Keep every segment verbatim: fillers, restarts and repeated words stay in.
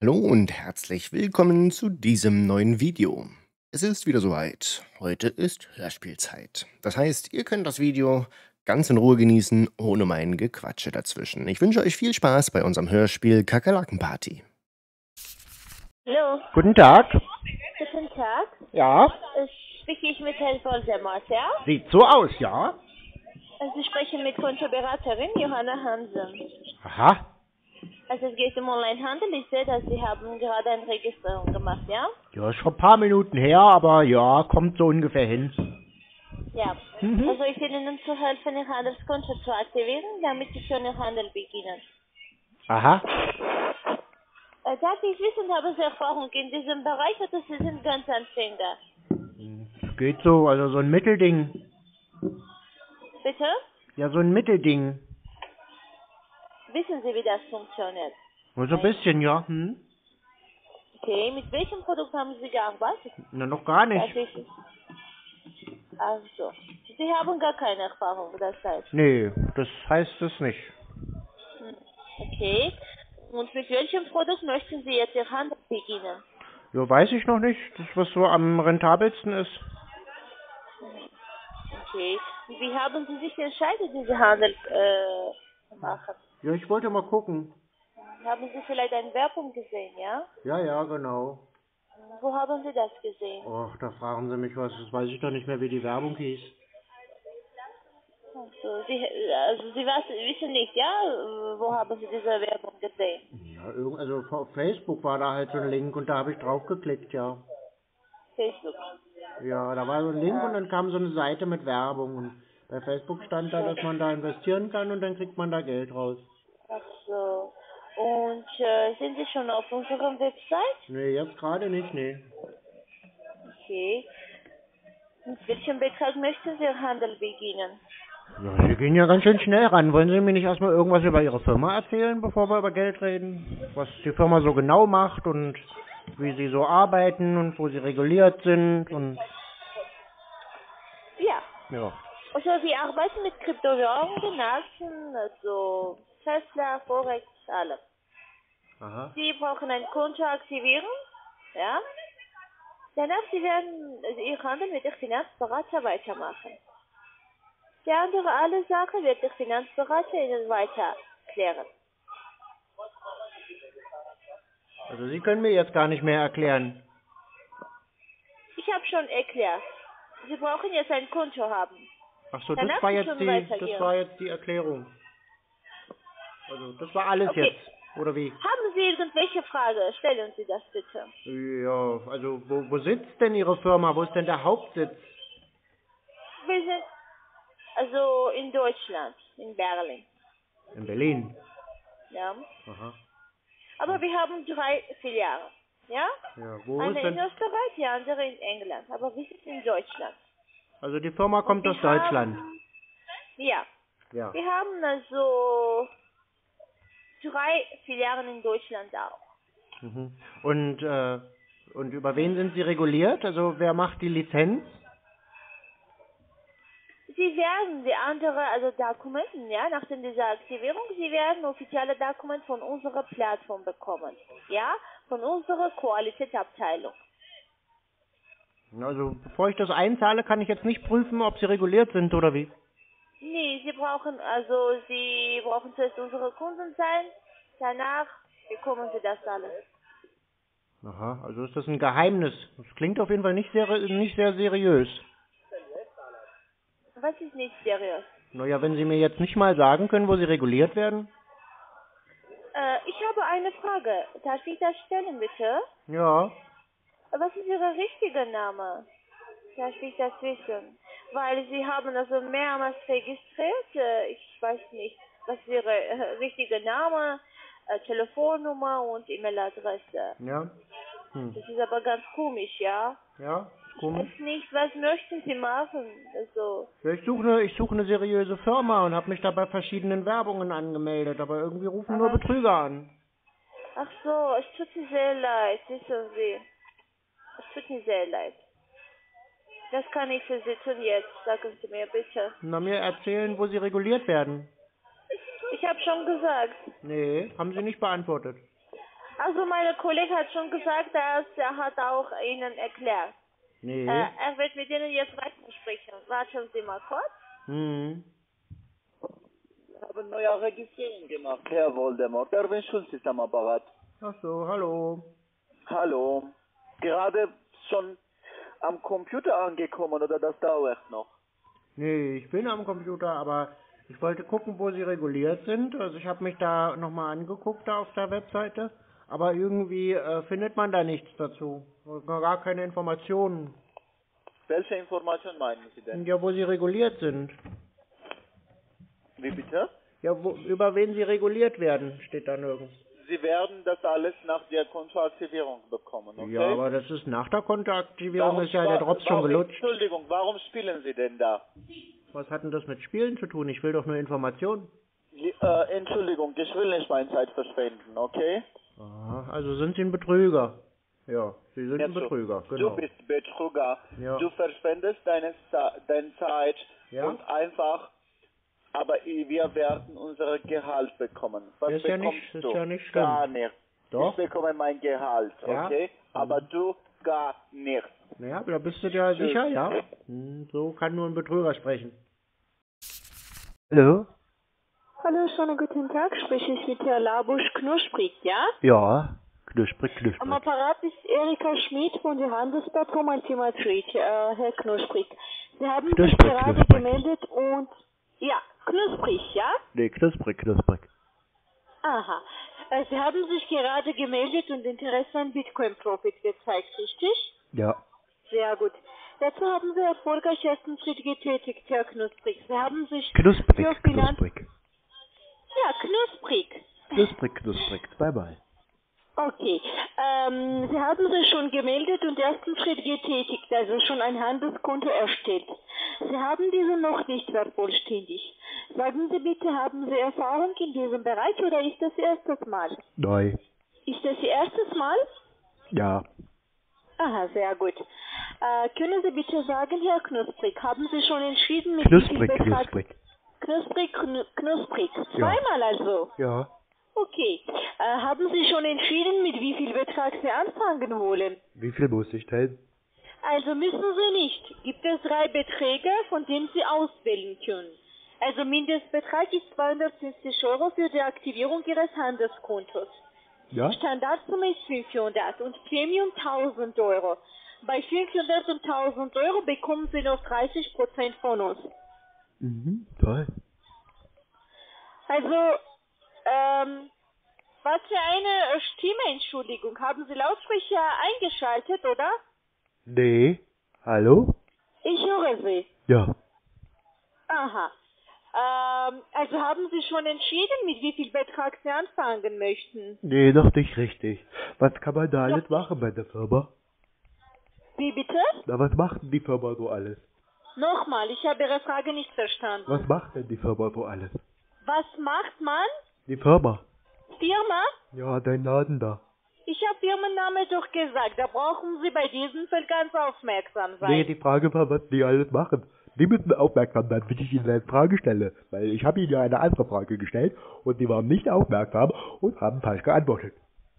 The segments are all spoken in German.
Hallo und herzlich willkommen zu diesem neuen Video. Es ist wieder soweit. Heute ist Hörspielzeit. Das heißt, ihr könnt das Video ganz in Ruhe genießen, ohne mein Gequatsche dazwischen. Ich wünsche euch viel Spaß bei unserem Hörspiel Kakerlakenparty. Hallo. Guten Tag. Guten Tag. Ja, Äh, Spreche ich mit Herrn Voldemort, ja? sieht so aus, ja? Also ich spreche mit Kontoberaterin Johanna Hansen. Aha. Also es geht um Onlinehandel. Ich sehe, dass Sie haben gerade eine Registrierung gemacht, ja? Ja, ist schon ein paar Minuten her, aber ja, kommt so ungefähr hin. Ja. Mhm. Also ich will Ihnen zu helfen, Ihr Handelskonto zu aktivieren, damit Sie schon Ihr Handel beginnen. Aha. Äh, darf ich wissen, haben Sie Erfahrung in diesem Bereich oder Sie sind ganz Anfänger? Es geht so, also so ein Mittelding. Bitte? Ja, so ein Mittelding. Wissen Sie, wie das funktioniert? Nur so ein bisschen, ja. Hm? Okay, mit welchem Produkt haben Sie gearbeitet? Na, noch gar Das nicht. ist Also, Sie haben gar keine Erfahrung, das heißt. Nee, das heißt es nicht. Hm, Okay. Und mit welchem Produkt möchten Sie jetzt Ihr Handel beginnen? Ja, weiß ich noch nicht. Das, was so am rentabelsten ist. Okay. Wie haben Sie sich entscheidet, diesen Handel äh, zu machen? Ja, ich wollte mal gucken. Haben Sie vielleicht eine Werbung gesehen, ja? Ja, ja, genau. Wo haben Sie das gesehen? Och, da fragen Sie mich was. Das weiß ich doch nicht mehr, wie die Werbung hieß. Also, Sie, also Sie was, wissen nicht, ja? Wo haben Sie diese Werbung gesehen? Ja, irgend- also auf Facebook war da halt so ein Link und da habe ich drauf geklickt, ja. Facebook. Ja, da war so ein Link und Ah, dann kam so eine Seite mit Werbung und bei Facebook stand da, so. dass man da investieren kann und dann kriegt man da Geld raus. Ach so. Und äh, sind Sie schon auf unserer Website? Nee, jetzt gerade nicht, nee. Okay. Mit welchem Betrag möchten Sie Ihr Handel beginnen? Ja, Sie gehen ja ganz schön schnell ran. Wollen Sie mir nicht erstmal irgendwas über Ihre Firma erzählen, bevor wir über Geld reden? Was die Firma so genau macht und wie Sie so arbeiten und wo Sie reguliert sind und Ja. ja. Also wir arbeiten mit Kryptowährungen, Aktien, also Tesla, Forex, alles. Aha. Sie brauchen ein Konto aktivieren, ja. Danach Sie werden also Ihr Handel mit Ihrem Finanzberater weitermachen. Die andere alle Sachen wird der Finanzberater Ihnen weiter klären. Also Sie können mir jetzt gar nicht mehr erklären. Ich habe schon erklärt. Sie brauchen jetzt ein Konto haben. Ach so, das Danach war Sie jetzt können die, das weitergehen. war jetzt die Erklärung. Also das war alles Okay. jetzt, oder wie? Haben Sie irgendwelche Frage? Stellen Sie das bitte. Ja, also wo, wo sitzt denn Ihre Firma? Wo ist denn der Hauptsitz? Wir sind also in Deutschland, in Berlin. In Berlin. Ja. Aha. Aber wir haben drei Filialen. Ja? Ja, wo Eine ist in denn? Österreich, die andere in England. Aber wir sind in Deutschland. Also die Firma Und kommt wir aus Deutschland. haben, ja, Ja. wir haben also drei Filialen in Deutschland auch. Mhm. Und äh, und über wen sind Sie reguliert? Also wer macht die Lizenz? Sie werden die andere, also Dokumenten, ja, nach dieser Aktivierung, Sie werden offizielle Dokumente von unserer Plattform bekommen. Ja, von unserer Qualitätsabteilung. Also bevor ich das einzahle, kann ich jetzt nicht prüfen, ob Sie reguliert sind oder wie. Nee, Sie brauchen, also Sie brauchen zuerst unsere Kunden sein, danach bekommen Sie das alles. Aha, also ist das ein Geheimnis. Das klingt auf jeden Fall nicht sehr nicht sehr seriös. Was ist nicht seriös? Naja, wenn Sie mir jetzt nicht mal sagen können, wo Sie reguliert werden? Äh, ich habe eine Frage. Darf ich das stellen, bitte? Ja. Was ist Ihr richtiger Name? Darf ich das wissen? Weil Sie haben also mehrmals registriert. Äh, ich weiß nicht, was ist Ihr äh, richtiger Name, äh, Telefonnummer und E-Mail-Adresse. Ja. Hm. Das ist aber ganz komisch, ja? Ja, ist Ich komisch. weiß nicht, was möchten Sie machen? Also, Ja, ich suche eine, ich suche eine seriöse Firma und habe mich da bei verschiedenen Werbungen angemeldet, aber irgendwie rufen nur aha. Betrüger an. Ach so, es tut mir sehr leid, wissen Sie. Es tut mir sehr leid. Das kann ich für Sie tun jetzt, sagen Sie mir bitte. Na, mir erzählen, wo Sie reguliert werden. Ich habe schon gesagt. Nee, haben Sie nicht beantwortet. Also mein Kollege hat schon gesagt, dass er hat auch Ihnen erklärt. Nee. Äh, er wird mit Ihnen jetzt weiter sprechen. Warten Sie mal kurz. Hm. Wir haben neue Registrierung gemacht, Herr Voldemort. Erwin Schulz ist am Apparat. Ach so, hallo. Hallo. Gerade schon am Computer angekommen oder das dauert noch? Nee, ich bin am Computer, aber ich wollte gucken, wo sie reguliert sind. Also ich habe mich da nochmal angeguckt da auf der Webseite, aber irgendwie äh, findet man da nichts dazu. Gar keine Informationen. Welche Information meinen Sie denn? Ja, wo sie reguliert sind. Wie bitte? Ja, wo, über wen sie reguliert werden, steht da nirgends. Sie werden das alles nach der Kontoaktivierung bekommen, okay? Ja, aber das ist nach der Kontoaktivierung, Warum- ist ja der Drops schon warum- gelutscht. Entschuldigung, warum spielen Sie denn da? Was hat denn das mit Spielen zu tun? Ich will doch nur Informationen. Li- Äh, Entschuldigung, ich will nicht meine Zeit verschwenden, okay? Ah, also sind Sie ein Betrüger. Ja, Sie sind ein Jetzt so. Betrüger, Du genau. bist Betrüger. Ja. Du verschwendest deine, Sta- deine Zeit Ja. und einfach, aber wir werden unser Gehalt bekommen. Was Ist ja bekommst nicht- ist du? ja nicht schlimm. Gar nichts. Doch. Ich bekomme mein Gehalt, Ja. okay? Aber du gar nichts. Naja, da bist du dir Tschüss. sicher, ja? Hm, so kann nur ein Betrüger sprechen. Hallo? Hallo, schönen guten Tag. Spreche ich mit Herrn Labusch Knusprig, ja? Ja, knusprig, Am knusprig. Apparat ist Erika Schmidt von der Handelsplattform Ultimatreach, äh, Herr Knusprig. Sie haben sich Knusprig, gerade knusprig. gemeldet und... Ja, Knusprig, ja? Nee, knusprig, knusprig. Aha. Äh, Sie haben sich gerade gemeldet und Interesse an Bitcoin-Profit gezeigt, richtig? Ja. Sehr gut. Dazu haben Sie erfolgreich ersten Schritt getätigt, Herr Knusprig. Sie haben sich Knusprig, für Finanz... knusprig. Ja, Knusprig. Knusprig, knusprig, zweimal. Okay. Ähm, Sie haben sich schon gemeldet und ersten Schritt getätigt, also schon ein Handelskonto erstellt. Sie haben diesen noch nicht vervollständigt. Sagen Sie bitte, haben Sie Erfahrung in diesem Bereich oder ist das erstes Mal? Neu. Ist das Ihr erstes Mal? Ja. Aha, sehr gut. Äh, können Sie bitte sagen, Herr Knusprig, haben Sie schon entschieden, mit wie viel Knusprig, Betrag... knusprig. Knusprig, kn Knusprig. Zweimal also? Ja. Okay. Äh, haben Sie schon entschieden, mit wie viel Betrag Sie anfangen wollen? Wie viel muss ich denn? Also müssen Sie nicht. Gibt es drei Beträge, von denen Sie auswählen können. Also Mindestbetrag ist zweihundertfünfzig Euro für die Aktivierung Ihres Handelskontos. Ja? Standardsumme ist fünfhundert und Premium tausend Euro. Bei fünfhundert und tausend Euro bekommen Sie noch dreißig Prozent von uns. Mhm, toll. Also, ähm, was für eine Stimme, Entschuldigung. Haben Sie Lautsprecher eingeschaltet, oder? Nee. Hallo? Ich höre Sie. Ja. Aha. Ähm, also haben Sie schon entschieden, mit wie viel Betrag Sie anfangen möchten? Nee, noch nicht richtig. Was kann man da alles machen bei der Firma? Wie bitte? Na, was macht denn die Firma so alles? Nochmal, ich habe Ihre Frage nicht verstanden. Was macht denn die Firma so alles? Was macht man? Die Firma? Firma? Ja, dein Laden da. Ich habe Firmenname doch gesagt, da brauchen Sie bei diesem Fall ganz aufmerksam sein. Nee, die Frage war, was die alles machen. Die müssen aufmerksam sein, wenn ich Ihnen eine Frage stelle. Weil ich habe Ihnen ja eine andere Frage gestellt und die waren nicht aufmerksam und haben falsch geantwortet.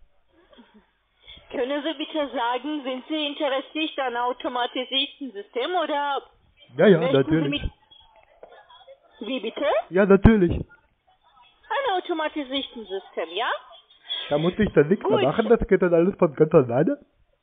Können Sie bitte sagen, sind Sie interessiert an automatisierten Systemen oder Ja, ja, möchten natürlich. Sie mit... Wie bitte? Ja, natürlich. Ein automatisierten System, ja? Da muss ich dann nichts mehr Gut. machen, das geht dann alles von ganz alleine.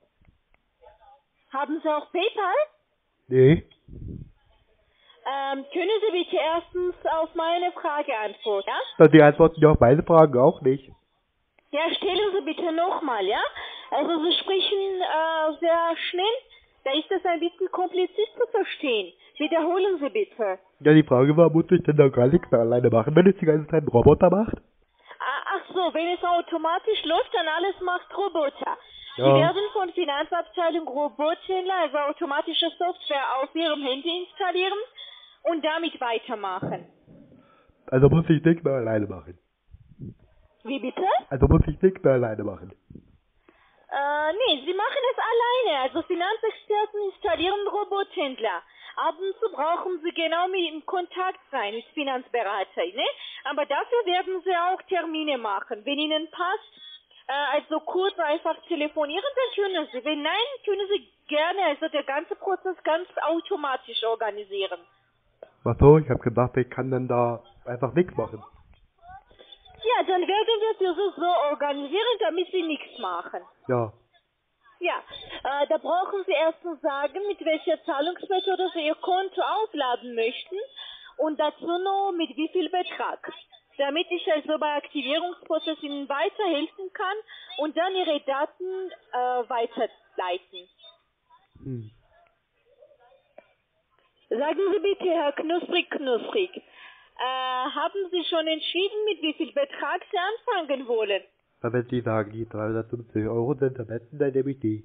Haben Sie auch PayPal? Nee. Ähm, können Sie bitte erstens auf meine Frage antworten, ja? Dann die antworten ja auf meine Fragen auch nicht. Ja, stellen Sie bitte nochmal, ja? Also Sie sprechen äh, sehr schnell, da ist das ein bisschen kompliziert zu verstehen. Wiederholen Sie bitte. Ja, die Frage war, muss ich denn da gar nichts mehr alleine machen, wenn es die ganze Zeit ein Roboter macht? Ah, ach so, wenn es automatisch läuft, dann alles macht Roboter. Ja. Sie werden von Finanzabteilung Robothändler, also automatische Software auf Ihrem Handy installieren und damit weitermachen. Also muss ich nichts mehr alleine machen. Wie bitte? Also muss ich nichts mehr alleine machen. Äh, nee, Sie machen es alleine. Also Finanzexperten installieren Robothändler. Ab und zu brauchen Sie genau mit in Kontakt sein mit Finanzberatern, ne? Aber dafür werden Sie auch Termine machen. Wenn Ihnen passt, Äh, also kurz einfach telefonieren, dann können Sie. Wenn nein, können Sie gerne, also der ganze Prozess ganz automatisch organisieren. Ach so, ich habe gedacht, ich kann dann da einfach nichts machen. Ja, dann werden wir für Sie so organisieren, damit Sie nichts machen. Ja. Ja, äh, da brauchen Sie erstens sagen, mit welcher Zahlungsmethode Sie Ihr Konto aufladen möchten und dazu nur mit wie viel Betrag. Damit ich also bei Aktivierungsprozess Ihnen weiterhelfen kann und dann Ihre Daten äh, weiterleiten. Hm. Sagen Sie bitte, Herr Knusprig Knusprig, äh, haben Sie schon entschieden, mit wie viel Betrag Sie anfangen wollen? Aber wenn Sie sagen, die dreihundertfünfzig Euro sind am besten, dann nehme ich die.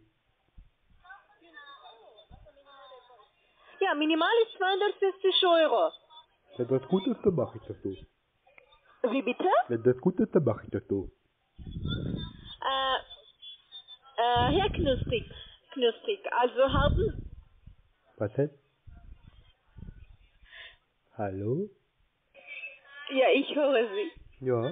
Ja, minimal ist zweihundertfünfzig Euro. Wenn das gut ist, dann mache ich das so. Wie bitte? Wenn das gut ist, dann mache ich das so. Äh, äh, Herr Knusprig, Knusprig, also haben... Was denn? Hallo? Ja, ich höre Sie. Ja.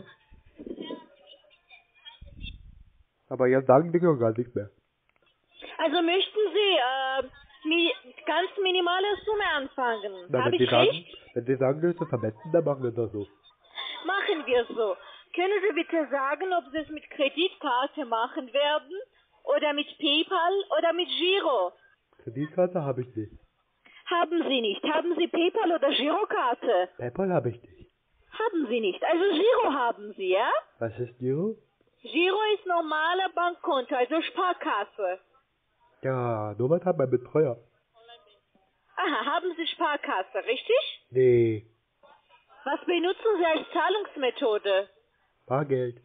Aber jetzt sagen die doch gar nichts mehr. Also möchten Sie äh, mi ganz minimale Summe anfangen? Na, Habe wenn Sie ich sagen, recht? wenn Sie sagen, das ist am besten, dann machen wir das so. Machen wir so. Können Sie bitte sagen, ob Sie es mit Kreditkarte machen werden? Oder mit PayPal oder mit Giro? Kreditkarte habe ich nicht. Haben Sie nicht. Haben Sie PayPal oder Girokarte? PayPal habe ich nicht. Haben Sie nicht. Also Giro haben Sie, ja? Was ist Giro? Giro ist normaler Bankkonto, also Sparkasse. Ja, nur was hat mein Betreuer. Aha, haben Sie Sparkasse, richtig? Nee, Was benutzen Sie als Zahlungsmethode? Bargeld.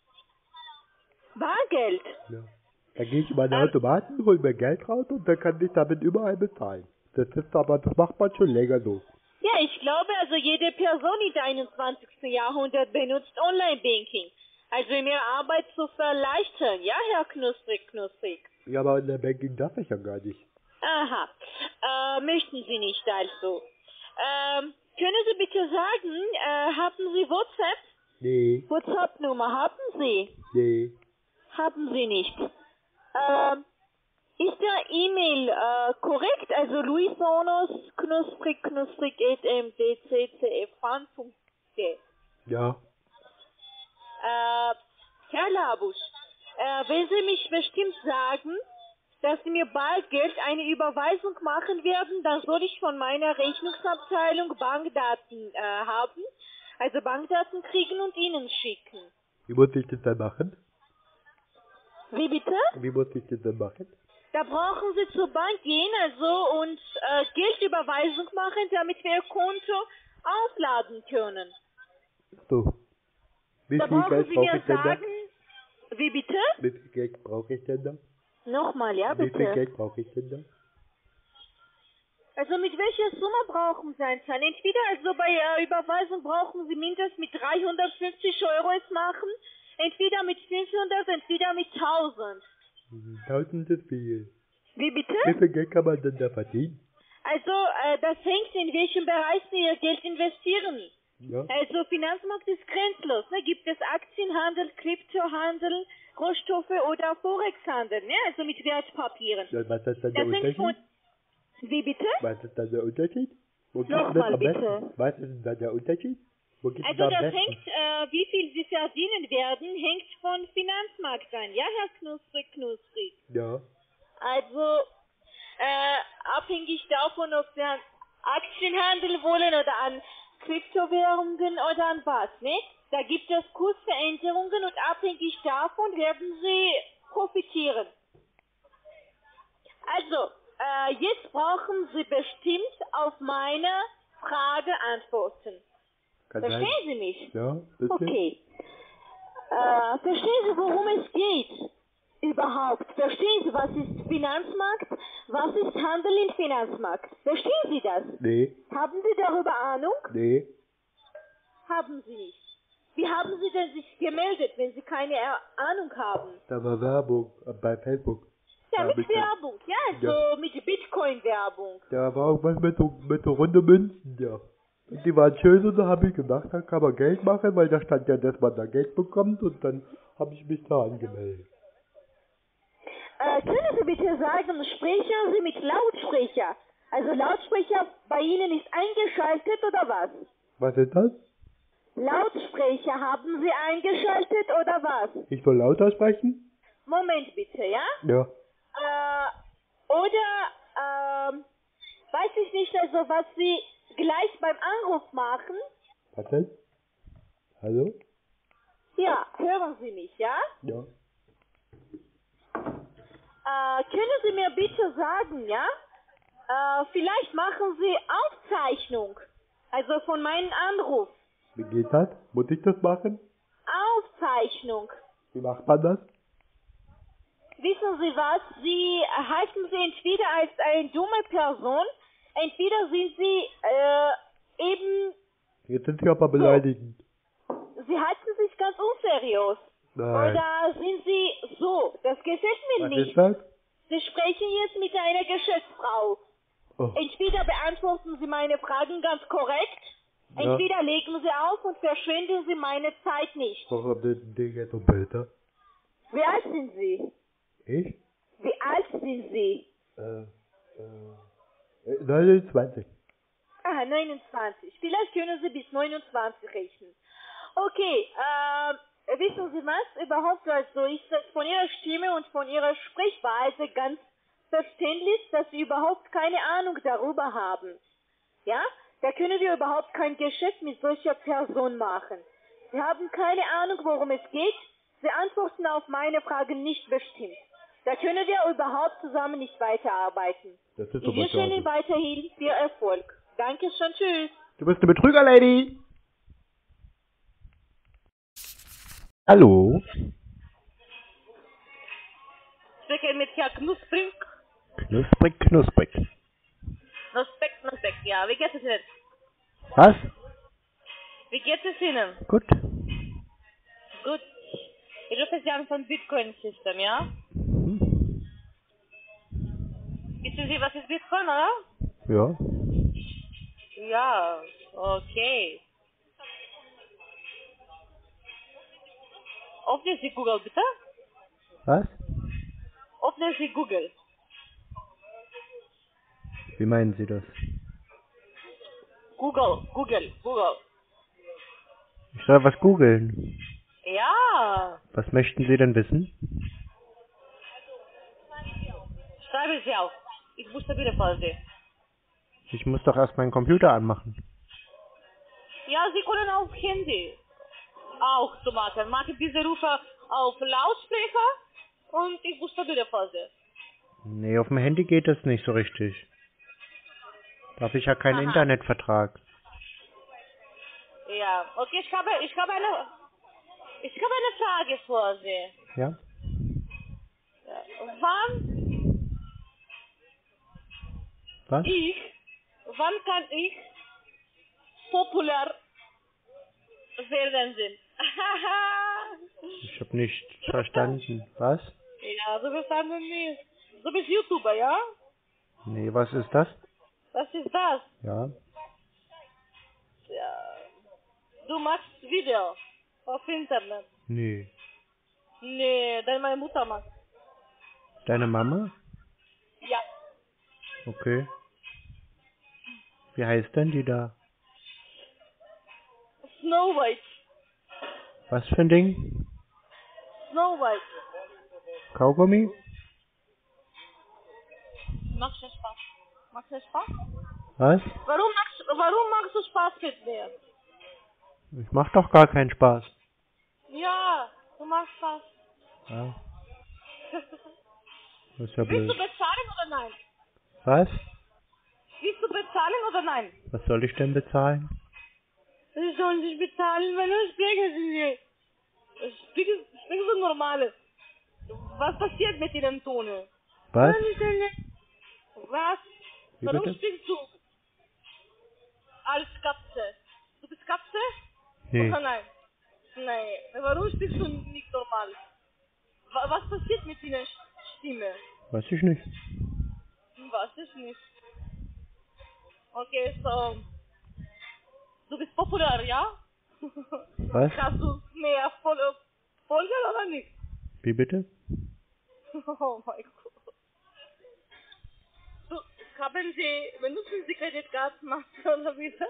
Bargeld. Ja. Da gehe ich in meine Ähm. Automaten, hol mir Geld raus und dann kann ich damit überall bezahlen. Das ist aber, das macht man schon länger so. Ja, ich glaube, also jede Person im einundzwanzigsten Jahrhundert benutzt Online-Banking. Also um ihre Arbeit zu erleichtern. Ja, Herr Knusprig, Knusprig. Ja, aber in der Banking darf ich ja gar nicht. Aha. Äh, möchten Sie nicht also. Ähm, können Sie bitte sagen, äh, haben Sie WhatsApp? Nee, WhatsApp-Nummer haben Sie? nee. Haben Sie nicht. Ähm, ist der E-Mail äh, korrekt? Also luisonos knusprig knusprig at m d c c f punkt d. Ja, Äh, Herr Labusch, äh, wenn Sie mich bestimmt sagen, dass Sie mir bald Geld eine Überweisung machen werden, dann soll ich von meiner Rechnungsabteilung Bankdaten äh, haben, also Bankdaten kriegen und Ihnen schicken. wie muss ich das dann machen? Wie bitte? Wie muss ich das dann machen? Da brauchen Sie zur Bank gehen, also und äh, Geldüberweisung machen, damit wir Ihr Konto aufladen können. So. Wie Da viel brauchen Geld Sie brauche mir ich denn da? sagen, wie bitte? Wie viel Geld brauche ich denn da? Nochmal, ja Wie viel bitte. Geld brauche ich denn da? Also mit welcher Summe brauchen Sie ein Zahn? Entweder also bei äh, Überweisung brauchen Sie mindestens mit dreihundertfünfzig Euro es machen, entweder mit fünfhundert, entweder mit tausend. Hm, tausend ist viel. Wie bitte? Wie viel Geld kann man denn da verdienen? Also äh, das hängt, in welchem Bereich Sie Ihr Geld investieren. Ja, Also Finanzmarkt ist grenzlos. Ne? Gibt es Aktienhandel, Kryptohandel, Rohstoffe oder Forexhandel, ne? Also mit Wertpapieren. ja, was ist dann der Das hängt von... Unterschied? Wie bitte? Was ist dann der Unterschied? Wo gibt Nochmal, das am bitte. besten? Was ist denn da der Unterschied? Wo gibt Also es am das besten? hängt, äh, wie viel Sie verdienen werden, hängt von Finanzmarkt an. Ja, Herr Knusprig, Knusprig. Ja, Also äh, abhängig davon, ob Sie an Aktienhandel wollen oder an Kryptowährungen oder an was, ne? Da gibt es Kursveränderungen und abhängig davon werden Sie profitieren. Also, äh, jetzt brauchen Sie bestimmt auf meine Frage antworten. kann Verstehen sein. Sie mich? Ja, bitte. Okay. Äh, verstehen Sie, worum es geht? Überhaupt. Verstehen Sie, was ist Finanzmarkt? Was ist Handel im Finanzmarkt? Verstehen Sie das? Nee, Haben Sie darüber Ahnung? nee. Haben Sie nicht. Wie haben Sie denn sich gemeldet, wenn Sie keine Er- Ahnung haben? Da war Werbung äh, bei Facebook. Ja, Ja, mit mit- Werbung. Ja, also mit Bitcoin-Werbung. Da war irgendwas mit so, mit so runde Münzen, ja. Und die waren schön und da habe ich gedacht, da kann man Geld machen, weil da stand ja, dass man da Geld bekommt und dann habe ich mich da angemeldet. Äh, können Sie bitte sagen, sprechen Sie mit Lautsprecher? Also Lautsprecher bei Ihnen ist eingeschaltet oder was? Was ist das? Lautsprecher haben Sie eingeschaltet oder was? Ich soll lauter sprechen? Moment bitte, ja? Ja. Äh, oder, ähm, weiß ich nicht, also was Sie gleich beim Anruf machen? Was denn? Hallo? Ja, hören Sie mich, ja? Ja. Äh, können Sie mir bitte sagen, ja? Äh, vielleicht machen Sie Aufzeichnung, also von meinem Anruf. Wie geht das? Muss ich das machen? Aufzeichnung. Wie macht man das? Wissen Sie was? Sie halten Sie entweder als eine dumme Person, entweder sind Sie äh, eben, Jetzt sind Sie aber beleidigend. Sie halten sich ganz unseriös. Nein. Oder sind Sie so? Das gefällt mir Was nicht. ist das? Sie sprechen jetzt mit einer Geschäftsfrau. Oh. Entweder beantworten Sie meine Fragen ganz korrekt, Ja. entweder legen Sie auf und verschwenden Sie meine Zeit nicht. Warum sind die jetzt so bitter? Wie alt sind Sie? Ich? Wie alt sind Sie? Äh, äh, neunundzwanzig. Ah, neunundzwanzig. Vielleicht können Sie bis neunundzwanzig rechnen. Okay, äh, wissen Sie was? Überhaupt also ist das von Ihrer Stimme und von Ihrer Sprechweise ganz verständlich, dass Sie überhaupt keine Ahnung darüber haben. Ja? Da können wir überhaupt kein Geschäft mit solcher Person machen. Sie haben keine Ahnung, worum es geht. Sie antworten auf meine Fragen nicht bestimmt. Da können wir überhaupt zusammen nicht weiterarbeiten. Das ist Ich aber wünsche Ihnen schade. weiterhin viel Erfolg. Dankeschön, tschüss. Du bist eine Betrüger-Lady. Hallo? Spreche mit Herrn Knusprig. Knusprig, knusprig. Knusprig, Knusprig, ja. Wie geht es Ihnen? Was? Wie geht es Ihnen? Gut. Gut. Ich rufe Sie an von Bitcoin System, ja? Hm. Wissen Sie, was ist Bitcoin, oder? Ja. Ja, okay. Öffnen Sie Google, bitte. Was? Öffnen Sie Google. Wie meinen Sie das? Google, Google, Google. Ich soll was googeln. Ja, Was möchten Sie denn wissen? schreiben Sie auf. Ich buchstabiere für Sie. Ich muss doch erst meinen Computer anmachen. Ja, Sie können auf Handy auch zu machen. Machen diese Rufe auf Lautsprecher und ich buchstabiere für Sie. Nee, auf dem Handy geht das nicht so richtig. Da habe ich ja keinen Aha. Internetvertrag. Ja, okay, ich habe, ich habe eine, ich habe eine Frage für Sie. Ja? Ja. Wann Was? ich, wann kann ich populär werden sind? Ich habe nicht verstanden. Was? Ja, so verstanden nicht. Du bist YouTuber, ja? Nee, was ist das? Was ist das? Ja. Ja. Du machst Video auf Internet. Nee. Nee, deine meine Mutter macht. Deine Mama? Ja. Okay. Wie heißt denn die da? Snow White. Was für ein Ding? Snow White. Kaugummi? Macht dir Spaß? Macht dir Spaß? Was? Warum machst, warum machst du Spaß mit mir? Ich mach doch gar keinen Spaß. Ja, du machst Spaß. Ja. Das ist ja Willst du blöd. bezahlen oder nein? Was? Willst du bezahlen oder nein? Was soll ich denn bezahlen? Ich soll nicht bezahlen, wenn du sprichst nicht. Sprichst sprichst du normale. Was passiert mit deinem Tone? Was? Was? Wie Warum bitte? sprichst du als Katze? Du bist Katze? Nee. Oder nein? Nein. Warum sprichst du nicht normal? Wa- Was passiert mit deiner Stimme? Weiß ich nicht. Was ist nicht? Okay, so. Du bist populär, ja? Was? Hast du mehr Follow Vollgas oder nicht? Wie bitte? Oh mein Gott. So, haben Sie, benutzen Sie Kreditkartenmaske oder bitte?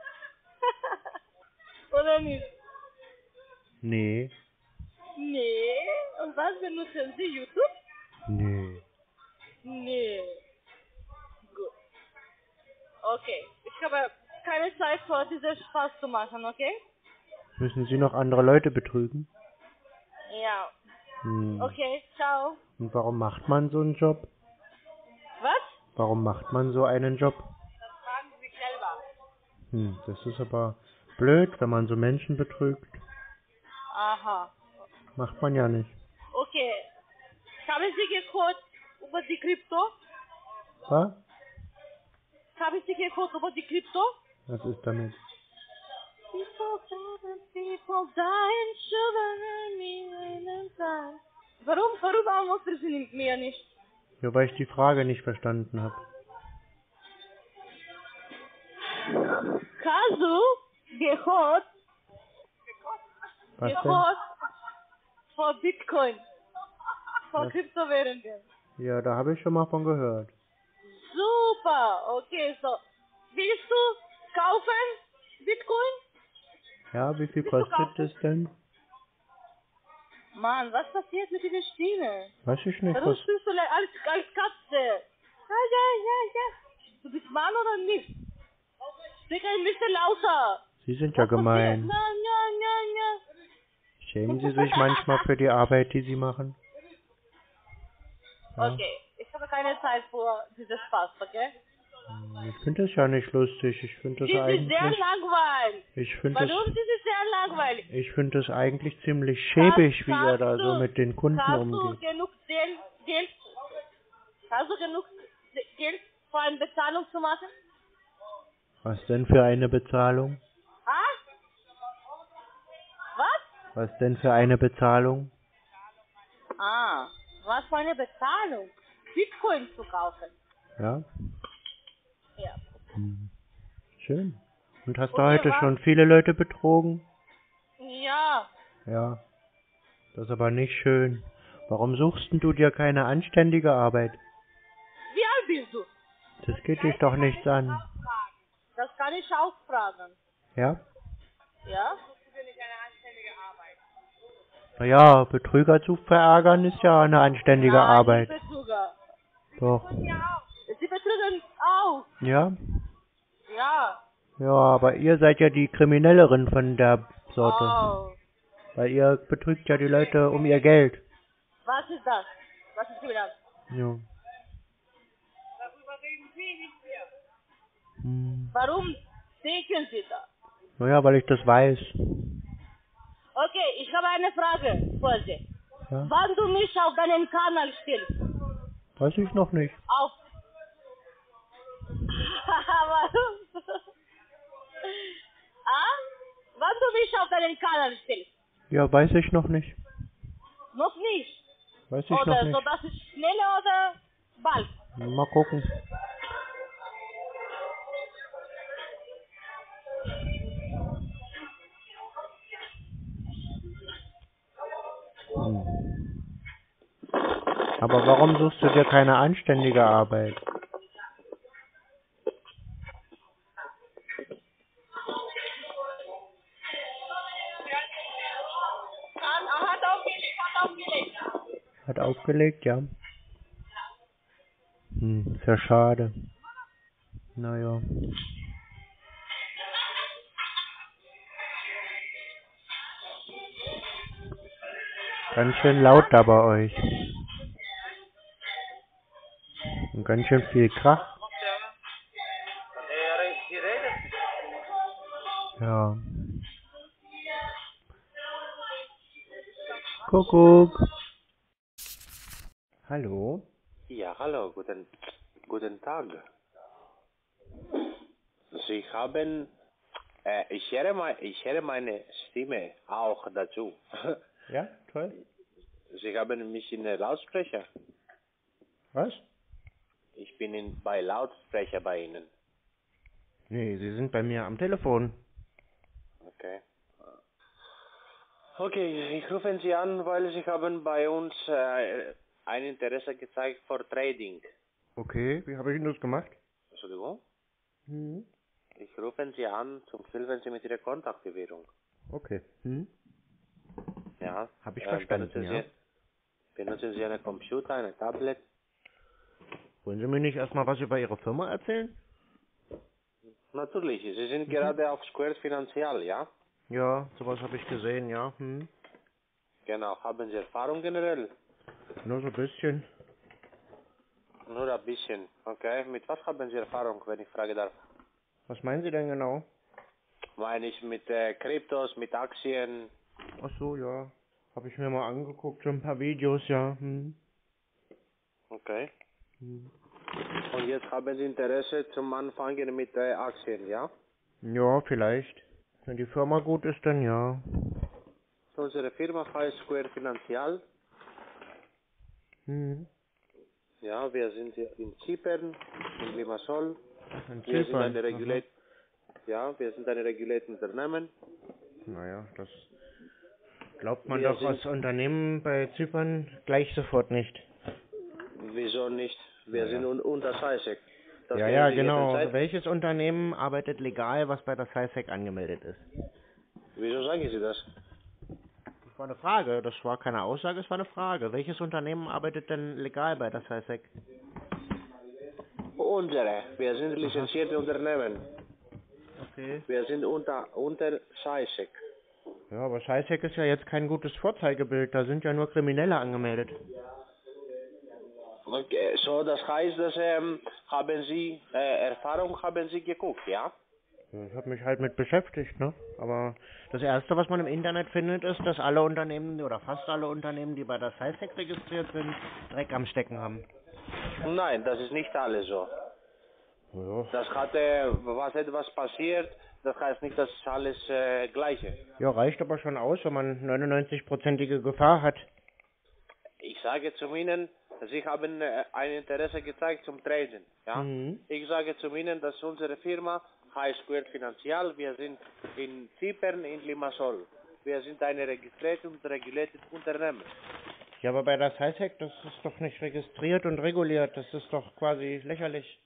Oder nicht? Nee. Nee. Und was benutzen Sie? YouTube? Nee. Nee. Gut. Okay. Ich habe keine Zeit für diesen Spaß zu machen, okay? Müssen Sie noch andere Leute betrügen? Ja. Hm. Okay, ciao. Und warum macht man so einen Job? Was? Warum macht man so einen Job? Das fragen Sie sich selber. Hm, das ist aber blöd, wenn man so Menschen betrügt. Aha. Macht man ja nicht. Okay. Haben Sie gehört über die Krypto? Was? Haben Sie gehört über die Krypto? Was ist damit? People die, people dying, sugar and me and time. Warum, warum antworten Sie mir nicht? Ja, weil ich die Frage nicht verstanden habe. Hast du gehört, Was denn? gehört von Bitcoin, von Was? Kryptowährungen? Ja, da habe ich schon mal von gehört. Super, okay, so. Willst du kaufen Bitcoin? Ja, wie viel Willst du kostet kaufen? es denn? Mann, was passiert mit dieser Stimme? Weiß ich nicht, Warum was... spielst du le- als, als Katze? Ja, ja, ja, ja. Du bist Mann oder nicht? Sprich ein bisschen lauter. Sie sind ja Was passiert? gemein. Ja, ja, ja, ja. Schämen Sie sich manchmal für die Arbeit, die Sie machen? Ja. Okay, ich habe keine Zeit für diesen Spaß, okay? Ich finde das ja nicht lustig. Ich finde Sie das sind sehr eigentlich... langweilig. Ich finde Warum das... sind Sie sehr langweilig? Ich finde das eigentlich ziemlich schäbig, wie ihr Hast da so du- mit den Kunden Hast du umgeht. genug Geld, Geld, hast du genug Geld für eine Bezahlung zu machen? Was denn für eine Bezahlung? Ah? Was? Was denn für eine Bezahlung? Ah, was für eine Bezahlung? Bitcoin zu kaufen. Ja? Ja. Hm. Schön. Und hast du Okay, heute was? schon viele Leute betrogen? Ja. Ja. Das ist aber nicht schön. Warum suchst denn du dir keine anständige Arbeit? Wie alt bist du? Das geht dich doch nichts an. Das kann ich auch fragen. Ja? Ja? Naja, Betrüger zu verärgern ist ja eine anständige Nein, Arbeit. nicht Betrüger. Doch. Sie betrügen auch. Ja? Ja. Ja, aber ihr seid ja die Kriminelleren von der Sorte. Oh. Weil ihr betrügt ja die Leute um ihr Geld. Was ist das? Was ist das? Ja. Hm. Warum denken Sie das? Naja, weil ich das weiß. Okay, ich habe eine Frage für Sie. Ja? Wann du mich auf deinen Kanal stellst? Weiß ich noch nicht. Auf. Warum? ah? Wann du mich auf deinen Kanal stellst? Ja, weiß ich noch nicht. Noch nicht. Weiß ich Oder noch so, nicht. das ist schneller oder bald? Mal gucken. Hm. Aber warum suchst du dir keine anständige Arbeit? Hat aufgelegt, hat aufgelegt. Hat aufgelegt, ja. Hm, ist ja schade. Naja. Ganz schön laut da bei euch. Und ganz schön viel Krach. Ja. Kuckuck. Hallo? Ja, hallo, guten, guten Tag. Sie haben, äh, ich höre, mein, ich höre meine Stimme auch dazu. Ja, toll. Sie haben mich in den Lautsprecher. Was? Ich bin in, bei Lautsprecher bei Ihnen. Nee, Sie sind bei mir am Telefon. Okay. Okay, ich rufe Sie an, weil Sie haben bei uns äh, ein Interesse gezeigt für Trading. Okay, wie habe ich Ihnen das gemacht? Entschuldigung? Hm. Ich rufe Sie an, zum helfen Sie mit Ihrer Kontoaktivierung. Okay. Hm. Ja. Habe ich äh, verstanden, benutzen ja. Sie, benutzen Sie einen Computer, ein Tablet? Wollen Sie mir nicht erstmal was über Ihre Firma erzählen? Natürlich, Sie sind Mhm. gerade auf Square Financial, ja? Ja, sowas habe ich gesehen, ja. Hm. Genau. Haben Sie Erfahrung generell? Nur so ein bisschen. Nur ein bisschen. Okay. Mit was haben Sie Erfahrung, wenn ich fragen darf? Was meinen Sie denn genau? Meine ich mit äh, Kryptos, mit Aktien? Ach so, ja. Habe ich mir mal angeguckt, so ein paar Videos, ja. Hm. Okay. Hm. Und jetzt haben Sie Interesse zum Anfangen mit äh, Aktien, ja? Ja, vielleicht. Wenn die Firma gut ist, dann ja. Unsere Firma heißt Square Financial. Hm. Ja, wir sind hier in Zypern, in Limassol. In Wir sind Zypern. eine reguliert, ja, wir sind ein reguliertes Unternehmen. Aha. Naja, das glaubt man Wir doch als sind, Unternehmen bei Zypern gleich sofort nicht. wieso nicht? Wir Naja. sind un unter S I S E C. Das Ja, kennen ja, Sie genau. jederzeit. Welches Unternehmen arbeitet legal, was bei der S I S E C angemeldet ist? Wieso sagen Sie das? Das war eine Frage, das war keine Aussage, es war eine Frage. Welches Unternehmen arbeitet denn legal bei der S I S E C? Unsere. Wir sind lizenzierte Unternehmen. Okay. Wir sind unter, unter S I S E C. Ja, aber S I S E C ist ja jetzt kein gutes Vorzeigebild, da sind ja nur Kriminelle angemeldet. Okay, so das heißt, dass ähm, haben Sie äh, Erfahrung haben Sie geguckt, ja? Ich habe mich halt mit beschäftigt, ne? Aber das Erste, was man im Internet findet, ist, dass alle Unternehmen oder fast alle Unternehmen, die bei der S I S E C registriert sind, Dreck am Stecken haben. Nein, das ist nicht alles so. Ja, Das hat äh, was etwas passiert, das heißt nicht, dass alles äh, gleiche. ja, reicht aber schon aus, wenn man neunundneunzig-prozentige Gefahr hat. Ich sage zu Ihnen, Sie haben äh, ein Interesse gezeigt zum Traden, ja? Mhm. Ich sage zu Ihnen, dass unsere Firma heißt Square Financial, wir sind in Zypern, in Limassol. Wir sind ein registriertes und reguliertes Unternehmen. Ja, aber bei der S I S E C, das ist doch nicht registriert und reguliert. Das ist doch quasi lächerlich.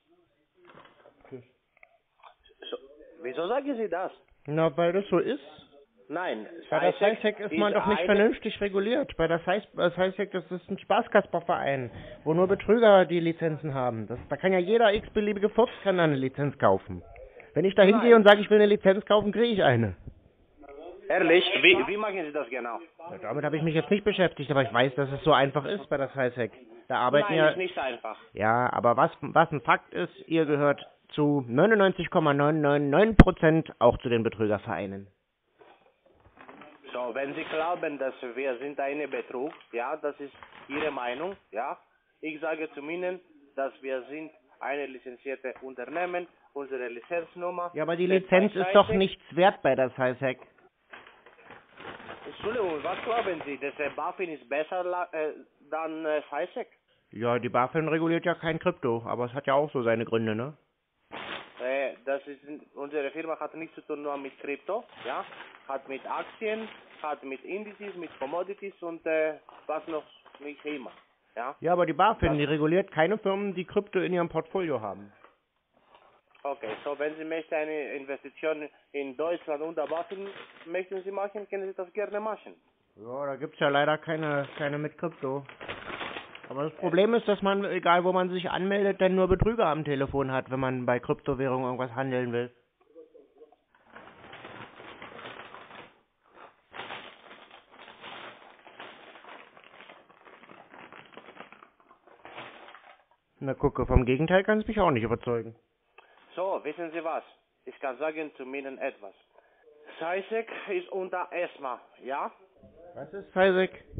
So, wieso sagen Sie das? Na, weil das so ist. Nein, Bei der S I S E C ist man doch nicht eine, vernünftig reguliert. Bei der S I S E C, das ist ein Spaßkasperverein, wo nur Betrüger die Lizenzen haben. Das, da kann ja jeder x-beliebige Furz kann eine Lizenz kaufen. Wenn ich da hingehe und sage, ich will eine Lizenz kaufen, kriege ich eine. Ehrlich, wie, wie machen Sie das genau? Ja, damit habe ich mich jetzt nicht beschäftigt, aber ich weiß, dass es so einfach ist bei der S I S E C. Da arbeiten Nein, ja... ist nicht einfach. Ja, aber was, was ein Fakt ist, ihr gehört zu neunundneunzig Komma neun neun neun Prozent auch zu den Betrügervereinen. So, wenn Sie glauben, dass wir sind eine Betrug, ja, das ist Ihre Meinung, ja. Ich sage zu Ihnen, dass wir sind eine lizenzierte Unternehmen, unsere Lizenznummer... Ja, aber die steht Lizenz bei ist doch S I S E C. nichts wert bei der S I S E C. Entschuldigung, was glauben Sie, dass äh, BaFin ist besser la- äh, dann äh, S I S E C? Ja, die BaFin reguliert ja kein Krypto, aber es hat ja auch so seine Gründe, ne? Äh, das ist, unsere Firma hat nichts zu tun nur mit Krypto, ja, hat mit Aktien, hat mit Indizes, mit Commodities und äh, was noch nicht immer, ja. Ja, aber die BaFin, Das, die reguliert keine Firmen, die Krypto in ihrem Portfolio haben. okay, so wenn Sie möchten eine Investition in Deutschland unter BaFin möchten Sie machen, können Sie das gerne machen. Ja, da gibt's ja leider keine, keine mit Krypto. Aber das Problem ist, dass man, egal wo man sich anmeldet, dann nur Betrüger am Telefon hat, wenn man bei Kryptowährungen irgendwas handeln will. Na gucke, vom Gegenteil kann es mich auch nicht überzeugen. So, wissen Sie was? Ich kann sagen zu Ihnen etwas. S I S E C ist unter ESMA, ja? Was ist S I S E C?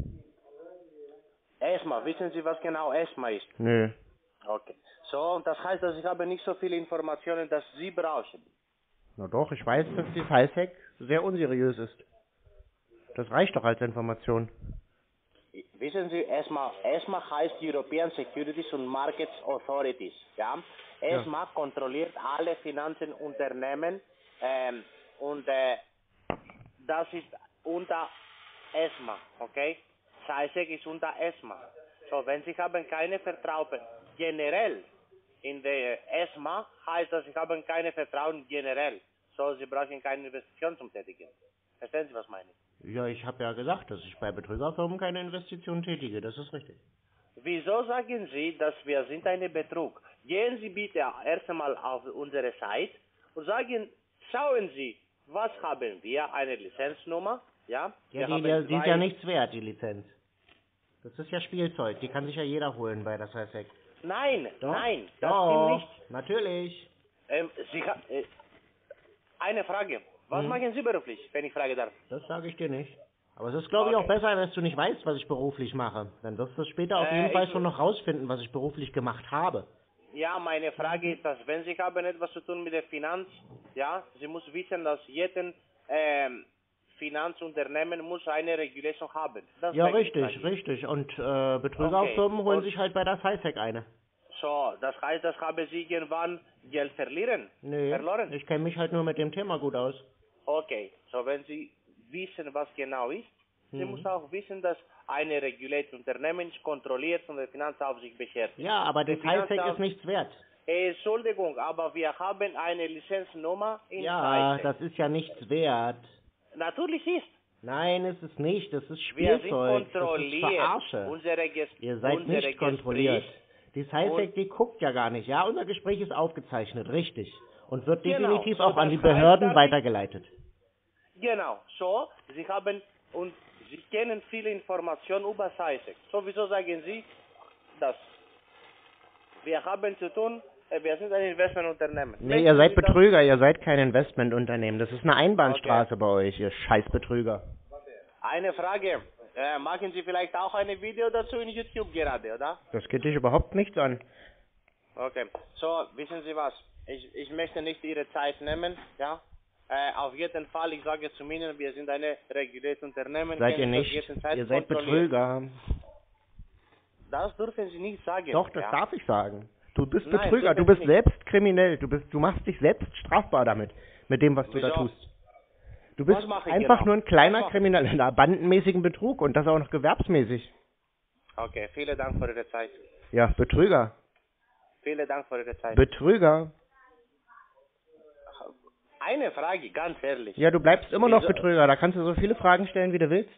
ESMA, wissen Sie, was genau ESMA ist? Nö. Okay. So, und das heißt, dass ich habe nicht so viele Informationen, dass Sie brauchen. Na doch, ich weiß, dass die S I S E C sehr unseriös ist. Das reicht doch als Information. Wissen Sie, ESMA, ESMA heißt European Securities and Markets Authorities. Ja? ESMA Ja. kontrolliert alle Finanzenunternehmen ähm, und äh, das ist unter ESMA, okay? SciSec ist unter ESMA. So, wenn Sie haben keine Vertrauen generell in der ESMA, heißt das, Sie haben keine Vertrauen generell. So, Sie brauchen keine Investition zum Tätigen. Verstehen Sie, was meine ich? Ja, ich habe ja gesagt, dass ich bei Betrügerfirmen keine Investitionen tätige. Das ist richtig. Wieso sagen Sie, dass wir sind ein Betrug? Gehen Sie bitte erst einmal auf unsere Seite und sagen, schauen Sie, was haben wir? Eine Lizenznummer, ja? Ja, wir die, haben die, die ist zwei- ja nichts wert, die Lizenz. Das ist ja Spielzeug. Die kann sich ja jeder holen bei der SciSec. Nein, Doch? nein, das Doch, stimmt nicht. natürlich. Ähm, Sie ha- äh, eine Frage. Was Hm. machen Sie beruflich, wenn ich fragen darf? Das sage ich dir nicht. Aber es ist, glaube ich, auch Okay. besser, dass du nicht weißt, was ich beruflich mache. Dann wirst du später auf Äh, jeden Fall ich- schon noch rausfinden, was ich beruflich gemacht habe. Ja, meine Frage ist, dass wenn Sie haben etwas zu tun mit der Finanz, ja, Sie muss wissen, dass jeden ähm, Finanzunternehmen muss eine Regulation haben. Das Ja, sage ich, richtig, sage ich. richtig. Und äh, Betrügerfirmen Okay. holen Und- sich halt bei der SciSec eine. So, das heißt, das haben Sie irgendwann Geld verlieren? Nee, Verloren? ich kenne mich halt nur mit dem Thema gut aus. Okay, so wenn Sie wissen, was genau ist, Sie Mhm. muss auch wissen, dass ein reguliertes Unternehmen ist kontrolliert von der Finanzaufsicht beschert. Ja, aber die Der SciSec Finanzauf- ist nichts wert. Entschuldigung, aber wir haben eine Lizenznummer in Ja, SciSec. das ist ja nichts wert. Natürlich ist. Nein, ist es nicht. Das ist Wir sind Spielzeug. Das ist kontrolliert. Verarsche. Unsere Ges Ihr seid unsere nicht kontrolliert. Gespräch- Die SciSec, Und- die guckt ja gar nicht. Ja, unser Gespräch ist aufgezeichnet, richtig. Und wird Genau, definitiv so auch an das die Behörden heißt, dass- weitergeleitet. Genau, so, Sie haben und Sie kennen viele Informationen über SciSec. Sowieso sagen Sie, dass wir haben zu tun, äh, wir sind ein Investmentunternehmen. Nee, Möchten ihr seid Sie das- Betrüger, ihr seid kein Investmentunternehmen. Das ist eine Einbahnstraße bei euch, ihr Scheißbetrüger. Eine Frage, äh, machen Sie vielleicht auch ein Video dazu in YouTube gerade, oder? Das geht dich überhaupt nichts an. Okay, so, wissen Sie was, ich, ich möchte nicht Ihre Zeit nehmen, ja? Äh, auf jeden Fall, ich sage zu Ihnen, wir sind ein reguliertes Unternehmen. Seid ihr können das nicht. jederzeit Ihr seid kontrollieren. Betrüger. Das dürfen Sie nicht sagen. Doch, das ja? darf ich sagen. Du bist Nein, Betrüger, du dürfen bist Sie nicht. selbst kriminell, du bist, du machst dich selbst strafbar damit, mit dem, was du da Wieso? tust. Du bist Was mache ich einfach genau? nur ein kleiner Was mache- Krimineller, bandenmäßigen Betrug und das auch noch gewerbsmäßig. Okay, vielen Dank für Ihre Zeit. Ja, Betrüger. Vielen Dank für Ihre Zeit. Betrüger. Eine Frage, ganz ehrlich. Ja, du bleibst immer noch Wieso- Betrüger, da kannst du so viele Fragen stellen, wie du willst.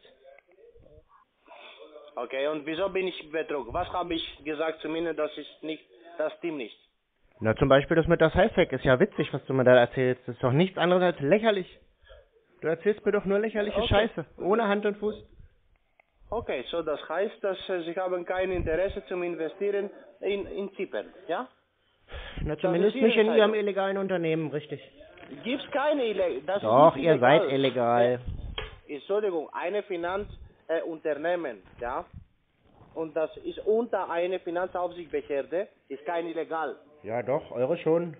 Okay, und wieso bin ich betrug? Was habe ich gesagt zu Ihnen, das ist nicht, das stimmt nicht? Na, zum Beispiel das mit der SciSec ist ja witzig, was du mir da erzählst. Das ist doch nichts anderes als lächerlich. Du erzählst mir doch nur lächerliche Okay. Scheiße, ohne Hand und Fuß. Okay, so das heißt, dass äh, Sie haben kein Interesse zum Investieren in, in Zypern, ja? Na, ist zumindest Ihre nicht in Entscheidung. ihrem illegalen Unternehmen, richtig. Gibt's keine Ille das ist Doch, nicht ihr seid illegal. illegal. Äh, Entschuldigung, eine Finanzunternehmen, äh, Unternehmen, ja? Und das ist unter eine Finanzaufsichtsbehörde, ist kein illegal. Ja, doch, eure schon.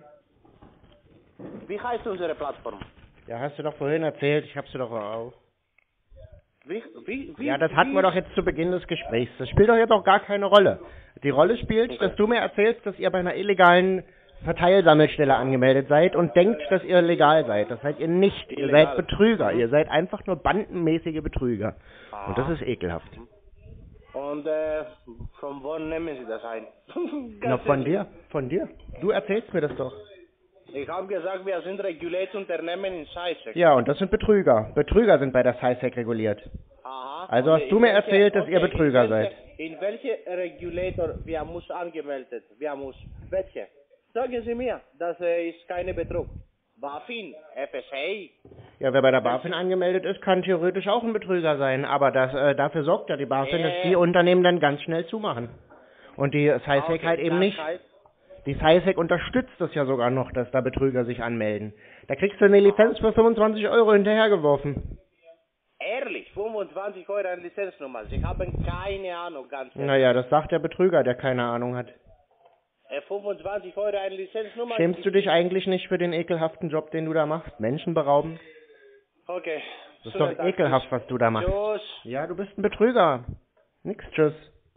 Wie heißt unsere Plattform? Ja, hast du doch vorhin erzählt, ich hab's dir doch auch. Wie, wie, wie, Ja, das hatten wie, wir doch jetzt zu Beginn des Gesprächs. Das spielt doch jetzt auch gar keine Rolle. Die Rolle spielt, dass du mir erzählst, dass ihr bei einer illegalen Verteilsammelstelle angemeldet seid und denkt, dass ihr legal seid. Das seid ihr nicht. Ihr Illegal. seid Betrüger. Ihr seid einfach nur bandenmäßige Betrüger. Und das ist ekelhaft. Und äh, von wo nehmen Sie das ein? Na, Ganz von ehrlich. dir. Von dir. Du erzählst mir das doch. Ich habe gesagt, wir sind regulierte Unternehmen in SciSec. Ja, und das sind Betrüger. Betrüger sind bei der SciSec reguliert. Aha. Also Und hast du in mir welche- erzählt, dass ihr okay, Betrüger in welche, seid. In welche Regulator wir muss angemeldet? Wir muss. Welche? Sagen Sie mir, das äh, ist keine Betrug. BaFin, F S A. Ja, wer bei der BaFin angemeldet ist, kann theoretisch auch ein Betrüger sein. Aber das, äh, dafür sorgt ja die BaFin, dass Äh. die Unternehmen dann ganz schnell zumachen. Und die SciSec Okay, halt eben das nicht. heißt- Die SciSec unterstützt das ja sogar noch, dass da Betrüger sich anmelden. Da kriegst du eine Lizenz für fünfundzwanzig Euro hinterhergeworfen. Ehrlich, fünfundzwanzig Euro eine Lizenznummer. Sie haben keine Ahnung, ganz ehrlich. Naja, das sagt der Betrüger, der keine Ahnung hat. Äh, fünfundzwanzig Euro eine Lizenznummer. Schämst du dich eigentlich nicht für den ekelhaften Job, den du da machst? Menschen berauben? Okay. Das ist doch ekelhaft, was du da machst. Tschüss. Ja, du bist ein Betrüger. Nix, tschüss.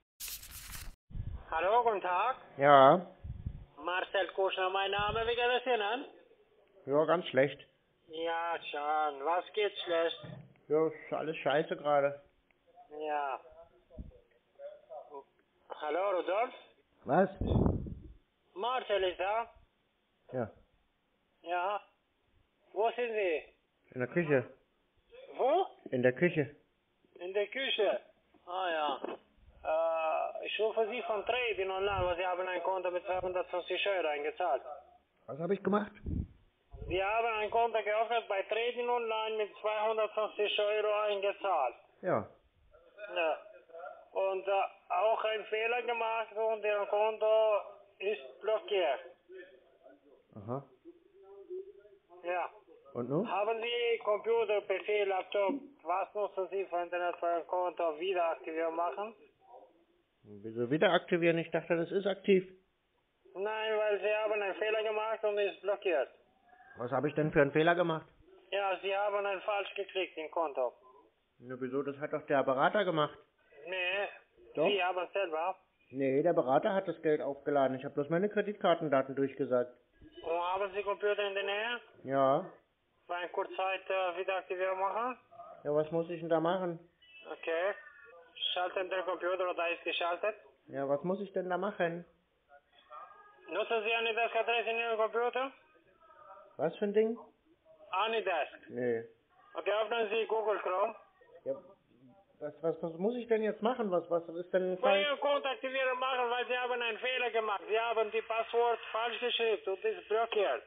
Hallo, guten Tag. Ja, Marcel Kuschner, mein Name. Wie geht es Ihnen? ja, ganz schlecht. Ja, schon. Was geht schlecht? Ja, ist alles scheiße gerade. Ja. Hallo, Rudolf? Was? Marcel ist da? Ja, Ja. Wo sind Sie? in der Küche. Wo? In der Küche. In der Küche. Ah ja. Äh, ich rufe Sie von Trading Online, weil Sie haben ein Konto mit zweihundertfünfzig Euro eingezahlt. Was habe ich gemacht? Sie haben ein Konto geöffnet bei Trading Online mit zweihundertfünfzig Euro eingezahlt. Ja. Ja. Und äh, auch ein Fehler gemacht und Ihr Konto ist blockiert. Aha. Ja. Und nun? Haben Sie Computer, P C, Laptop, was nutzen Sie für Internet für Ihr Konto wieder aktivieren machen? Wieso wieder aktivieren? Ich dachte, das ist aktiv. Nein, weil Sie haben einen Fehler gemacht und ist blockiert. Was habe ich denn für einen Fehler gemacht? Ja, Sie haben ein falsch geklickt im Konto. Na, wieso? Das hat doch der Berater gemacht. Nee, Doch. Sie haben selber. Nee, der Berater hat das Geld aufgeladen. Ich habe bloß meine Kreditkartendaten durchgesagt. Und haben Sie Computer in der Nähe? Ja. Für eine Kurzzeit äh, wieder aktivieren machen? Ja, was muss ich denn da machen? Okay. Schalten den Computer oder ist geschaltet? Ja, was muss ich denn da machen? Nutzen Sie Anydesk-Adresse in Ihrem Computer? Was für ein Ding? Anydesk. Nee. Okay, öffnen Sie Google Chrome. Ja, was, was, was muss ich denn jetzt machen? Was, was ist denn Bei falsch? Ihrem Konto aktivieren machen, weil Sie haben einen Fehler gemacht. Sie haben die Passwort falsch geschrieben und ist blockiert.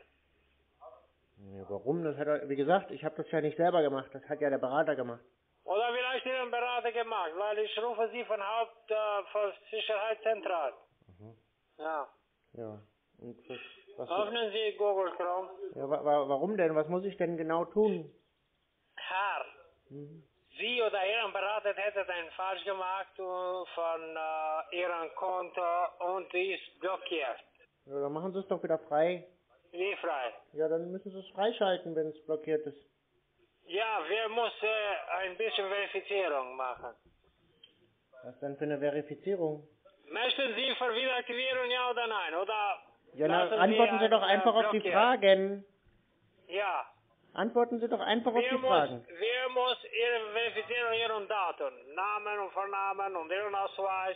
Ja, warum? Das hat er, wie gesagt, ich habe das ja nicht selber gemacht. Das hat ja der Berater gemacht. Oder vielleicht Ihren Berater gemacht, weil ich rufe Sie von Haupt äh, von Sicherheitszentral. Ja. Ja. Und was, was, Öffnen Sie Google Chrome. ja, wa, wa, warum denn? Was muss ich denn genau tun? Herr, Hm. Sie oder Ihren Berater hätten einen falsch gemacht äh, von äh, Ihrem Konto und ist blockiert. Ja, dann machen Sie es doch wieder frei. Wie frei? Ja, dann müssen Sie es freischalten, wenn es blockiert ist. Ja, wir müssen äh, ein bisschen Verifizierung machen. Was denn für eine Verifizierung? Möchten Sie für Wiederaktivierung, ja oder nein? Oder Ja, dann lassen antworten Sie ein, doch äh, einfach auf die blockiert? Fragen. Ja. Antworten Sie doch einfach auf Wer die muss, Fragen. wer muss Ihre Verifizierung Ihren Daten? Namen und Vornamen und Ihren Ausweis.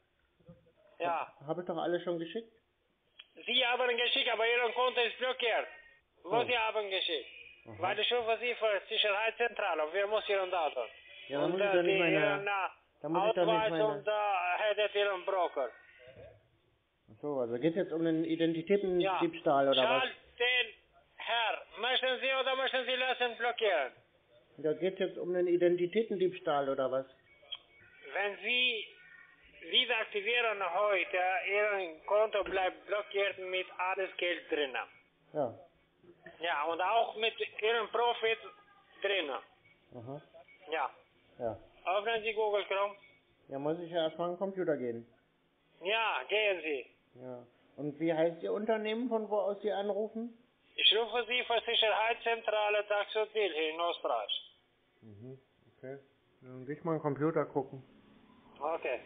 Ja. Habe ich doch alle schon geschickt. Sie haben geschickt, aber Ihr Konto ist blockiert. Wo Oh. Sie haben geschickt? Aha. Weil ich rufe Sie für Sicherheitszentrale. Wer muss Ihren Daten? Ja, dann und muss ich äh, doch nicht die, meine... Ihren äh, Da muss ich doch nicht Ausweis meine... und äh, hättet Ihren Broker. Ach so, also geht es jetzt um einen Ja. Identitätendiebstahl oder was? Schalten, Herr, möchten Sie oder möchten Sie lassen blockieren? Da geht es jetzt um einen Identitätendiebstahl oder was? Wenn Sie wieder aktivieren heute, Ihr Konto bleibt blockiert mit alles Geld drinnen. Ja. Ja, und auch mit Ihrem Profit drinnen. Aha. Ja. Ja. Öffnen Sie Google Chrome. Ja, muss ich ja erstmal an den Computer gehen. Ja, gehen Sie. Ja. Und wie heißt Ihr Unternehmen, von wo aus Sie anrufen? Ich rufe Sie für Sicherheitszentrale Taxotil hier in Österreich. Mhm. Okay. Dann will ich mal an den Computer gucken. Okay.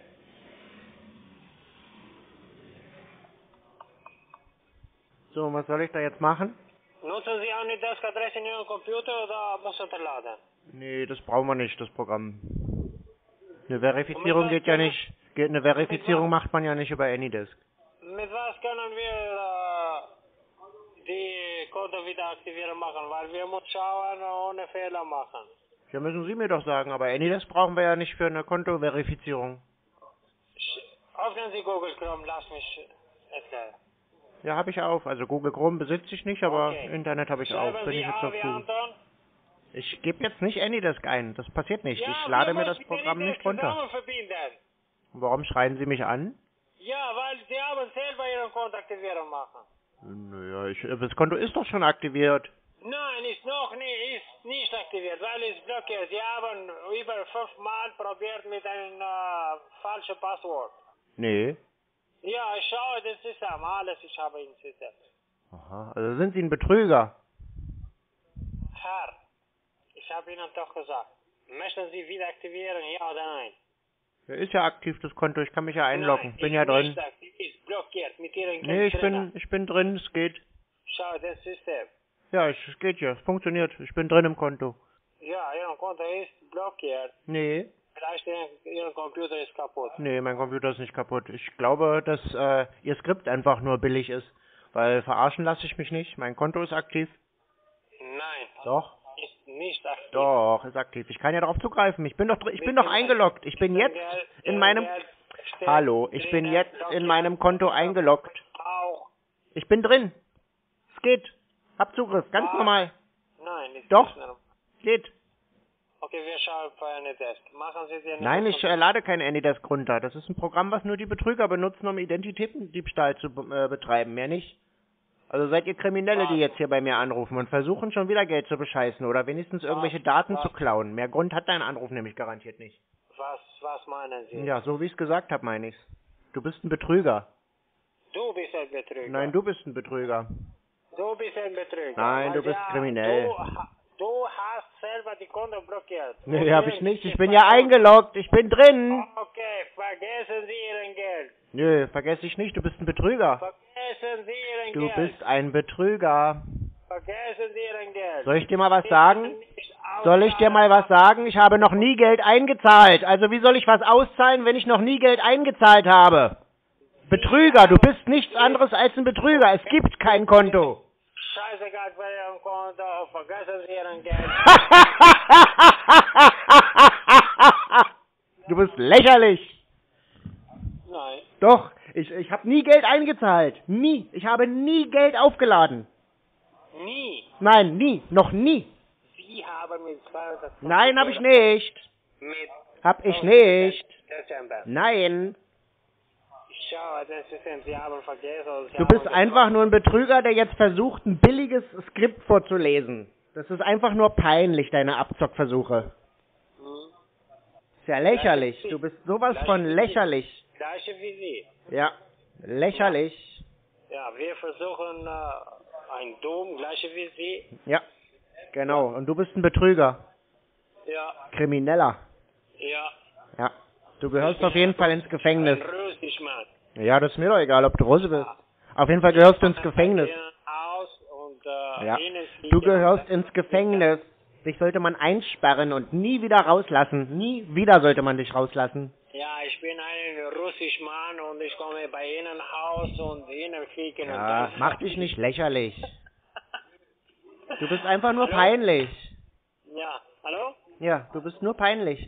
So, und was soll ich da jetzt machen? Nutzen Sie eine Desk-Adresse in Ihrem Computer oder muss unterladen? Nee, das brauchen wir nicht, das Programm. Eine Verifizierung was geht ja können- nicht. Geht, eine Verifizierung macht man ja nicht über Anydesk. Mit was können wir äh, die Konto wieder aktivieren machen? Weil wir müssen schauen, ohne Fehler machen. Ja, müssen Sie mir doch sagen, aber Anydesk brauchen wir ja nicht für eine Kontoverifizierung. Sch- Öffnen Sie Google Chrome, lass mich erklären. Ja, habe ich auf. Also Google Chrome besitze ich nicht, aber Okay. Internet habe ich Schreiben auf. Bin Sie ich jetzt A auf wie Google. Anton. Ich gebe jetzt nicht Anydesk ein. Das passiert nicht. Ja, Ich lade wir mir das müssen Programm die nicht runter. zusammen verbinden. Warum schreien Sie mich an? Ja, weil Sie haben selber Ihren Konto aktivieren machen. Naja, ich, das Konto ist doch schon aktiviert. Nein, ist noch nie, ist nicht aktiviert, weil es blockiert. Sie haben über fünfmal probiert mit einem äh, falschen Passwort. Nee. Ja, ich schaue das System, alles ich habe im System. Aha, also sind Sie ein Betrüger? Herr, ich habe Ihnen doch gesagt, möchten Sie wieder aktivieren, ja oder nein? Ja, ist ja aktiv das Konto, ich kann mich ja einloggen. Nein, Bin ist ja drin. Nicht aktiv, ist blockiert mit Ihren Geld Nee, ich drinnen. bin, ich bin drin, es geht. Schau das System. Ja, es es geht ja, es funktioniert. Ich bin drin im Konto. Ja, Ihr Konto ist blockiert. Nee. Vielleicht Ihr, Ihr Computer ist kaputt. Nee, mein Computer ist nicht kaputt. Ich glaube, dass äh, Ihr Skript einfach nur billig ist. Weil verarschen lasse ich mich nicht. Mein Konto ist aktiv. Nein. Doch. Ist nicht aktiv. Doch, ist aktiv. Ich kann ja darauf zugreifen. Ich bin doch, dr- ich bin doch eingeloggt. Ich bin jetzt in meinem... Hallo, ich bin jetzt in meinem Konto eingeloggt. Auch. Ich bin drin. Es geht. Hab Zugriff, ganz normal. Nein, ist Doch. nicht normal. Geht. Okay, wir schauen für eine Test. Machen Sie den... Nein, ich äh, lade kein AnyDesk runter. Das ist ein Programm, was nur die Betrüger benutzen, um Identitätendiebstahl zu äh, betreiben, mehr nicht. Also seid ihr Kriminelle, die jetzt hier bei mir anrufen und versuchen schon wieder Geld zu bescheißen oder wenigstens irgendwelche Daten zu klauen. Mehr Grund hat dein Anruf nämlich garantiert nicht. Was, was meinen Sie? Ja, so wie ich es gesagt habe, meine ich's. Du bist ein Betrüger. Du bist ein Betrüger. Nein, du bist ein Betrüger. Du bist ein Betrüger. Nein, Weil du bist ja, kriminell. Du, ha- du hast selber die Konto blockiert. Nee, hab ich nicht. Ich bin ja eingeloggt. Ich bin drin. Okay, vergessen Sie Ihren Geld. Nö, vergesse ich nicht. Du bist ein Betrüger. Vergessen Sie Ihren Du Geld. bist ein Betrüger. Vergessen Sie Ihren Geld. Soll ich dir mal was sagen? Soll ich dir mal was sagen? Ich habe noch nie Geld eingezahlt. Also wie soll ich was auszahlen, wenn ich noch nie Geld eingezahlt habe? Betrüger, du bist nichts anderes als ein Betrüger. Es gibt kein Konto. Scheißegal bei Ihrem Konto. Vergessen Sie Ihren Geld. Du bist lächerlich. Nein. Doch, ich, ich habe nie Geld eingezahlt. Nie. Ich habe nie Geld aufgeladen. Nie. Nein, nie. Noch nie. Sie haben mit zweihundertfünfzig Nein, habe ich nicht. Mit Hab ich nicht. Dezember. Nein. Schau, das ist, Sie haben vergessen. Sie Du haben bist gefragt. einfach nur ein Betrüger, der jetzt versucht, ein billiges Skript vorzulesen. Das ist einfach nur peinlich, deine Abzockversuche. Hm. Ist ja lächerlich. Du bist sowas von lächerlich. Gleiche wie Sie. Ja, lächerlich. Ja, wir versuchen äh, ein Dom, gleiche wie Sie. Ja, genau. Und du bist ein Betrüger. Ja, Krimineller. ja. Ja. Du gehörst auf jeden Fall ins Gefängnis. Ein Russisch Mann. Ja, das ist mir doch egal, ob du Russe bist. Auf jeden Fall gehörst du ins Gefängnis. Aus und, äh, Ja. Ihnen Du fliegen- gehörst ins Gefängnis. Dich sollte man einsperren und nie wieder rauslassen. Nie wieder sollte man dich rauslassen. Ja, ich bin ein russisch Mann und ich komme bei Ihnen Haus und Ihnen fliegen und Ja, dann... mach dich nicht lächerlich. Du bist einfach nur peinlich. Ja, hallo? Ja, du bist nur peinlich.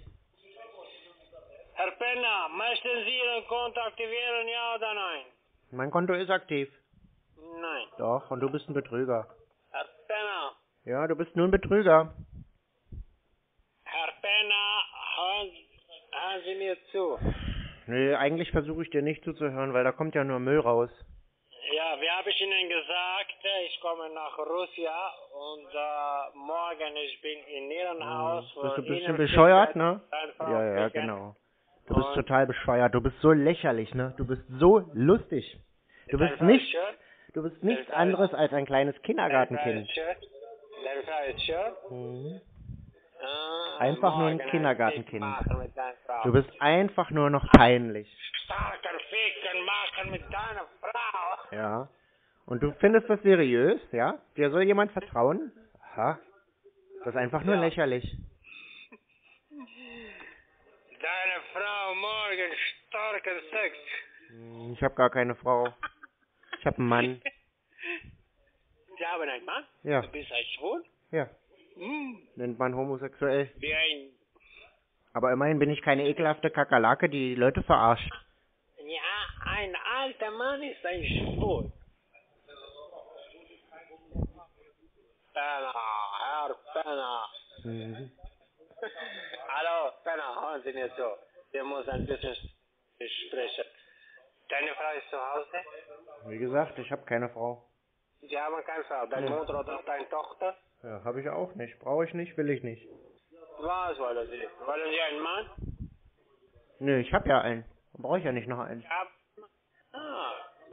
Herr Penner, möchten Sie Ihren Konto aktivieren, ja oder nein? Mein Konto ist aktiv. Nein. Doch, und du bist ein Betrüger. Herr Penner, Ja, du bist nur ein Betrüger. Herr Penner, hören, hören Sie mir zu. Nee, eigentlich versuche ich dir nicht zuzuhören, weil da kommt ja nur Müll raus. Ja, wie habe ich Ihnen gesagt, ich komme nach Russland und äh, morgen ich bin in Ihrem Haus. Bist du ein für bisschen Ihnen bescheuert, fliegen, ne? einfach Ja, ja, fliegen. genau. Du bist Und- total bescheuert. Du bist so lächerlich, ne? Du bist so lustig. Du bist Das nicht, ist schön. du bist nichts Das ist- anderes als ein kleines Das Kindergartenkind. ist schön. Das ist schön. Mhm. Ah, Einfach nur ein morgen Kindergartenkind. Fick machen mit deiner Frau. Du bist einfach nur noch peinlich. Starker Ficken machen mit deiner Frau. Ja. Und du findest das seriös, ja? Dir soll jemand vertrauen? Aha. Das ist einfach nur Ja. lächerlich. Deine Frau morgen starken Sex. Hm, Ich habe gar keine Frau. Ich habe einen Mann. Sie haben einen Mann? Ja, Du bist ein Schwul? ja. Hm. Nennt man homosexuell. Wie ein... Aber immerhin bin ich keine ekelhafte Kakerlake, die die Leute verarscht. Ja, ein alter Mann ist ein Schwul. Penner, Herr Penner. Mhm. Hallo, Penner, hören Sie mir zu. Wir müssen ein bisschen sprechen. Deine Frau ist zu Hause? Wie gesagt, ich habe keine Frau. Sie haben keine Frau. Deine Ja. Mutter oder deine Tochter? Ja, habe ich auch nicht. Brauche ich nicht, will ich nicht. Was wollen Sie? Wollen Sie einen Mann? Nö, ich habe ja einen. Brauche ich ja nicht noch einen. Ja. Ah.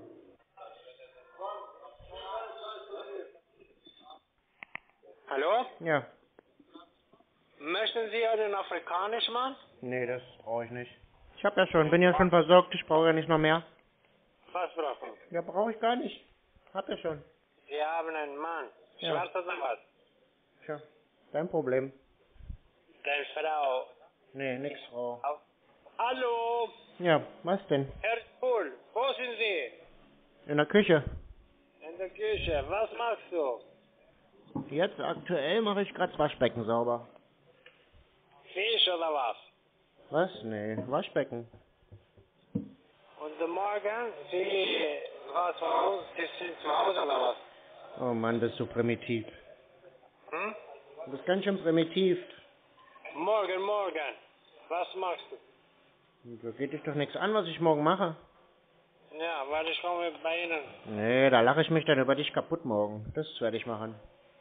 Hallo? Ja. Möchten Sie einen afrikanischen Mann? Nee, das brauche ich nicht. Ich habe ja schon, bin ja schon versorgt, ich brauche ja nicht noch mehr. Was brauchen Sie? Ja, brauche ich gar nicht. Hab ja schon. Sie haben einen Mann. Ja. Schwarz oder was? Tja, dein Problem. Deine Frau Nee, nix, Frau. Auf. Hallo, Ja, was denn? Herr Schwul, wo sind Sie? In der Küche. In der Küche, was machst du? Jetzt aktuell mache ich gerade das Waschbecken sauber. Fisch oder was? Was? Nee, Waschbecken. Und morgen, Sie, was war los? Sie sind zu Hause oder was? Oh Mann, bist du primitiv. Hm? Du bist ganz schön primitiv. Morgen, morgen, was machst du? Da geht dich doch nichts an, was ich morgen mache. Ja, weil ich komme bei Ihnen. Nee, da lache ich mich dann über dich kaputt morgen. Das werde ich machen.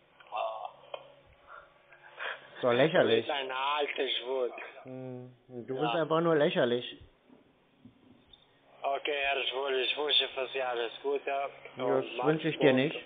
So lächerlich. Du bist ein alter Schwul. Hm, Du bist einfach nur lächerlich. Okay, Herr Schwul, ich wünsche für Sie alles Gute. Ja, Und das macht's wünsche ich dir gut. nicht.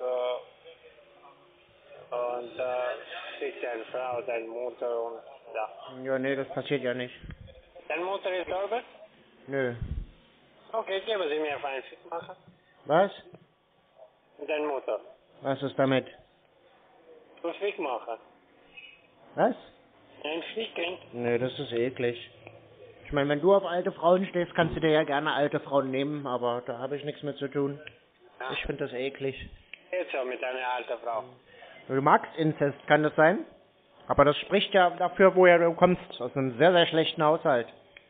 Äh, Und äh, fick deine Frau, deine Mutter und ja. Ja, nee, das passiert ja nicht. Deine Mutter ist sauber? Nö. Okay, geben Sie mir einen Fick machen. Was? Deine Mutter. Was ist damit? Du Fick machen. Was? Ein Ficken? Nee, das ist eklig. Ich meine, wenn du auf alte Frauen stehst, kannst du dir ja gerne alte Frauen nehmen, aber da habe ich nichts mit zu tun. Ja. Ich finde das eklig. Jetzt auch mit einer alten Frau. Du magst Inzest, kann das sein? Aber das spricht ja dafür, woher du kommst. Aus einem sehr, sehr schlechten Haushalt.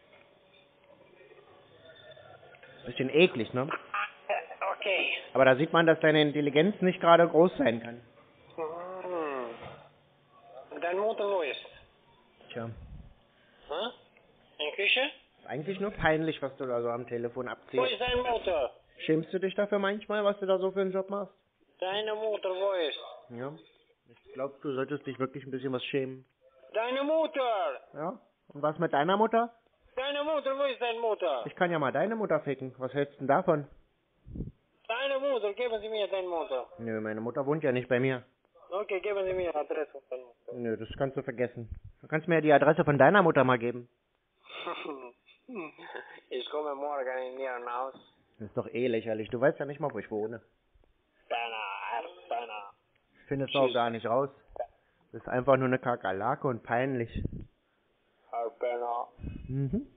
Bisschen eklig, ne? Okay. Aber da sieht man, dass deine Intelligenz nicht gerade groß sein kann. Hm. Und deine Mutter wo ist? Tja, Hm? In der Küche? ist eigentlich nur peinlich, was du da so am Telefon Wo abziehst. ist deine Mutter? Schämst du dich dafür manchmal, was du da so für einen Job machst? Deine Mutter wo ist? Ja. Ich glaube, du solltest dich wirklich ein bisschen was schämen. Deine Mutter! Ja? Und was mit deiner Mutter? Deine Mutter, wo ist deine Mutter? Ich kann ja mal deine Mutter ficken. Was hältst du denn davon? Deine Mutter, geben Sie mir deine Mutter. Nö, meine Mutter wohnt ja nicht bei mir. Okay, geben Sie mir Adresse von deiner Mutter. Nö, das kannst du vergessen. Du kannst mir ja die Adresse von deiner Mutter mal geben. Ich komme morgen in Ihren Haus. Das ist doch eh lächerlich. Du weißt ja nicht mal, wo ich wohne. Deiner, Herr, deiner. Ich finde es auch gar nicht raus. Das ist einfach nur eine Kakerlake und peinlich. Herr Benner. Mhm.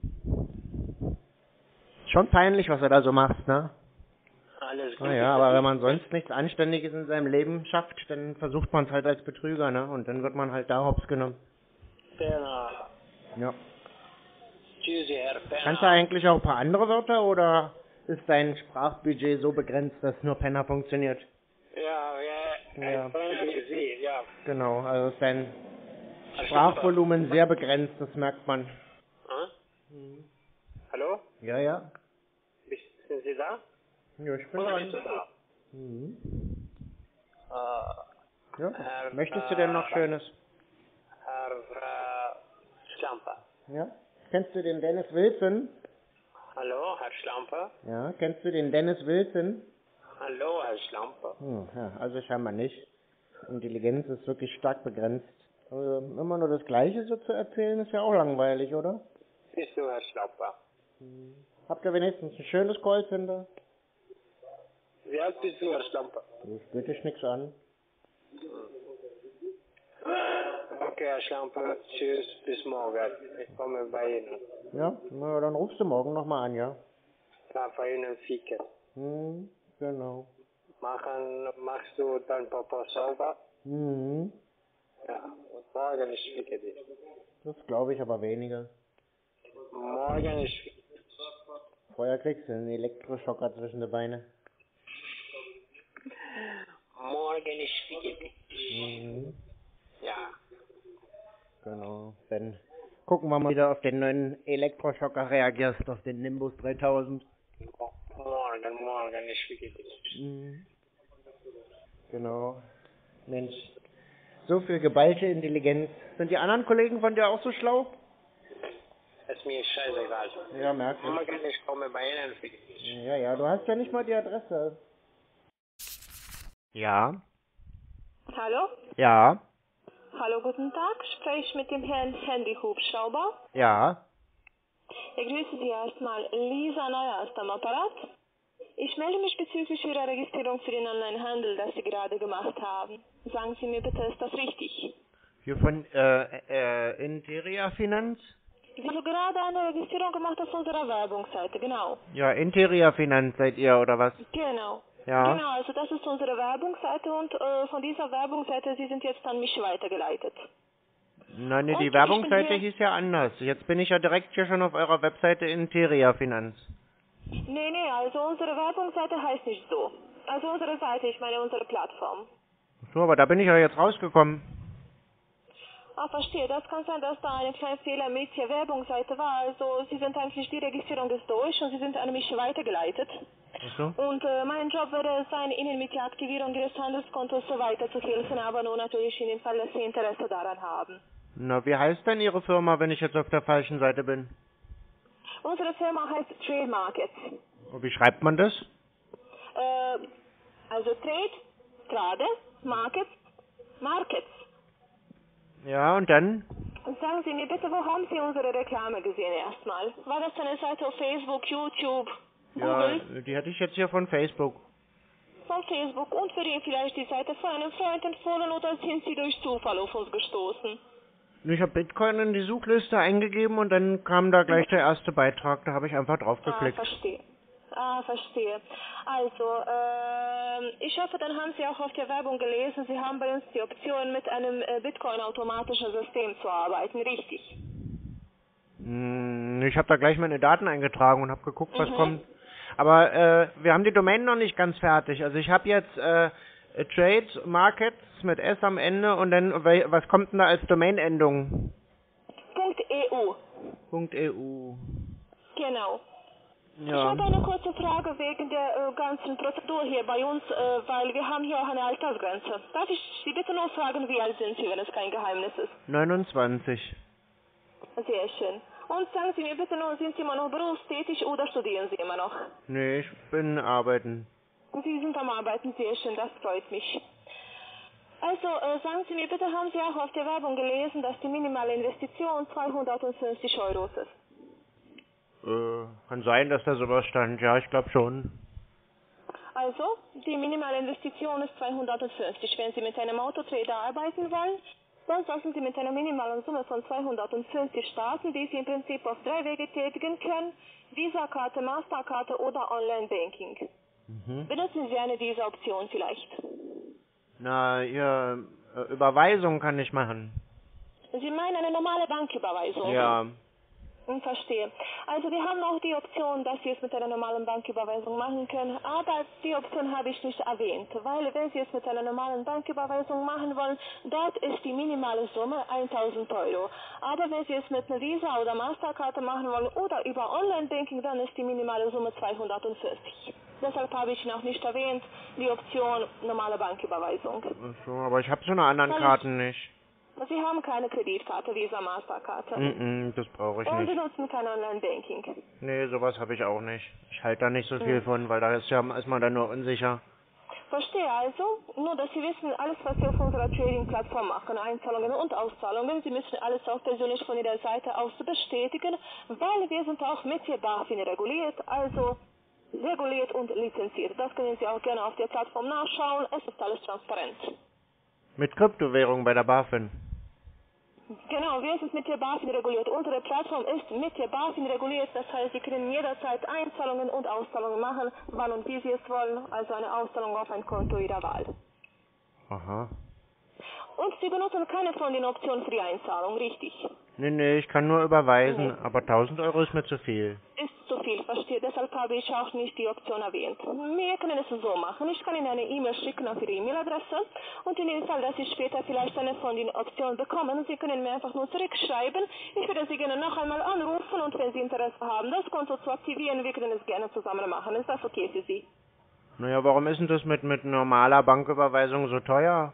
Schon peinlich, was du da so machst, ne? Alles gut. Naja, aber wenn man sonst nichts Anständiges in seinem Leben schafft, dann versucht man es halt als Betrüger, ne? Und dann wird man halt da hops genommen. Benner. Ja. Tschüssi, Herr Benner. Kannst du eigentlich auch ein paar andere Wörter oder ist dein Sprachbudget so begrenzt, dass nur Penner funktioniert? Ja, ja, Ja. ein Freund wie Sie, ja. Genau, also ist dein Sprachvolumen sehr begrenzt, das merkt man. Hm? Hallo? Ja, ja. Bist, sind Sie da? Ja, ich bin Oder bist du dran. da? Mhm. Äh, Ja. Herr, Möchtest du denn noch äh, Schönes? Herr äh, Schlampe. Ja. Kennst du den Dennis Wilson? Hallo, Herr Schlampe. Ja, kennst du den Dennis Wilson? Hallo, Herr Schlampe. Hm, ja, also scheinbar nicht. Intelligenz ist wirklich stark begrenzt. Also, immer nur das Gleiche so zu erzählen, ist ja auch langweilig, oder? Bist du Herr Schlampe? Habt ihr wenigstens ein schönes Callcenter? Wie alt bist du, Herr Schlampe? Das geht dich nichts an. Okay, Herr Schlampe, tschüss, bis morgen. Ich komme bei Ihnen. Ja, na, dann rufst du morgen nochmal an, ja? Ja, bei Ihnen ficken. Hm, genau. Machen, machst du dein Papa sauber? Mhm. Ja, und morgen ich ficke dich. Das glaube ich aber weniger. Morgen ich ficke Vorher kriegst du einen Elektroschocker zwischen die Beine. Morgen ich ficke dich. Mhm. Ja. Genau. Dann gucken wir mal wieder auf den neuen Elektroschocker reagierst, auf den Nimbus dreitausend. Morgen, morgen ich ficke dich. Mhm. Genau. Mensch, so viel geballte Intelligenz. Sind die anderen Kollegen von dir auch so schlau? Ist mir scheißegal. Ja, merke ich. Morgen ich komme bei Ihnen ficke dich. Ja, ja, du hast ja nicht mal die Adresse. Ja. Hallo? Ja. Hallo, guten Tag. Spreche ich mit dem Herrn Handy-Hubschrauber? Ja. Ich grüße Sie erstmal. Lisa Neuer ist am Apparat. Ich melde mich bezüglich Ihrer Registrierung für den Onlinehandel, das Sie gerade gemacht haben. Sagen Sie mir bitte, ist das richtig? Hier von äh, äh, Interia Finanz? Ich habe gerade eine Registrierung gemacht auf unserer Werbungsseite, genau. Ja, Interia Finanz seid ihr, oder was? Genau. Ja. Genau, also das ist unsere Werbungsseite und äh, von dieser Werbungsseite, Sie sind jetzt an mich weitergeleitet. Nein, nee, Und die ich bin Werbungsseite hier- hieß ja anders. Jetzt bin ich ja direkt hier schon auf eurer Webseite Interia Finanz. Nee, nee, also unsere Werbungsseite heißt nicht so. Also unsere Seite, ich meine unsere Plattform. So, aber da bin ich ja jetzt rausgekommen. Ah, verstehe. Das kann sein, dass da ein kleiner Fehler mit der Werbungsseite war. Also Sie sind eigentlich, die Registrierung ist durch und Sie sind an mich weitergeleitet. Ach so? Und äh, mein Job wäre es sein, Ihnen mit der Aktivierung Ihres Handelskontos so weiter zu helfen, aber nur natürlich in dem Fall, dass Sie Interesse daran haben. Na, wie heißt denn Ihre Firma, wenn ich jetzt auf der falschen Seite bin? Unsere Firma heißt Trade Markets. Und wie schreibt man das? Äh, also Trade, Trade, Markets, Markets. Ja, und dann? Und sagen Sie mir bitte, wo haben Sie unsere Reklame gesehen erstmal? War das eine Seite auf Facebook, YouTube, Ja, Google? die hatte ich jetzt hier von Facebook. Von Facebook und für ihn vielleicht die Seite von einem Freund empfohlen oder sind Sie durch Zufall auf uns gestoßen? Ich habe Bitcoin in die Suchliste eingegeben und dann kam da gleich der erste Beitrag. Da habe ich einfach drauf Ah, geklickt. verstehe. Ah, verstehe. Also, ähm, ich hoffe, dann haben Sie auch auf der Werbung gelesen, Sie haben bei uns die Option, mit einem äh, Bitcoin-automatischen System zu arbeiten, richtig? Hm, Ich habe da gleich meine Daten eingetragen und habe geguckt, was Mhm. kommt. Aber äh, wir haben die Domain noch nicht ganz fertig. Also ich habe jetzt äh, Trade Markets mit S am Ende und dann, wel- was kommt denn da als Domainendung? .eu. .eu. Genau. Ich Ja. habe eine kurze Frage wegen der äh, ganzen Prozedur hier bei uns, äh, weil wir haben hier auch eine Altersgrenze. Darf ich Sie bitte nur fragen, wie alt sind Sie, wenn es kein Geheimnis ist? neunundzwanzig. Sehr schön. Und sagen Sie mir bitte nur, sind Sie immer noch berufstätig oder studieren Sie immer noch? Nee, ich bin arbeiten. Sie sind am Arbeiten, sehr schön, das freut mich. Also, äh, sagen Sie mir bitte, haben Sie auch auf der Werbung gelesen, dass die minimale Investition zweihundertfünfzig Euro ist? Äh, kann sein, dass da sowas stand. Ja, ich glaube schon. Also, die minimale Investition ist zweihundertfünfzig. Wenn Sie mit einem Autotrader arbeiten wollen, dann sollten Sie mit einer minimalen Summe von zweihundertfünfzig starten, die Sie im Prinzip auf drei Wege tätigen können: Visa-Karte, Masterkarte oder Online-Banking. Mhm. Benutzen Sie eine dieser Optionen vielleicht? Na, ihr äh, Überweisung kann ich machen. Sie meinen eine normale Banküberweisung? Ja. Hm, verstehe. Also wir haben auch die Option, dass Sie es mit einer normalen Banküberweisung machen können, aber die Option habe ich nicht erwähnt, weil wenn Sie es mit einer normalen Banküberweisung machen wollen, dort ist die minimale Summe tausend Euro. Aber wenn Sie es mit einer Visa oder Masterkarte machen wollen oder über Online-Banking, dann ist die minimale Summe zweihundertfünfzig. Deshalb habe ich noch nicht erwähnt, die Option normale Banküberweisung. Ach so, aber ich habe so eine anderen Kann ich- Karten nicht. Sie haben keine Kreditkarte, Visa, Masterkarte. Mhm, das brauche ich Und nicht. benutzen kein Online-Banking. Nee, sowas habe ich auch nicht. Ich halte da nicht so viel Mhm. von, weil da ist ja ist man dann nur unsicher. Verstehe also, nur dass Sie wissen, alles was Sie auf unserer Trading-Plattform machen, Einzahlungen und Auszahlungen, Sie müssen alles auch persönlich von Ihrer Seite aus bestätigen, weil wir sind auch mit der BaFin reguliert, also reguliert und lizenziert. Das können Sie auch gerne auf der Plattform nachschauen, es ist alles transparent. Mit Kryptowährung bei der BaFin. Genau, wir sind mit der BaFin reguliert. Unsere Plattform ist mit der BaFin reguliert, das heißt, Sie können jederzeit Einzahlungen und Auszahlungen machen, wann und wie Sie es wollen, also eine Auszahlung auf ein Konto Ihrer Wahl. Aha. Und Sie benutzen keine von den Optionen für die Einzahlung, richtig? Nee, nee, ich kann nur überweisen, Nee. aber tausend Euro ist mir zu viel. Ist zu viel, verstehe. Deshalb habe ich auch nicht die Option erwähnt. Wir können es so machen. Ich kann Ihnen eine E-Mail schicken auf Ihre E-Mail-Adresse und in dem Fall, dass Sie später vielleicht eine von den Optionen bekommen, Sie können mir einfach nur zurückschreiben. Ich würde Sie gerne noch einmal anrufen und wenn Sie Interesse haben, das Konto zu aktivieren, wir können es gerne zusammen machen. Ist das okay für Sie? Naja, warum ist denn das mit, mit normaler Banküberweisung so teuer?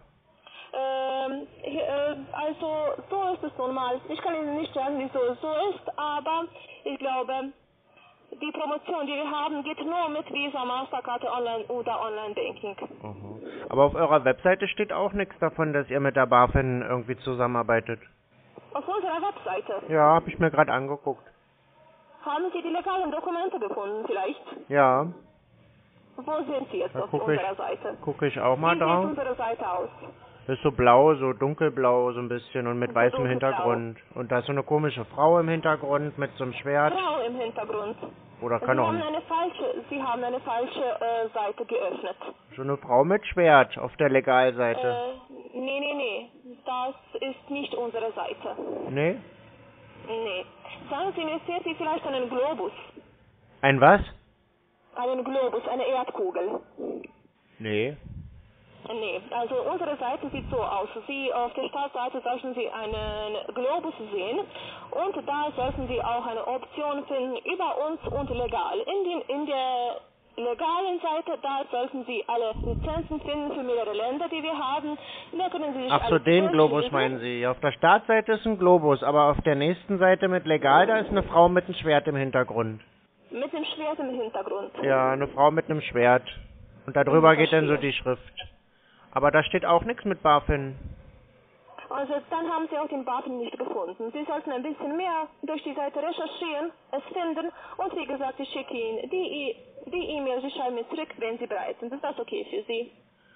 Ähm, äh, also, so ist es normal. Ich kann Ihnen nicht sagen, wieso es so ist, aber ich glaube, die Promotion, die wir haben, geht nur mit Visa, Masterkarte Online oder Online-Banking. Aha. Aber auf eurer Webseite steht auch nichts davon, dass ihr mit der BaFin irgendwie zusammenarbeitet. Auf unserer Webseite. Ja, habe ich mir gerade angeguckt. Haben Sie die legalen Dokumente gefunden vielleicht? Ja, Wo sind Sie jetzt da auf gucke ich, unserer Seite? guck ich auch Wie mal sieht drauf. unsere Seite aus? Das ist so blau, so dunkelblau so ein bisschen und mit So weißem dunkelblau. Hintergrund. Und da ist so eine komische Frau im Hintergrund mit so einem Schwert. Frau im Hintergrund. Oder Sie kann auch haben ein, eine falsche, Sie haben eine falsche äh, Seite geöffnet. so eine Frau mit Schwert auf der Legalseite. Äh, nee, nee, nee. Das ist nicht unsere Seite. Nee? Nee. Sagen Sie mir, sehen Sie vielleicht einen Globus? Ein was? Einen Globus, eine Erdkugel. Nee. Nee, also unsere Seite sieht so aus. Sie auf der Startseite sollten Sie einen Globus sehen und da sollten Sie auch eine Option finden über uns und legal. In, den, in der legalen Seite, da sollten Sie alle Lizenzen finden für mehrere Länder, die wir haben. Da können Sie sich Ach so, alles den Globus durchlesen. meinen Sie. Auf der Startseite ist ein Globus, aber auf der nächsten Seite mit legal, da ist eine Frau mit einem Schwert im Hintergrund. Mit dem Schwert im Hintergrund. Ja, eine Frau mit einem Schwert. Und darüber Ich geht dann so verstehe. die Schrift. Aber da steht auch nichts mit BaFin. Also dann haben Sie auch den BaFin nicht gefunden. Sie sollten ein bisschen mehr durch die Seite recherchieren, es finden und wie gesagt, ich schicke Ihnen die E- die E-Mail, Sie schreiben mir zurück, wenn Sie bereit sind. Ist das okay für Sie?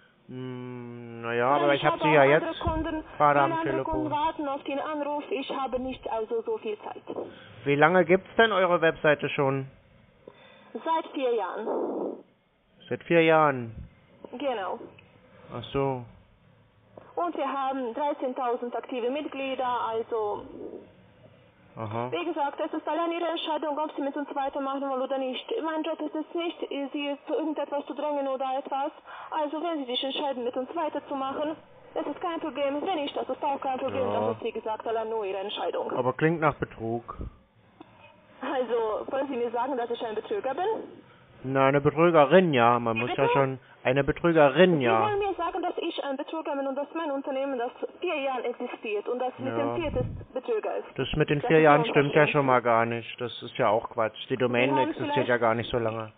Hm, naja, Weil aber ich habe habe Sie auch ja andere jetzt Kunden, gerade weil am andere Kunden Telefon. warten auf den Anruf. Ich habe nicht also so viel Zeit. Wie lange gibt's denn eure Webseite schon? Seit vier Jahren. Seit vier Jahren. Genau. Ach so. Und wir haben dreizehntausend aktive Mitglieder, also Aha. wie gesagt, es ist allein Ihre Entscheidung, ob Sie mit uns weitermachen wollen oder nicht. Mein Job ist es nicht, Sie zu irgendetwas zu drängen oder etwas. Also wenn Sie sich entscheiden, mit uns weiterzumachen, das ist kein Problem. Wenn nicht, das ist auch kein Problem. Ja. Das ist, wie gesagt, allein nur Ihre Entscheidung. Aber klingt nach Betrug. Also, wollen Sie mir sagen, dass ich ein Betrüger bin? Na, eine Betrügerin, ja. Man Wie muss bitte? ja schon... Eine Betrügerin, Sie ja. wollen mir sagen, dass ich ein Betrüger bin und dass mein Unternehmen, das vier Jahren existiert und das mit Ja. dem vierten Betrüger ist. Das mit den Das vier ist Jahren so stimmt ja unverschämt. schon mal gar nicht. Das ist ja auch Quatsch. Die Domain Sie haben existiert vielleicht- ja gar nicht so lange.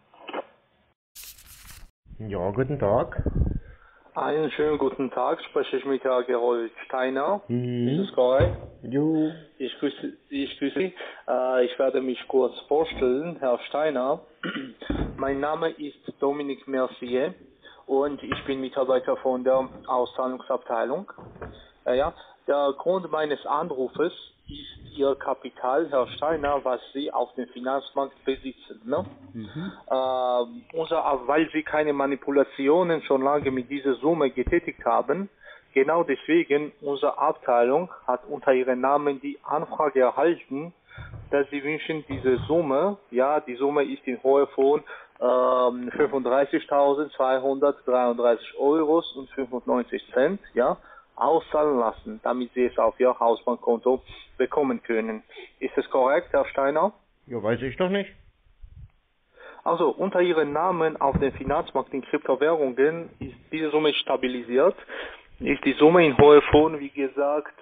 Ja, guten Tag. Einen schönen guten Tag, spreche ich mit Herrn Gerold Steiner. Mhm. Ist es korrekt? Jo. Ich grüße, ich grüße Sie. Äh, ich werde mich kurz vorstellen, Herr Steiner. Mein Name ist Dominique Mercier und ich bin Mitarbeiter von der Auszahlungsabteilung. Äh, ja, der Grund meines Anrufes ist Ihr Kapital, Herr Steiner, was Sie auf dem Finanzmarkt besitzen. Ne? Mhm. Äh, unser, weil Sie keine Manipulationen schon lange mit dieser Summe getätigt haben, genau deswegen unsere Abteilung hat unter Ihrem Namen die Anfrage erhalten, dass Sie wünschen diese Summe, ja, die Summe ist in Höhe von ähm, fünfunddreißigtausendzweihundertdreiunddreißig Euro und fünfundneunzig Cent, ja, auszahlen lassen, damit Sie es auf Ihr Hausbankkonto bekommen können. Ist es korrekt, Herr Steiner? Ja, weiß ich doch nicht. Also unter Ihrem Namen auf dem Finanzmarkt in Kryptowährungen ist diese Summe stabilisiert. Ist die Summe in Höhe von, wie gesagt,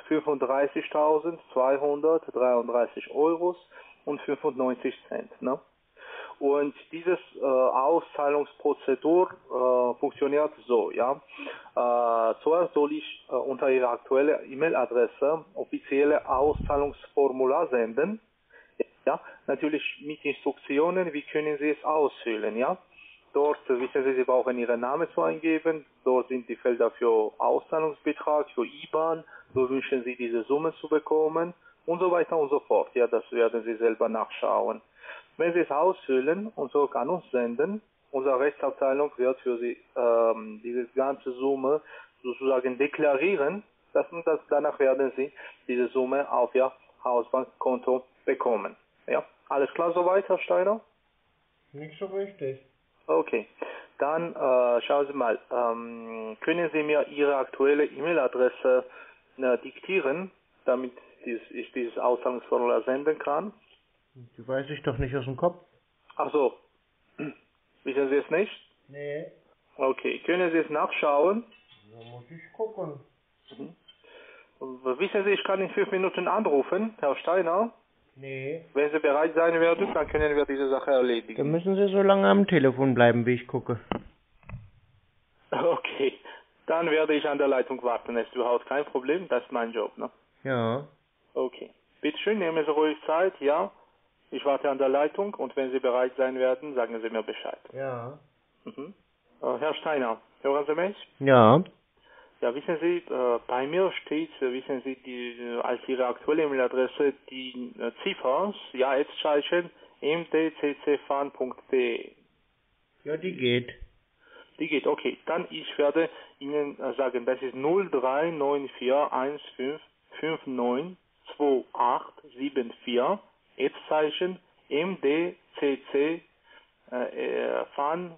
fünfunddreißigtausendzweihundertdreiunddreißig Euro und fünfundneunzig Cent. Ne? Und dieses äh, Auszahlungsprozedur äh, funktioniert so, ja. Äh, zuerst soll ich äh, unter Ihrer aktuellen E-Mail-Adresse offizielle Auszahlungsformular senden. Ja, natürlich mit Instruktionen, wie können Sie es ausfüllen, ja. Dort äh, wissen Sie, Sie brauchen Ihren Namen zu eingeben. Dort sind die Felder für Auszahlungsbetrag, für I B A N, so wünschen Sie diese Summe zu bekommen und so weiter und so fort. Ja, das werden Sie selber nachschauen. Wenn Sie es ausfüllen und so an uns senden, unsere Rechtsabteilung wird für Sie ähm, diese ganze Summe sozusagen deklarieren. Das, das, danach werden Sie diese Summe auf Ihr Hausbankkonto bekommen. Ja, alles klar soweit, Herr Steiner? Nicht so richtig. Okay, dann äh, schauen Sie mal, ähm, können Sie mir Ihre aktuelle E-Mail-Adresse äh, diktieren, damit dies, ich dieses Auszahlungsformular senden kann? Die weiß ich doch nicht aus dem Kopf. Ach so, wissen Sie es nicht? Nee, Okay, können Sie es nachschauen? da muss ich gucken. Mhm. Wissen Sie, ich kann in fünf Minuten anrufen, Herr Steiner. Nee. Wenn Sie bereit sein werden, dann können wir diese Sache erledigen. Dann müssen Sie so lange am Telefon bleiben, wie ich gucke. Okay, dann werde ich an der Leitung warten. Das ist überhaupt kein Problem, das ist mein Job, ne? Ja. Okay. Bitte schön, nehmen Sie ruhig Zeit, ja? Ich warte an der Leitung und wenn Sie bereit sein werden, sagen Sie mir Bescheid. Ja. Mhm. Äh, Herr Steiner, hören Sie mich? Ja. Ja, wissen Sie, äh, bei mir steht, äh, wissen Sie, die, äh, als Ihre aktuelle E-Mail-Adresse die äh, Ziffern, ja, Zeichen, m d c c fan punkt d e. Ja, die geht. Die geht, okay. Dann ich werde Ihnen äh, sagen, das ist null drei neun vier eins fünf fünf neun zwei acht sieben vier, Zeichen, m d c c äh, fan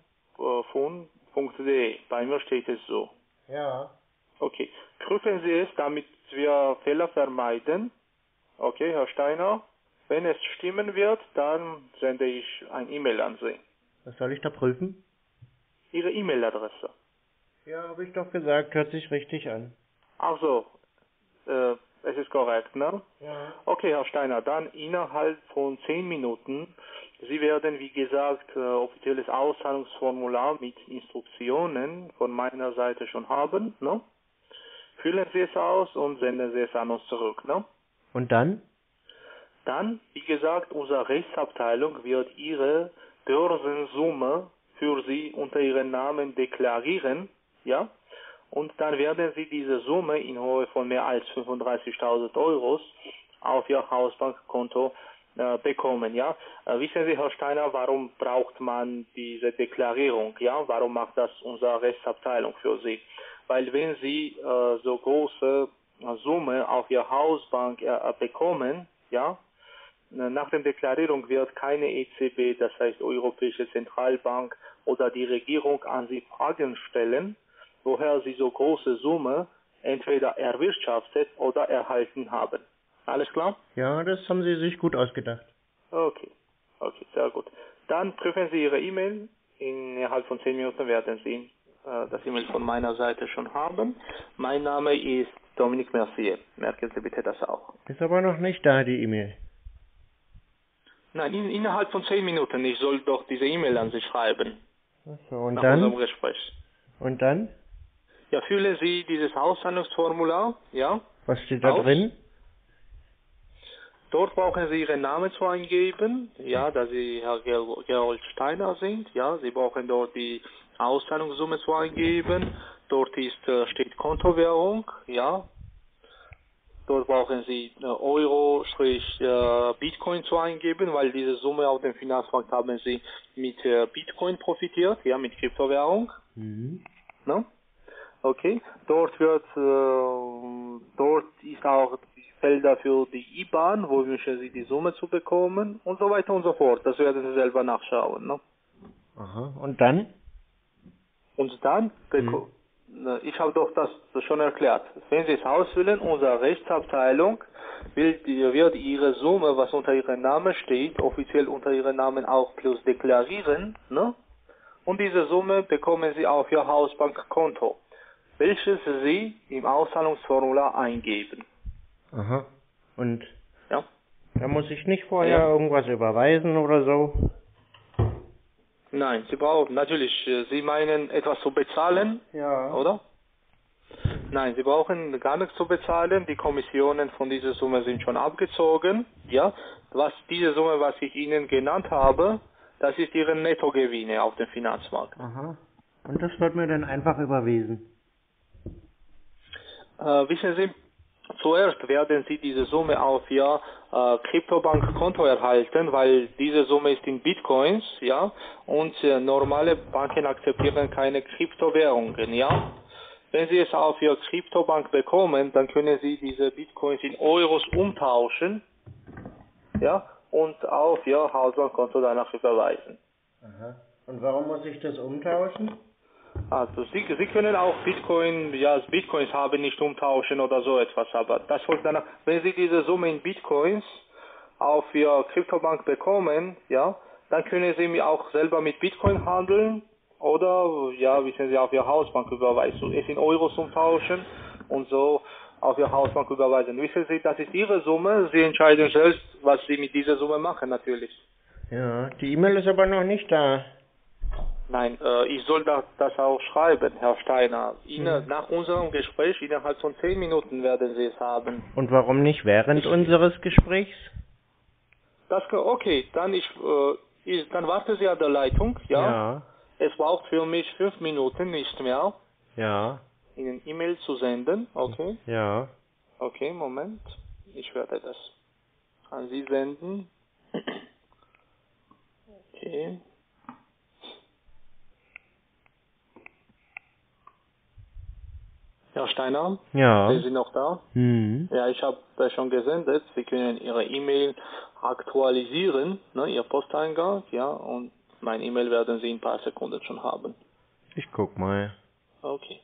punkt d e. Bei mir steht es so. Ja. Okay. Prüfen Sie es, damit wir Fehler vermeiden. Okay, Herr Steiner. Wenn es stimmen wird, dann sende ich ein E-Mail an Sie. Was soll ich da prüfen? Ihre E-Mail-Adresse. Ja, habe ich doch gesagt, hört sich richtig an. Ach so, äh, es ist korrekt, ne? Ja. Okay, Herr Steiner, dann innerhalb von zehn Minuten, Sie werden, wie gesagt, äh, offizielles Auszahlungsformular mit Instruktionen von meiner Seite schon haben, ne? Füllen Sie es aus und senden Sie es an uns zurück, ne? Und dann? Dann, wie gesagt, unsere Rechtsabteilung wird Ihre Börsensumme für Sie unter Ihren Namen deklarieren, ja? Und dann werden Sie diese Summe in Höhe von mehr als fünfunddreißigtausend Euro auf Ihr Hausbankkonto äh, bekommen, ja? Äh, wissen Sie, Herr Steiner, warum braucht man diese Deklarierung, ja? Warum macht das unsere Rechtsabteilung für Sie? Weil wenn Sie äh, so große äh, Summe auf Ihr Hausbank äh, bekommen, ja, nach der Deklarierung wird keine E Z B, das heißt Europäische Zentralbank oder die Regierung an Sie Fragen stellen, woher Sie so große Summe entweder erwirtschaftet oder erhalten haben. Alles klar? Ja, das haben Sie sich gut ausgedacht. Okay, okay, sehr gut. Dann prüfen Sie Ihre E-Mail. Innerhalb von zehn Minuten werden Sie äh, das E-Mail von meiner Seite schon haben. Mein Name ist Dominique Mercier. Merken Sie bitte das auch. Ist aber noch nicht da, die E-Mail. Nein, in, innerhalb von zehn Minuten. Ich soll doch diese E-Mail an Sie schreiben. Ach so, und nach dann? unserem Gespräch. Und dann? Ja, füllen Sie dieses Auszahlungsformular, ja? Was steht da aus. drin? Dort brauchen Sie Ihren Namen zu eingeben, ja, da Sie Herr Ger- Gerold Steiner sind, ja. Sie brauchen dort die Auszahlungssumme zu eingeben. Dort ist, äh, steht Kontowährung, ja. Dort brauchen Sie äh, Euro, Strich, äh, Bitcoin zu eingeben, weil diese Summe auf dem Finanzmarkt haben Sie mit äh, Bitcoin profitiert, ja, mit Kryptowährung. Mhm. No? Okay. Dort wird, äh, dort ist auch die Felder für die I B A N, wo wünschen Sie die Summe zu bekommen und so weiter und so fort. Das werden Sie selber nachschauen, no? Aha. Und dann? Und dann, Mhm. ich habe doch das schon erklärt. Wenn Sie es ausfüllen, unsere Rechtsabteilung wird, wird Ihre Summe, was unter Ihrem Namen steht, offiziell unter Ihrem Namen auch plus deklarieren, ne? Und diese Summe bekommen Sie auf Ihr Hausbankkonto, welches Sie im Auszahlungsformular eingeben. Aha. Und Ja? da muss ich nicht vorher Ja. irgendwas überweisen oder so? Nein, Sie brauchen natürlich, äh, Sie meinen etwas zu bezahlen, Ja. oder? Nein, Sie brauchen gar nichts zu bezahlen. Die Kommissionen von dieser Summe sind schon abgezogen. Ja, was diese Summe, was ich Ihnen genannt habe, das ist Ihre Nettogewinne auf dem Finanzmarkt. Aha. Und das wird mir dann einfach überwiesen? Äh, wissen Sie, zuerst werden Sie diese Summe auf Ihr äh, Kryptobankkonto erhalten, weil diese Summe ist in Bitcoins, ja, und äh, normale Banken akzeptieren keine Kryptowährungen, ja. Wenn Sie es auf Ihre Kryptobank bekommen, dann können Sie diese Bitcoins in Euros umtauschen, ja, und auf Ihr Hausbankkonto danach überweisen. Aha. Und warum muss ich das umtauschen? Also Sie, Sie können auch Bitcoin, ja, Bitcoins haben, nicht umtauschen oder so etwas, aber das folgt danach. Wenn Sie diese Summe in Bitcoins auf Ihre Kryptobank bekommen, ja, dann können Sie mir auch selber mit Bitcoin handeln oder, ja, wissen Sie, auf Ihre Hausbank überweisen. Es in Euros umtauschen und so auf Ihre Hausbank überweisen. Wissen Sie, das ist Ihre Summe, Sie entscheiden selbst, was Sie mit dieser Summe machen, natürlich. Ja, die E-Mail ist aber noch nicht da. Nein, äh, ich soll das, das auch schreiben, Herr Steiner. Ihnen, Hm. nach unserem Gespräch, innerhalb von zehn Minuten werden Sie es haben. Und warum nicht während unseres Gesprächs? Das, okay, dann, ich, äh, ich, dann warten Sie an der Leitung, ja? Ja. Es braucht für mich fünf Minuten, nicht mehr. Ja. Ihnen E-Mail zu senden, okay? Ja. Okay, Moment. Ich werde das an Sie senden. Okay. Herr Steiner, Ja. sind Sie noch da? Hm. Ja, ich habe das schon gesendet. Sie können Ihre E-Mail aktualisieren, ne, Ihr Posteingang, ja, und mein E-Mail werden Sie in ein paar Sekunden schon haben. Ich guck mal. Okay.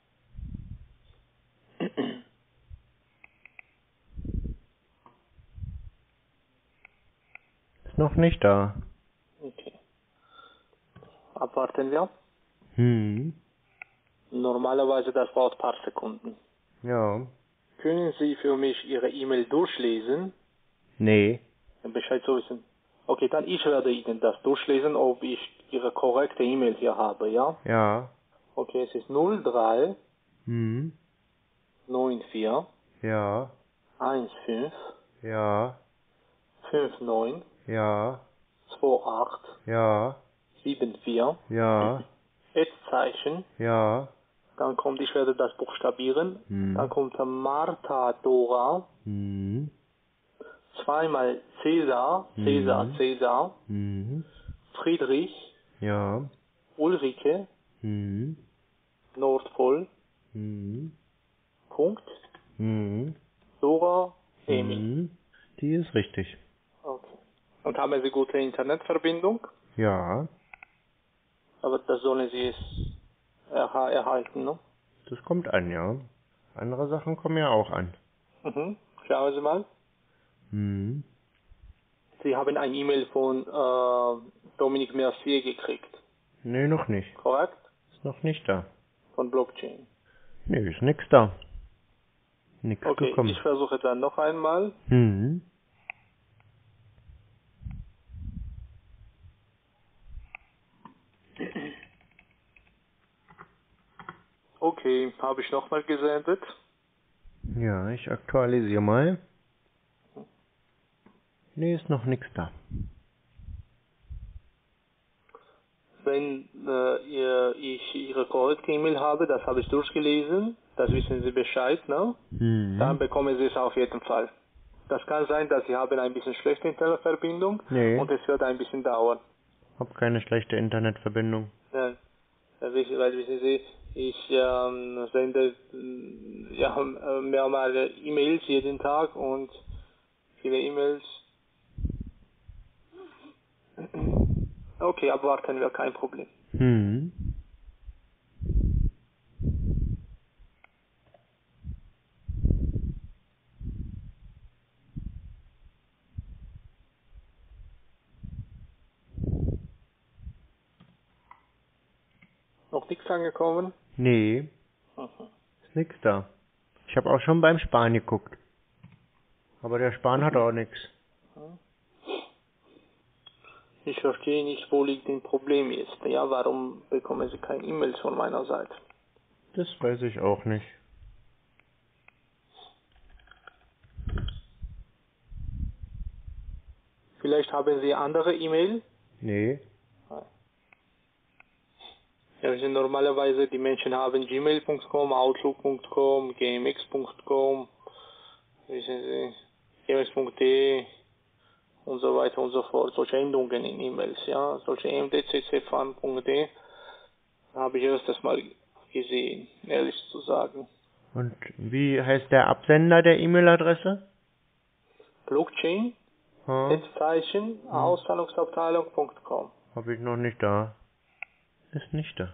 Ist noch nicht da. Okay. Abwarten wir. Hm. Normalerweise das dauert ein paar Sekunden. Ja. Können Sie für mich Ihre E-Mail durchlesen? Nee. Um Bescheid zu wissen. Okay, dann ich werde Ihnen das durchlesen, ob ich Ihre korrekte E-Mail hier habe, ja? Ja. Okay, es ist null drei Hm. neun vier Ja. eins fünf Ja. fünf neun Ja. zwei acht Ja. sieben vier Ja. Ad-Zeichen. Ja. Dann kommt, ich werde das buchstabieren. Hm. Dann kommt Martha Dora. Hm. Zweimal Cäsar, Cäsar, Mhm. Cäsar, Hm. Friedrich, Ja. Ulrike, Hm. Nordpol, Hm. Punkt, Hm. Dora, Emil. Hm. Die ist richtig. Okay. Und haben Sie gute Internetverbindung? Ja. Aber das sollen Sie es erha erhalten, ne? Das kommt an, ja. Andere Sachen kommen ja auch an. Mhm. Schauen Sie mal. Hm. Sie haben ein E-Mail von äh, Dominique Mercier gekriegt, Nee, noch nicht. korrekt? Ist noch nicht da. Von Blockchain. Nee, ist nix da. Nix Okay, gekommen. ich versuche dann noch einmal. Hm. Okay, habe ich nochmal gesendet. Ja, ich aktualisiere mal. Nee, ist noch nix da. Wenn äh, ihr, ich Ihre korrekte E-Mail habe, das habe ich durchgelesen, das wissen Sie Bescheid, ne? Hm. Dann bekommen Sie es auf jeden Fall. Das kann sein, dass Sie haben ein bisschen schlechte Internetverbindung Nee. und es wird ein bisschen dauern. Hab keine schlechte Internetverbindung. Ja, weil wissen weil wissen Sie, ich ähm, sende äh, ja, äh, mehrmals E-Mails jeden Tag und viele E-Mails. Okay, abwarten wir, kein Problem. Hm. Noch nichts angekommen? Nee, Mhm. ist nix da. Ich habe auch schon beim Spahn geguckt. Aber der Spahn hat auch nix. Ich verstehe nicht, wo liegt ein Problem jetzt. Ja, warum bekommen Sie keine E-Mails von meiner Seite? Das weiß ich auch nicht. Vielleicht haben Sie andere E-Mail? Nee. Ja, wir sind normalerweise, die Menschen haben gmail punkt com, outlook punkt com, gmx punkt com, wissen Sie, gmx punkt de und so weiter und so fort. Solche Endungen in E-Mails, ja. Solche emdccfan punkt de habe ich erst das mal gesehen, ehrlich zu sagen. Und wie heißt der Absender der E-Mail-Adresse? Blockchain, Hm. Zeichen, Auszahlungsabteilung punkt com. Hab ich noch nicht da. Ist nicht da.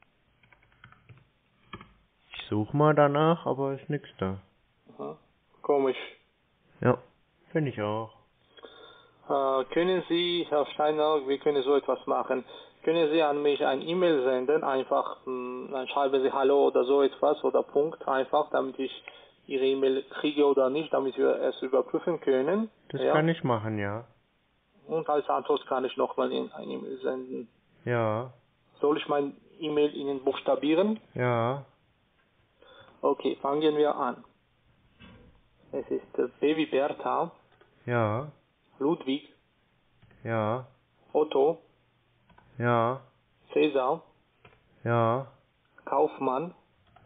Ich suche mal danach, aber ist nix da. Mhm. Komisch. Ja, finde ich auch. Äh, können Sie, Herr Steiner, wir können so etwas machen. Können Sie an mich ein E-Mail senden, einfach, mh, dann schreiben Sie Hallo oder so etwas oder Punkt einfach, damit ich Ihre E-Mail kriege oder nicht, damit wir es überprüfen können. Das ja? kann ich machen, ja. Und als Antwort kann ich nochmal ein E-Mail senden. Ja, Soll ich mein E-Mail Ihnen buchstabieren? ja, Okay, fangen wir an. Es ist äh, B wie Bertha, ja, Ludwig, ja, Otto, ja, Cäsar, ja, Kaufmann,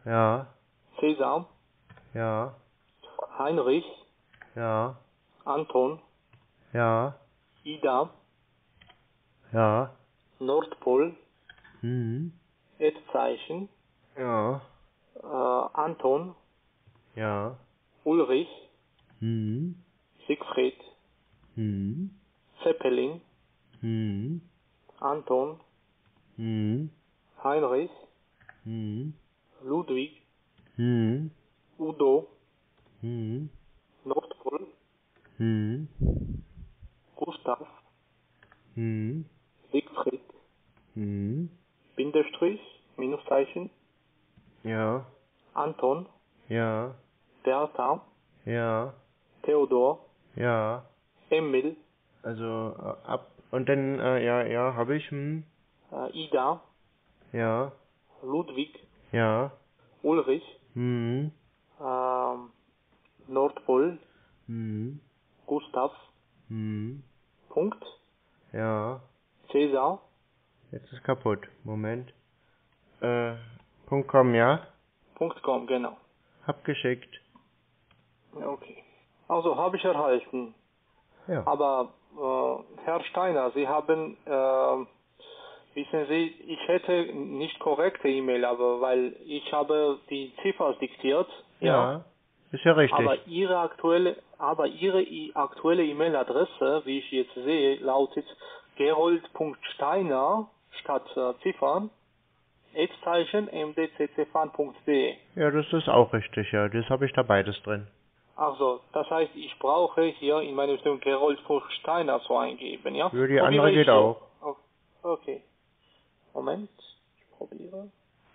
Ja. Cäsar, Ja. Heinrich, Ja. Anton, Ja. Ida, Ja. Nordpol, Mhm. Edzeichen, Ja. äh, Anton, Ja. Ulrich, Mhm. Siegfried, Mhm. Zeppelin, Mhm. Anton, Mhm. Heinrich, Mhm. Ludwig, Mhm. Udo, Mhm. Nordpol, Mhm. Gustav, Mhm. Siegfried, Mhm. Bindestrich, Minuszeichen, Ja. Anton, Ja. Bertha, Ja. Theodor, Ja. Emil, Also äh, ab und dann äh, ja, ja, habe ich hm. äh, Ida, Ja. Ludwig, Ja. Ulrich, Mhm. ähm, Nordpol, Mhm. Gustav, Mhm. Punkt, Ja. Cäsar, Jetzt ist kaputt. Moment. Äh, Punkt .com, ja? Punkt .com, genau. Hab geschickt. Okay. Also habe ich erhalten. Ja. Aber äh, Herr Steiner, Sie haben, äh, wissen Sie, ich hätte nicht korrekte E-Mail, aber weil ich habe die Ziffern diktiert, ja. Ja. Ist ja richtig. Aber Ihre aktuelle, aber Ihre i- aktuelle E-Mail-Adresse, wie ich jetzt sehe, lautet gerold.steiner statt äh, Ziffern, Edzeichen m d c c f a n punkt d e. Ja, das ist auch richtig, ja. Das habe ich da beides drin. Also, das heißt, ich brauche hier in meinem System Gerold.steiner so eingeben, ja? Ja, die Probiere andere ich geht so. auch. O- Okay. Moment, ich probiere.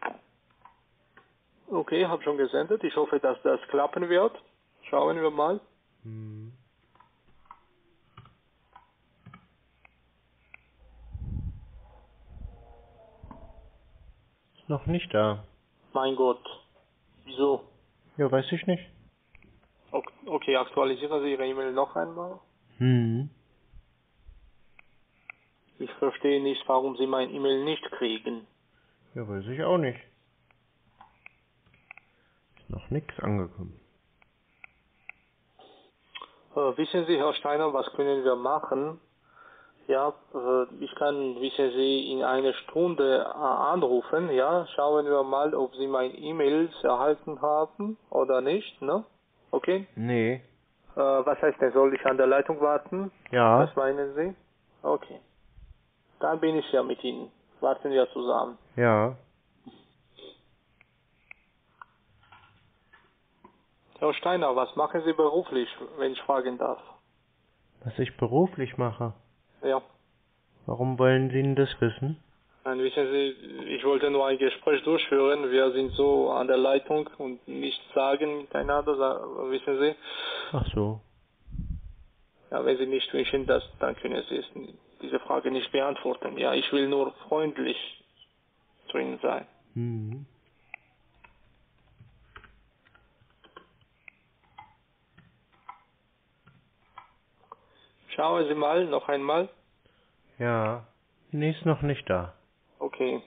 Okay, habe schon gesendet. Ich hoffe, dass das klappen wird. Schauen wir mal. Hm. Ist noch nicht da. Mein Gott. Wieso? Ja, weiß ich nicht. Ok- Okay, aktualisieren Sie Ihre E-Mail noch einmal. Hm. Ich verstehe nicht, warum Sie mein E-Mail nicht kriegen. Ja, weiß ich auch nicht. Ist noch nichts angekommen. Äh, wissen Sie, Herr Steiner, was können wir machen? Ja, äh, ich kann, wissen Sie, in einer Stunde äh, anrufen, ja, schauen wir mal, ob Sie meine E-Mails erhalten haben oder nicht, ne? Okay? Nee. Äh, was heißt denn, soll ich an der Leitung warten? Ja. Was meinen Sie? Okay. Dann bin ich ja mit Ihnen. Warten wir zusammen. Ja. Herr Steiner, was machen Sie beruflich, wenn ich fragen darf? Was ich beruflich mache. Ja. Warum wollen Sie denn das wissen? Nein, wissen Sie, ich wollte nur ein Gespräch durchführen. Wir sind so an der Leitung und nichts sagen miteinander, sa- wissen Sie. Ach so. Ja, wenn Sie nicht wünschen, das, dann können Sie es, diese Frage nicht beantworten. Ja, ich will nur freundlich zu Ihnen sein. Hm. Schauen Sie mal, noch einmal. Ja. Nee, ist noch nicht da. Okay.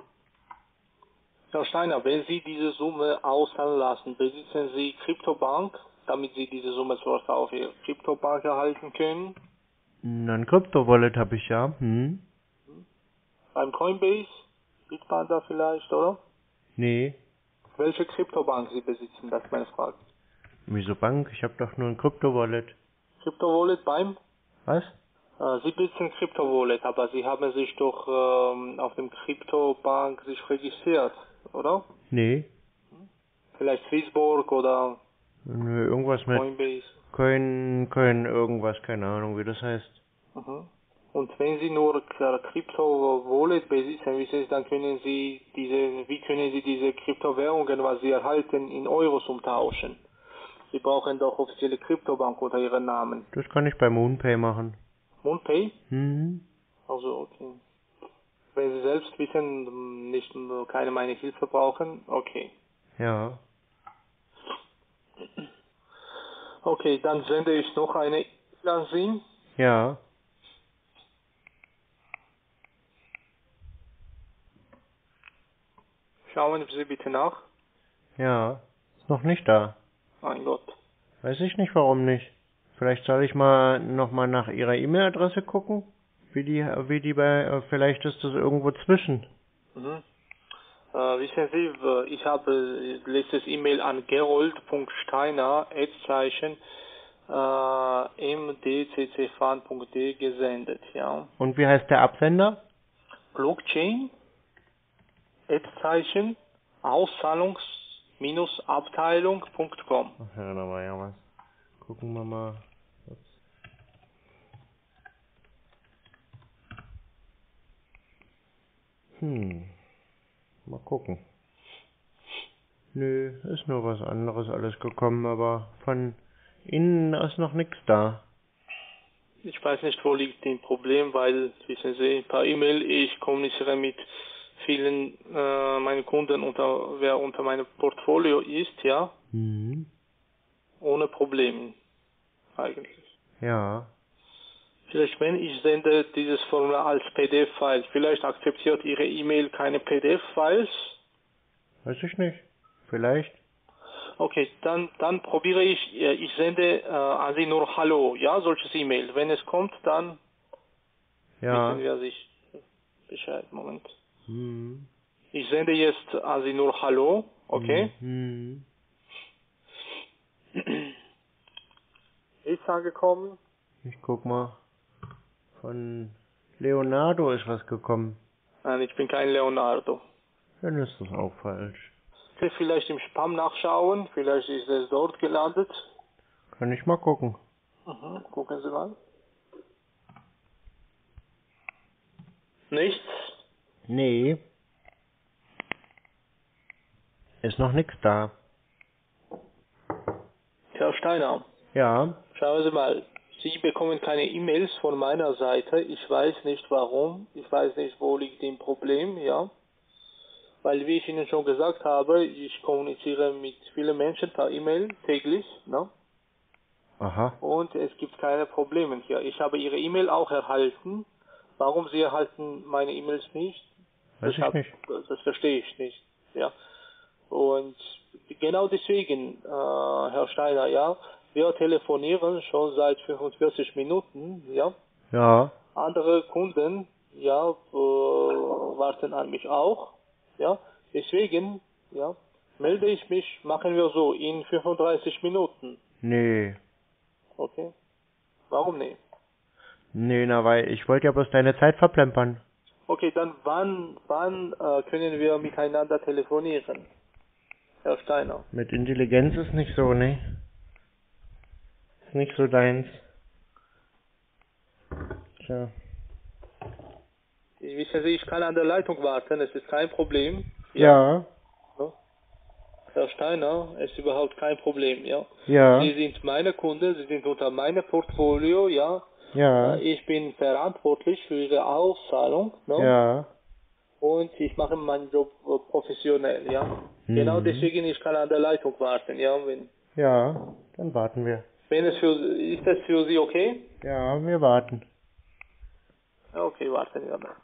Herr Steiner, wenn Sie diese Summe auszahlen lassen, besitzen Sie Kryptobank, damit Sie diese Summe zuerst auf Ihre Kryptobank erhalten können? Na, ein Krypto-Wallet habe ich ja. Hm. Beim Coinbase? Bitpanda vielleicht, oder? Nee. Welche Kryptobank Sie besitzen, das ist meine Frage. Wieso Bank? Ich habe doch nur ein Krypto-Wallet. Krypto-Wallet beim? Was? Äh, Sie besitzen Krypto-Wallet, aber Sie haben sich doch ähm, auf dem Kryptobank sich registriert, oder? Nee. Vielleicht Swissborg oder Nö, irgendwas mit Coinbase. Coin, Coin, irgendwas, keine Ahnung, wie das heißt. Mhm. Und wenn Sie nur K- Krypto-Wallet besitzen, wissen Sie, dann können Sie diese, wie können Sie diese Kryptowährungen, was Sie erhalten, in Euros umtauschen? Sie brauchen doch offizielle Kryptobank oder Ihren Namen. Das kann ich bei Moonpay machen. MoonPay? Hm. Also, okay. Wenn Sie selbst wissen, nicht, keine meine Hilfe brauchen, okay. Ja. Okay, dann sende ich noch eine E-Mail an Sie. Ja. Schauen Sie bitte nach. Ja, ist noch nicht da. Mein Gott. Weiß ich nicht, warum nicht. Vielleicht soll ich mal nochmal nach Ihrer E-Mail-Adresse gucken, wie die, wie die bei, äh, vielleicht ist das irgendwo zwischen. Mhm. Äh, wissen Sie, äh, ich habe letztes E-Mail an gerold.steiner Ad-Zeichen äh, m d c c fahren punkt d gesendet, ja. Und wie heißt der Absender? Blockchain Ad-Zeichen Auszahlungs-Abteilung punkt com. Ach ja, da war ja was. Gucken wir mal. Ups. Hm. Mal gucken. Nö, ist nur was anderes alles gekommen, aber von Ihnen ist noch nichts da. Ich weiß nicht, wo liegt das Problem, weil, wissen Sie, per E-Mail, ich kommuniziere mit vielen äh, meinen Kunden, unter, wer unter meinem Portfolio ist, ja, Mhm. ohne Probleme, eigentlich. Ja. Vielleicht, wenn ich sende dieses Formular als P D F-File, vielleicht akzeptiert Ihre E-Mail keine P D F-Files? Weiß ich nicht. Vielleicht. Okay, dann, dann probiere ich, äh, ich sende äh, an Sie nur Hallo, ja, solches E-Mail. Wenn es kommt, dann Ja. wissen wir sich Bescheid. Moment. Mhm. Ich sende jetzt an Sie nur Hallo, okay? Mhm. Ist angekommen. Ich guck mal. Von Leonardo ist was gekommen. Nein, ich bin kein Leonardo. Dann ist das auch falsch. Können Sie vielleicht im Spam nachschauen, vielleicht ist es dort gelandet. Kann ich mal gucken. Mhm. Gucken Sie mal. Nichts? Nee. Ist noch nichts da. Herr Steiner, Ja. schauen Sie mal. Sie bekommen keine E-Mails von meiner Seite. Ich weiß nicht warum. Ich weiß nicht, wo liegt das Problem, ja. Weil, wie ich Ihnen schon gesagt habe, ich kommuniziere mit vielen Menschen per E-Mail täglich, ne? Aha. Und es gibt keine Probleme hier. Ich habe Ihre E-Mail auch erhalten. Warum Sie erhalten meine E-Mails nicht? Weiß das ich hab, nicht. Das verstehe ich nicht, ja. Und genau deswegen, äh, Herr Steiner, ja, wir telefonieren schon seit fünfundvierzig Minuten, ja. Ja. Andere Kunden, ja, äh, warten an mich auch, ja. Deswegen, ja, melde ich mich, machen wir so, in fünfunddreißig Minuten. Nee. Okay. Warum nicht? Nee, na, weil ich wollte ja bloß deine Zeit verplempern. Okay, dann wann, wann äh, können wir miteinander telefonieren, Herr Steiner? Mit Intelligenz ist nicht so, ne? Ist nicht so deins. Tja. Ich wissen Sie, ich kann an der Leitung warten, es ist kein Problem. Ja. Ja. Herr Steiner, es ist überhaupt kein Problem, ja. Ja. Sie sind meine Kunden, Sie sind unter meinem Portfolio, ja. Ja. Äh, Ich bin verantwortlich für Ihre Auszahlung, ne? Ja. Und ich mache meinen Job äh, professionell, ja. Mhm. Genau deswegen, ich kann an der Leitung warten, ja. Wenn, Ja. Dann warten wir. wenn es für, ist das für Sie okay? Ja, wir warten. Ja, okay, warten wir mal.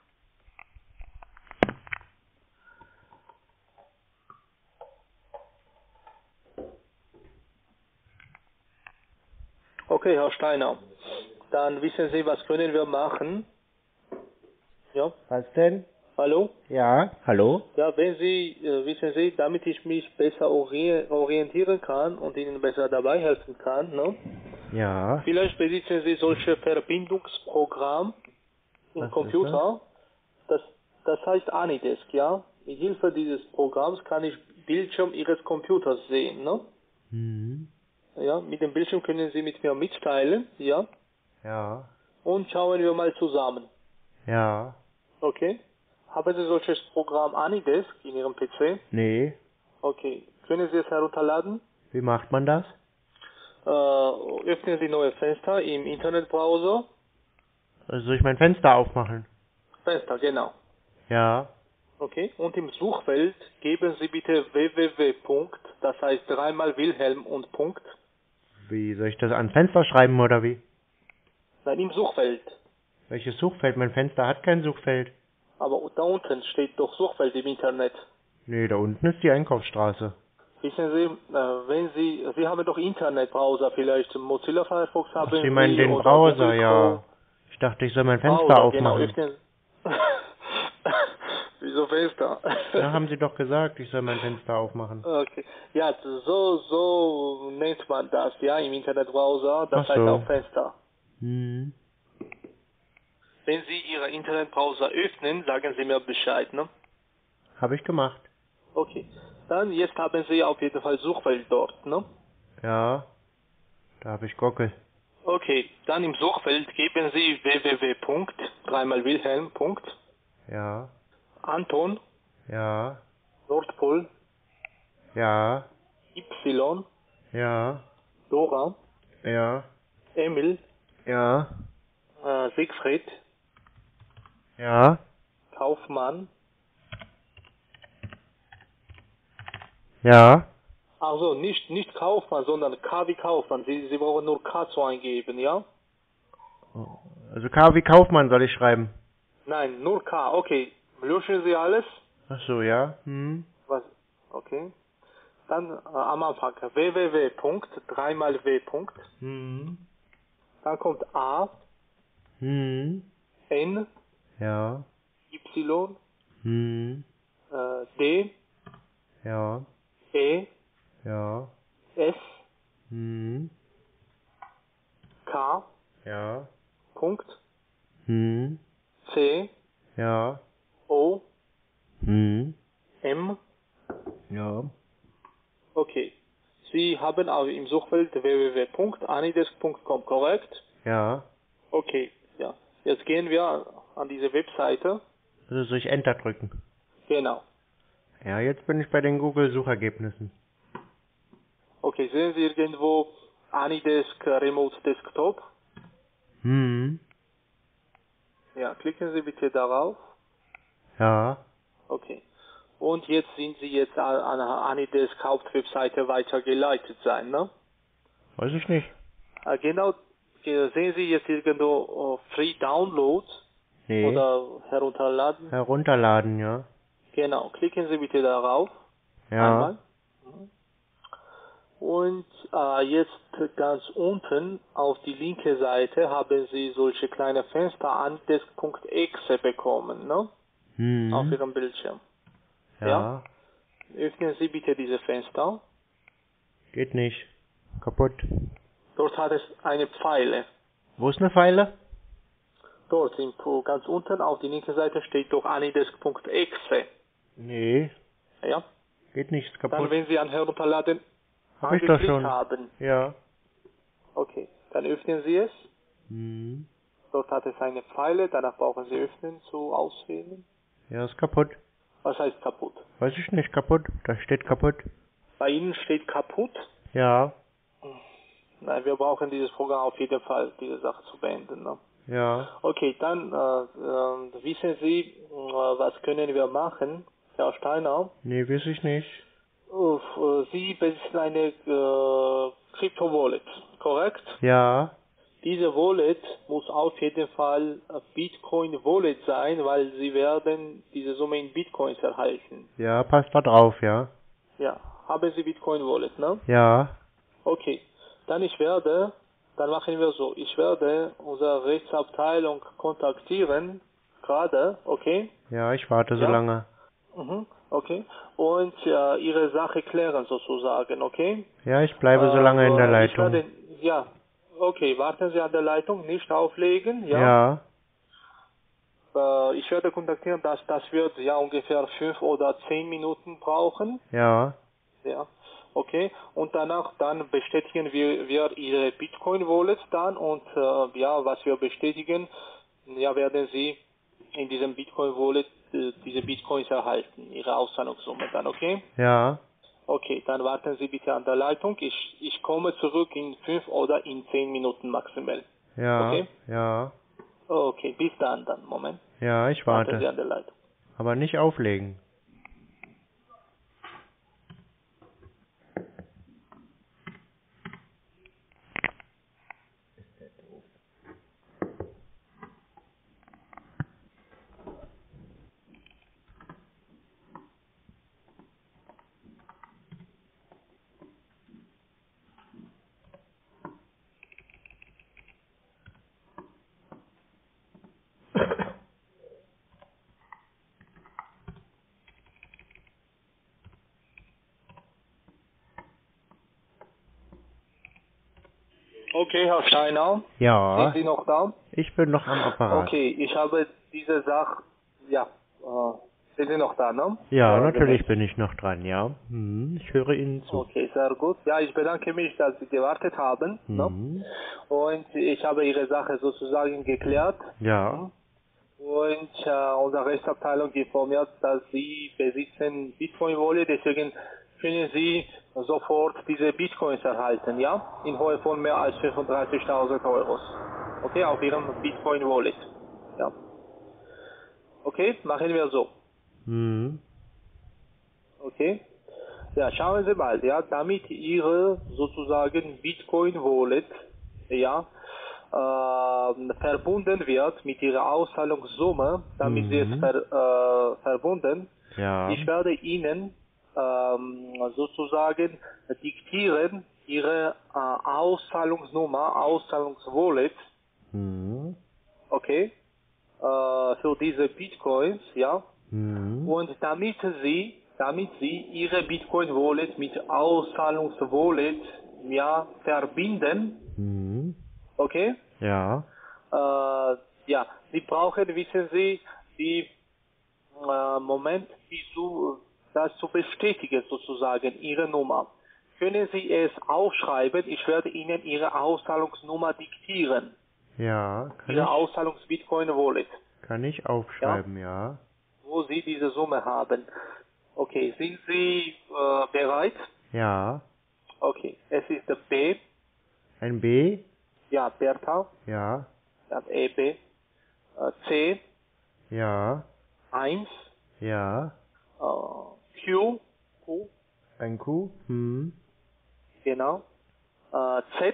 Okay, Herr Steiner, dann wissen Sie, was können wir machen? Ja, Was denn? hallo? Ja. Hallo? Ja, wenn Sie, äh, wissen Sie, damit ich mich besser ori- orientieren kann und Ihnen besser dabei helfen kann, ne? Ja. Vielleicht besitzen Sie solche Verbindungsprogramm im Was ist Computer. Das, das heißt Anydesk, ja? Mit Hilfe dieses Programms kann ich Bildschirm Ihres Computers sehen, ne? Mhm. Ja, mit dem Bildschirm können Sie mit mir mitteilen, ja? Ja. Und schauen wir mal zusammen. Ja. Okay? Haben Sie solches Programm Anydesk in Ihrem P C? Nee. Okay. Können Sie es herunterladen? Wie macht man das? Äh, öffnen Sie neue Fenster im Internetbrowser. Also soll ich mein Fenster aufmachen? Fenster, genau. Ja. Okay. Und im Suchfeld geben Sie bitte www. Das heißt dreimal Wilhelm und Punkt. Wie soll ich das ans Fenster schreiben oder wie? Nein, im Suchfeld. Welches Suchfeld? Mein Fenster hat kein Suchfeld. Aber da unten steht doch Suchfeld im Internet. Nee, da unten ist die Einkaufsstraße. Wissen Sie, äh, wenn Sie, Sie haben doch Internetbrowser, vielleicht Mozilla Firefox haben Ach, Sie meinen den oder Browser, Google ja. Chrome. Ich dachte, ich soll mein Fenster Browser, genau, aufmachen. öffnen. Wieso Fenster? Ja, haben Sie doch gesagt, ich soll mein Fenster aufmachen. Okay. Ja, so, so nennt man das, ja, im Internetbrowser. Das Ach heißt so. auch Fenster. Hm. Wenn Sie Ihren Internetbrowser öffnen, sagen Sie mir Bescheid, ne? Habe ich gemacht. Okay. Dann, jetzt haben Sie auf jeden Fall Suchfeld dort, ne? Ja, da habe ich Gockel. Okay, dann im Suchfeld geben Sie www. dreimal Wilhelm. Ja, Anton, ja, Nordpol, ja, Y, ja, Dora, ja, Emil, ja, äh, Siegfried, ja, Kaufmann. ja. Also nicht, nicht Kaufmann, sondern K wie Kaufmann. Sie, Sie brauchen nur K zu eingeben, ja? Also K wie Kaufmann soll ich schreiben. Nein, nur K. Okay, löschen Sie alles. Ach so, ja. Hm. Was? Okay. Dann äh, am Anfang www. dreimal W. Hm. Dann kommt A, Hm. N, Ja. Y, Hm. äh, D, Ja. E, Ja. S, Hm. K, Ja. Punkt, Hm. C, Ja. O, Hm. M. Ja. Okay. Sie haben auch im Suchfeld www. anidesk punkt com, korrekt? Ja. Okay, ja. Jetzt gehen wir an diese Webseite. Also soll ich Enter drücken? Genau. Ja, jetzt bin ich bei den Google-Suchergebnissen. Okay, sehen Sie irgendwo Anidesk Remote Desktop? Hm. Ja, klicken Sie bitte darauf. Ja. Okay. Und jetzt sind Sie jetzt an an Anidesk Hauptwebseite weitergeleitet sein, ne? Weiß ich nicht. Äh, Genau, äh, sehen Sie jetzt irgendwo äh, Free Download Nee. oder herunterladen? Herunterladen, ja. Genau, klicken Sie bitte darauf. Ja. Einmal. Und äh, jetzt ganz unten auf die linke Seite haben Sie solche kleine Fenster anidesk.exe bekommen, ne? Hm. Auf Ihrem Bildschirm. Ja. Ja? Öffnen Sie bitte diese Fenster. Geht nicht. Kaputt. Dort hat es eine Pfeile. Wo ist eine Pfeile? Dort im, ganz unten auf die linke Seite steht doch anidesk.exe. Nee. Ja? Geht nicht. Ist kaputt. Dann, wenn Sie an Herunterladen Hab ich doch angeklickt schon. haben. Ja. Okay, dann öffnen Sie es. Hm. Dort hat es eine Pfeile, danach brauchen Sie öffnen zu auswählen. Ja, ist kaputt. Was heißt kaputt? Weiß ich nicht. Kaputt. Da steht kaputt. Bei Ihnen steht kaputt. Ja. Nein, wir brauchen dieses Programm auf jeden Fall, diese Sache zu beenden. Ne? Ja. Okay, dann äh, äh, wissen Sie, äh, was können wir machen, Herr Steiner? Nee, weiß ich nicht. Uff, äh, Sie besitzen eine äh, Crypto-Wallet, korrekt? Ja. Diese Wallet muss auf jeden Fall Bitcoin-Wallet sein, weil Sie werden diese Summe in Bitcoins erhalten. Ja, passt da drauf, ja. Ja, haben Sie Bitcoin-Wallet, ne? Ja. Okay, dann ich werde, dann machen wir so, ich werde unsere Rechtsabteilung kontaktieren, gerade, okay? Ja, ich warte so Ja. lange. Mhm, okay. Und äh, Ihre Sache klären sozusagen, okay? Ja, ich bleibe so lange in der Äh, ich Leitung. werde, ja, okay, warten Sie an der Leitung, nicht auflegen, ja? Ja. Äh, ich werde kontaktieren, dass das wird ja ungefähr fünf oder zehn Minuten brauchen, Ja. ja? Okay, und danach dann bestätigen wir, wir Ihre Bitcoin-Wallet dann und äh, ja, was wir bestätigen, ja, werden Sie in diesem Bitcoin-Wallet äh, diese Bitcoins erhalten, Ihre Auszahlungssumme dann, okay? Ja. Okay, dann warten Sie bitte an der Leitung. Ich, ich komme zurück in fünf oder in zehn Minuten maximal. Ja. Okay? Ja. Okay, bis dann dann. Moment. Ja, ich Warten Sie warte. an der Leitung. Aber nicht auflegen. Okay, Herr Steiner. Ja. Sind Sie noch da? Ich bin noch am Apparat. Okay, ich habe diese Sache, ja, äh, sind Sie noch da, ne? Ja, Äh, natürlich genau. bin ich noch dran, ja. Hm, ich höre Ihnen zu. Okay, sehr gut. Ja, ich bedanke mich, dass Sie gewartet haben, ne? Hm. Und ich habe Ihre Sache sozusagen geklärt. Ja. Und äh, unsere Rechtsabteilung informiert, dass Sie besitzen Bitcoin-Wallet, deswegen können Sie sofort diese Bitcoins erhalten, ja? In Höhe von mehr als fünfunddreißigtausend Euro. Okay, auf Ihrem Bitcoin-Wallet. Ja. Okay, machen wir so. Hm. Okay. Ja, schauen Sie mal, ja, damit Ihre sozusagen Bitcoin-Wallet, ja, äh, verbunden wird mit Ihrer Auszahlungssumme, damit Sie es Mhm. ver, äh, verbunden. Ja. Ich werde Ihnen ähm, sozusagen diktieren Ihre äh, Auszahlungsnummer, Auszahlungswallet, Hm. okay, äh, für diese Bitcoins, ja. Hm. Und damit Sie, damit Sie Ihre Bitcoin Wallet mit Auszahlungswallet, ja, verbinden, Hm. okay? Ja. Äh, ja, Sie brauchen, wissen Sie, die äh, Moment, die zu, das zu bestätigen sozusagen, Ihre Nummer. Können Sie es aufschreiben? Ich werde Ihnen Ihre Auszahlungsnummer diktieren. Ja. Kann Ihre ich, Auszahlungs-Bitcoin Wallet, kann ich aufschreiben, ja. wo Sie diese Summe haben. Okay, sind Sie äh, bereit? Ja. Okay, es ist B, Ein B. ja, Bertha, Ja. dann E B, äh, C, Ja. eins, Ja. äh, Q, Q, Ein Q. Hm. genau, äh, Z,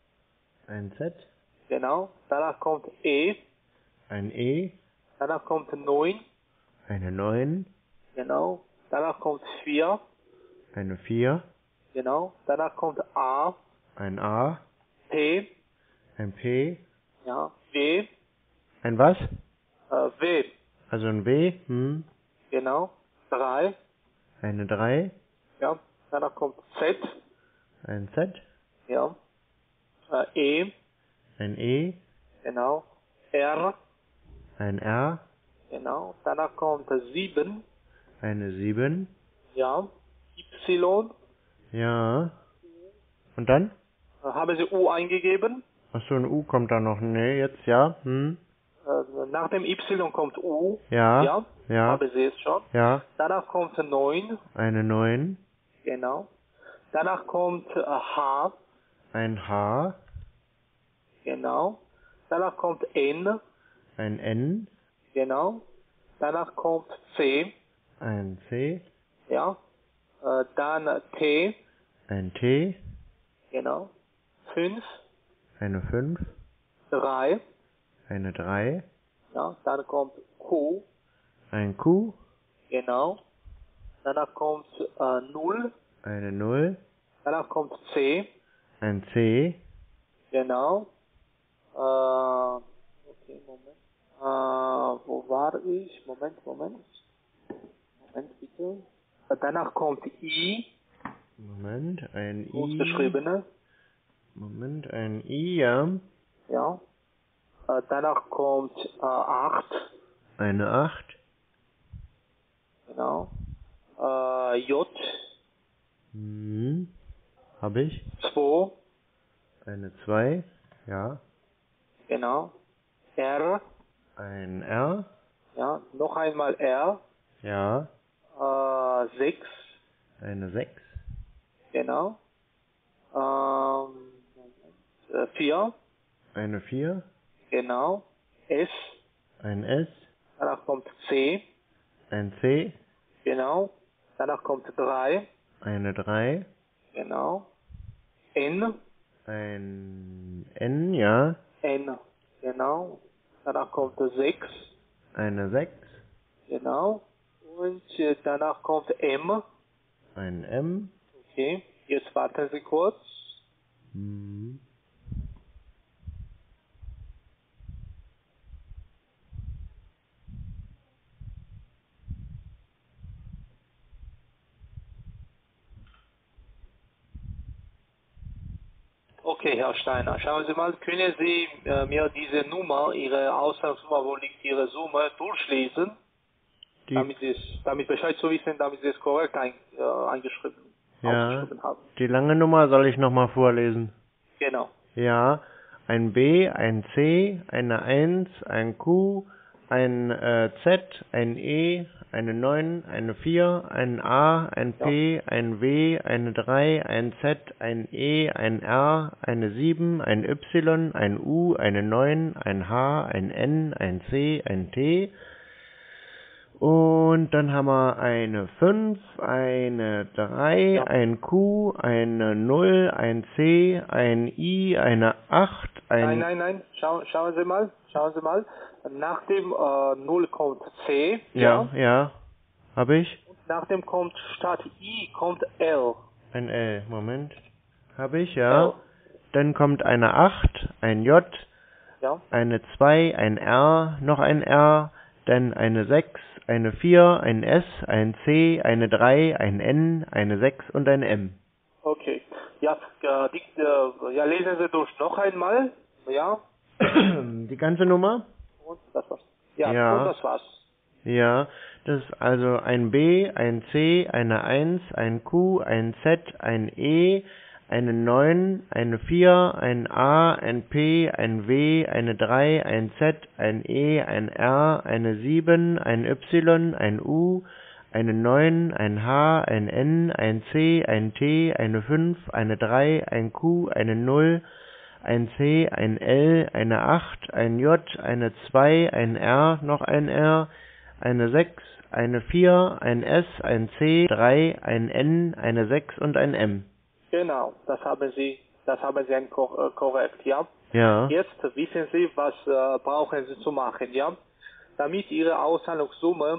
Ein Z. genau, danach kommt E, Ein E. danach kommt neun, Eine neun. genau, danach kommt vier, Eine vier. genau, danach kommt A, Ein A. P, Ein P. ja, W, Ein was? äh, W, Also ein W. Hm. genau, drei, Eine drei. ja, danach kommt Z, Ein Z. ja, äh, E, Ein E. genau, R, Ein R. genau, danach kommt sieben, Eine sieben. ja, Y, Ja. Und dann? äh, haben Sie U eingegeben, Achso, ein U kommt da noch. Nee, jetzt ja. Hm. äh, nach dem Y kommt U, Ja. ja, Ja. haben Sie es schon, Ja. danach kommt neun, Eine neun. genau, danach kommt äh, H, Ein H. genau, danach kommt N, Ein N. genau, danach kommt C, Ein C. ja, äh, dann T, Ein T. genau, fünf, Eine fünf. drei, Eine drei. ja, dann kommt Q, Ein Q. genau, danach kommt äh, null, Eine null. danach kommt C, Ein C. genau, äh, okay, Moment, äh, wo war ich? Moment, Moment, Moment bitte, äh, danach kommt I, Moment, ein I. großgeschriebene, Moment, ein I, ja. ja, äh, danach kommt äh, acht, Eine acht. genau, äh, J, Hm. Hab ich. zwei, Eine zwei. Ja. genau, R, Ein R. ja, noch einmal R, Ja. äh, sechs, Eine sechs. genau, ähm, äh, vier, Eine vier. genau, S, Ein S. danach kommt C, Ein C. genau, danach kommt drei, Eine drei. genau, N, Ein N, ja. N, genau, danach kommt sechs, Eine sechs. genau, und äh, danach kommt M, Ein M. okay, jetzt warten Sie kurz, Hm. Okay, Herr Steiner, schauen Sie mal, können Sie äh, mir diese Nummer, Ihre Auszahlungsnummer, wo liegt Ihre Summe, durchlesen, Die, damit Sie es, damit Bescheid zu wissen, damit Sie es korrekt ein, äh, eingeschrieben, ja, aufgeschrieben haben. die lange Nummer soll ich nochmal vorlesen. Genau. Ja, ein B, ein C, eine eins, ein Q, ein äh, Z, ein E, eine neun, eine vier, ein A, ein P, ein W, eine drei, ein Z, ein E, ein R, eine sieben, ein Y, ein U, eine neun, ein H, ein N, ein C, ein T. Und dann haben wir eine fünf, eine drei, Ja. ein Q, eine null, ein C, ein I, eine acht, ein... Nein, nein, nein, Schau, schauen Sie mal, schauen Sie mal, nach dem äh, null kommt C, Ja, ja, ja, habe ich. und nach dem kommt statt I kommt L. Ein L, Moment. Habe ich, ja. L. Dann kommt eine acht, ein J, Ja, eine zwei, ein R, noch ein R, dann eine sechs, eine vier, ein S, ein C, eine drei, ein N, eine sechs und ein M. okay. Ja, äh, die, äh, ja, lesen Sie durch noch einmal, ja, Die ganze Nummer? und das war's. Ja, Ja. und das war's. Ja, das ist also ein B, ein C, eine eins, ein Q, ein Z, ein E, eine neun, eine vier, ein A, ein P, ein W, eine drei, ein Z, ein E, ein R, eine sieben, ein Y, ein U, eine neun, ein H, ein N, ein C, ein T, eine fünf, eine drei, ein Q, eine null, ein C, ein L, eine acht, ein J, eine zwei, ein R, noch ein R, eine sechs, eine vier, ein S, ein C, drei, ein N, eine sechs und ein M. Genau, das haben Sie, das haben Sie ein kor äh, korrekt, ja. Ja. Jetzt wissen Sie, was äh, brauchen Sie zu machen, ja. Damit Ihre Auszahlungssumme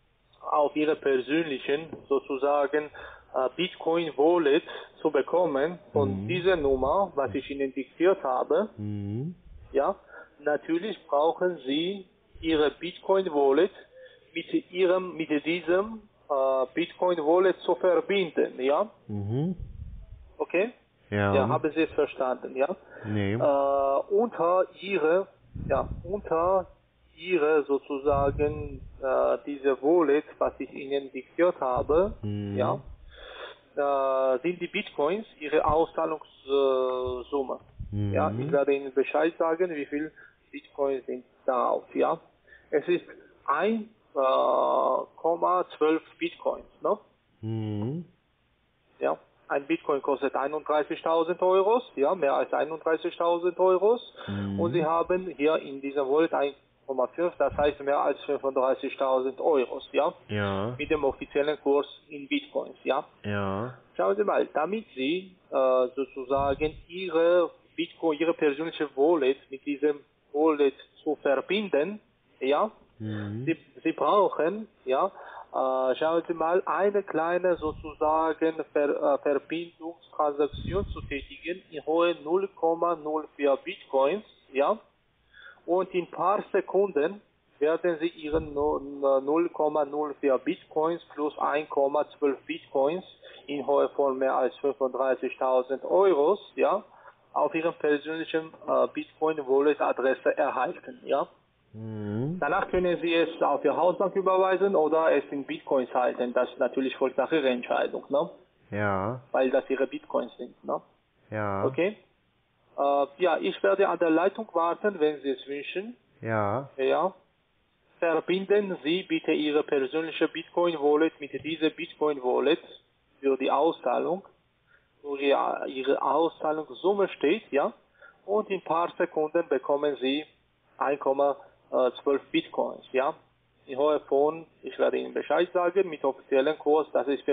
auf Ihre persönlichen, sozusagen, äh, Bitcoin Wallet zu bekommen, von Mhm. dieser Nummer, was ich Ihnen diktiert habe, Mhm. ja, natürlich brauchen Sie Ihre Bitcoin Wallet mit Ihrem, mit diesem äh, Bitcoin Wallet zu verbinden, ja. Mhm. Okay? Ja. Ja, haben Sie es verstanden, ja? Nee. Äh, unter Ihre, ja, unter Ihre sozusagen äh, diese Wallet, was ich Ihnen diktiert habe, Mhm. ja, äh, sind die Bitcoins Ihre Auszahlungssumme. Mhm. Ja, ich werde Ihnen Bescheid sagen, wie viel Bitcoins sind darauf, ja. Es ist eins Komma zwölf Bitcoins, ne? Mhm. Ja, ein Bitcoin kostet einunddreißigtausend Euro, ja, mehr als einunddreißigtausend Euro. Mhm. Und Sie haben hier in dieser Wallet eins Komma fünf, das heißt mehr als fünfunddreißigtausend Euro, ja, Ja. mit dem offiziellen Kurs in Bitcoins, ja. Ja. Schauen Sie mal, damit Sie äh, sozusagen Ihre Bitcoin, Ihre persönliche Wallet mit diesem Wallet zu verbinden, ja, Mhm. Sie, Sie brauchen, ja, äh, schauen Sie mal, eine kleine sozusagen Ver, äh, Verbindungstransaktion zu tätigen in Höhe null Komma null vier Bitcoins, ja, und in ein paar Sekunden werden Sie Ihren null Komma null vier Bitcoins plus eins Komma zwölf Bitcoins in Höhe von mehr als fünfunddreißigtausend Euro, ja, auf Ihrem persönlichen äh, Bitcoin Wallet Adresse erhalten, ja. Mhm. Danach können Sie es auf Ihre Hausbank überweisen oder es in Bitcoins halten. Das ist natürlich folgt nach Ihrer Entscheidung, ne? Ja. Weil das Ihre Bitcoins sind, ne? Ja. Okay? Äh, ja, ich werde an der Leitung warten, wenn Sie es wünschen. Ja. Ja. Verbinden Sie bitte Ihre persönliche Bitcoin Wallet mit dieser Bitcoin Wallet für die Auszahlung, wo Ihre Ihre Auszahlungssumme steht, ja. Und in ein paar Sekunden bekommen Sie eins Komma zwölf Bitcoins, ja. In Höhe von, ich werde Ihnen Bescheid sagen, mit offiziellen Kurs, das ist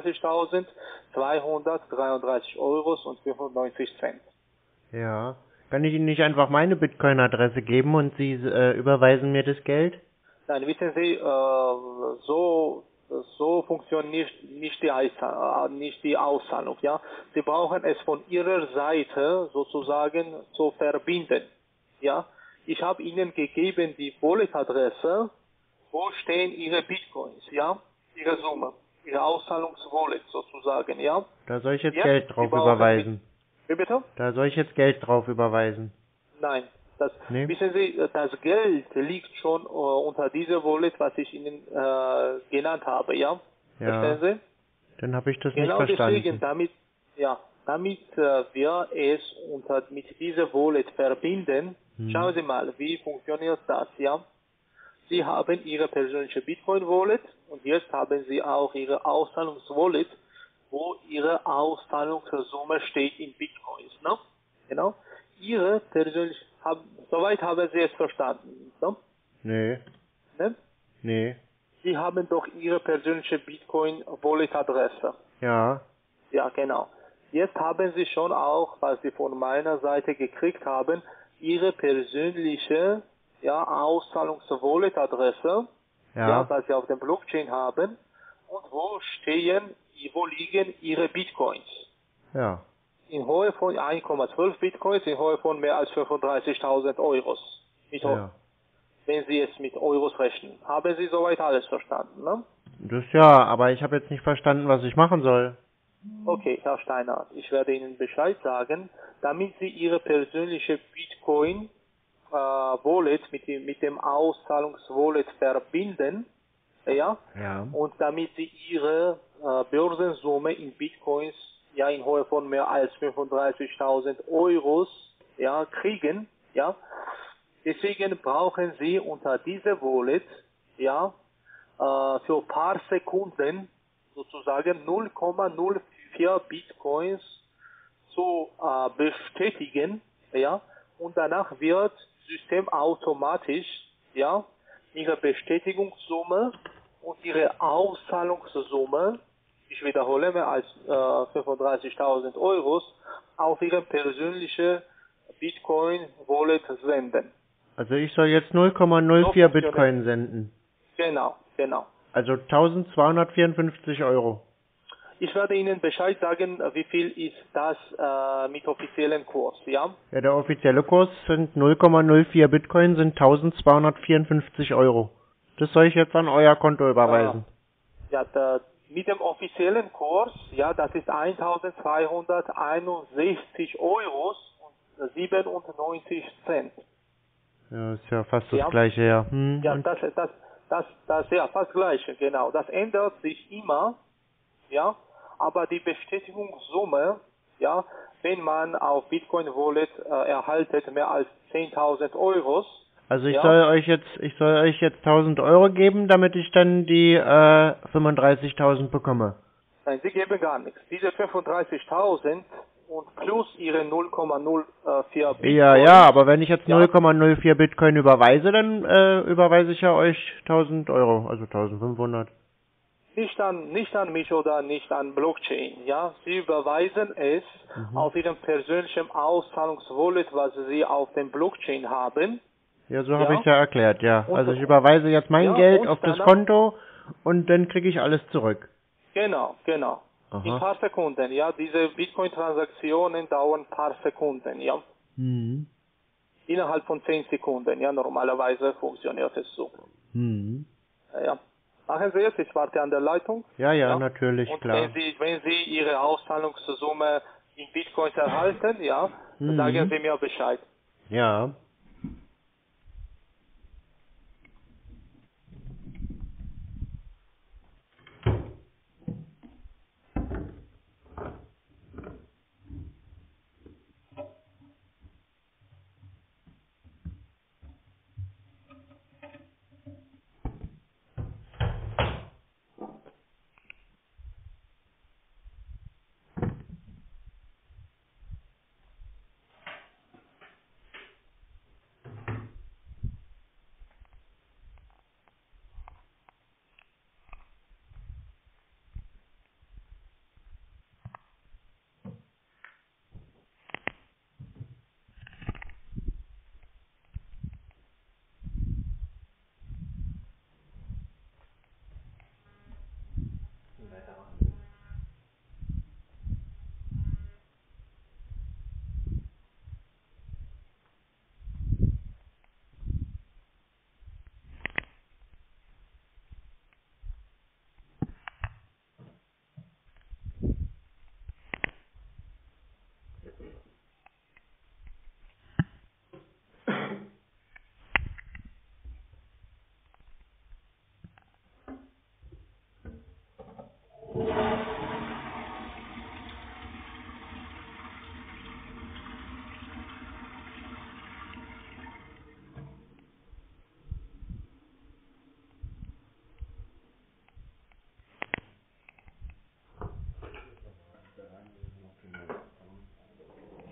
fünfunddreißigtausendzweihundertdreiunddreißig Euro und fünfundneunzig Cent. Ja. Kann ich Ihnen nicht einfach meine Bitcoin-Adresse geben und Sie äh, überweisen mir das Geld? Nein, wissen Sie, äh, so, so funktioniert nicht die, Eisa- äh, nicht die Auszahlung, ja. Sie brauchen es von Ihrer Seite sozusagen zu verbinden, ja. Ich habe Ihnen gegeben die Wallet-Adresse, wo stehen Ihre Bitcoins, ja, Ihre Summe, Ihre Auszahlungswallet sozusagen, ja. Da soll ich jetzt Jetzt, Geld Sie drauf brauchen überweisen. Mit, Wie bitte? Da soll ich jetzt Geld drauf überweisen. Nein. Das, Nee. Wissen Sie, das Geld liegt schon äh, unter dieser Wallet, was ich Ihnen äh, genannt habe, ja? Ja. Verstehen Sie? Dann habe ich das Genau nicht verstanden. deswegen, damit, ja, damit äh, wir es unter, mit dieser Wallet verbinden, Hm. schauen Sie mal, wie funktioniert das, ja? Sie haben Ihre persönliche Bitcoin-Wallet und jetzt haben Sie auch Ihre Auszahlungs-Wallet, wo Ihre Auszahlungssumme steht in Bitcoins, ne? Genau. Ihre persönliche, hab, soweit haben Sie es verstanden, ne? Nee. Ne? Nee. Sie haben doch Ihre persönliche Bitcoin-Wallet-Adresse. Ja. Ja, genau. Jetzt haben Sie schon auch, was Sie von meiner Seite gekriegt haben, Ihre persönliche ja, Auszahlungs-Wallet-Adresse, Ja. ja, was Sie auf dem Blockchain haben, und wo stehen, wo liegen Ihre Bitcoins. Ja. In Höhe von eins Komma zwölf Bitcoins, in Höhe von mehr als fünfunddreißigtausend Euros. Mit, Ja. Wenn Sie jetzt mit Euros rechnen. Haben Sie soweit alles verstanden, ne? Das ja, aber ich habe jetzt nicht verstanden, was ich machen soll. Okay, Herr Steiner, ich werde Ihnen Bescheid sagen, damit Sie Ihre persönliche Bitcoin äh, Wallet mit dem, mit dem Auszahlungswallet verbinden, ja, Ja. und damit Sie Ihre äh, Börsensumme in Bitcoins ja in Höhe von mehr als fünfunddreißigtausend Euros ja kriegen, ja. Deswegen brauchen Sie unter dieser Wallet ja äh, für ein paar Sekunden sozusagen null Komma null vier Bitcoins zu äh, bestätigen, ja, und danach wird das System automatisch, ja, Ihre Bestätigungssumme und Ihre Auszahlungssumme, ich wiederhole, mehr als äh, fünfunddreißigtausend Euros, auf Ihre persönliche Bitcoin-Wallet senden. Also ich soll jetzt null Komma null vier Bitcoin senden. Genau, genau. Also eintausendzweihundertvierundfünfzig Euro. Ich werde Ihnen Bescheid sagen, wie viel ist das äh, mit offiziellen Kurs, ja? Ja, der offizielle Kurs sind null Komma null vier Bitcoin, sind eintausendzweihundertvierundfünfzig Euro. Das soll ich jetzt an euer Konto überweisen. Äh, ja, der, mit dem offiziellen Kurs, ja, das ist eintausendzweihunderteinundsechzig Euro und siebenundneunzig Cent. Ja, ist ja fast das Ja. gleiche, ja. Hm, Ja, und- das, das, das, das, ja, fast gleiche, genau. Das ändert sich immer, ja, aber die Bestätigungssumme, ja, wenn man auf Bitcoin Wallet äh, erhaltet mehr als zehntausend Euro, Also ich ja, soll euch jetzt, ich soll euch jetzt tausend Euro geben, damit ich dann die äh, fünfunddreißigtausend bekomme. nein, Sie geben gar nichts. Diese fünfunddreißigtausend und plus Ihre null Komma null vier Bitcoin. Ja, ja, aber wenn ich jetzt Ja. null Komma null vier Bitcoin überweise, dann äh, überweise ich ja euch tausend Euro, also eintausendfünfhundert. Nicht an, nicht an mich oder nicht an Blockchain, ja. Sie überweisen es Mhm. auf Ihrem persönlichen Auszahlungswallet, was Sie auf dem Blockchain haben. Ja, so habe Ja. ich ja erklärt, ja. Und- Also ich überweise jetzt mein Ja, Geld und auf das danach- Konto und dann kriege ich alles zurück. Genau, genau. Aha. In ein paar Sekunden, ja. Diese Bitcoin-Transaktionen dauern ein paar Sekunden, ja. Mhm. Innerhalb von zehn Sekunden, ja. Normalerweise funktioniert es so. Mhm. Ja. Machen Sie es, ich warte an der Leitung. Ja, ja, natürlich, Und klar. wenn Sie, wenn Sie Ihre Auszahlungssumme in Bitcoins erhalten, ja, Mhm. sagen Sie mir Bescheid. Ja.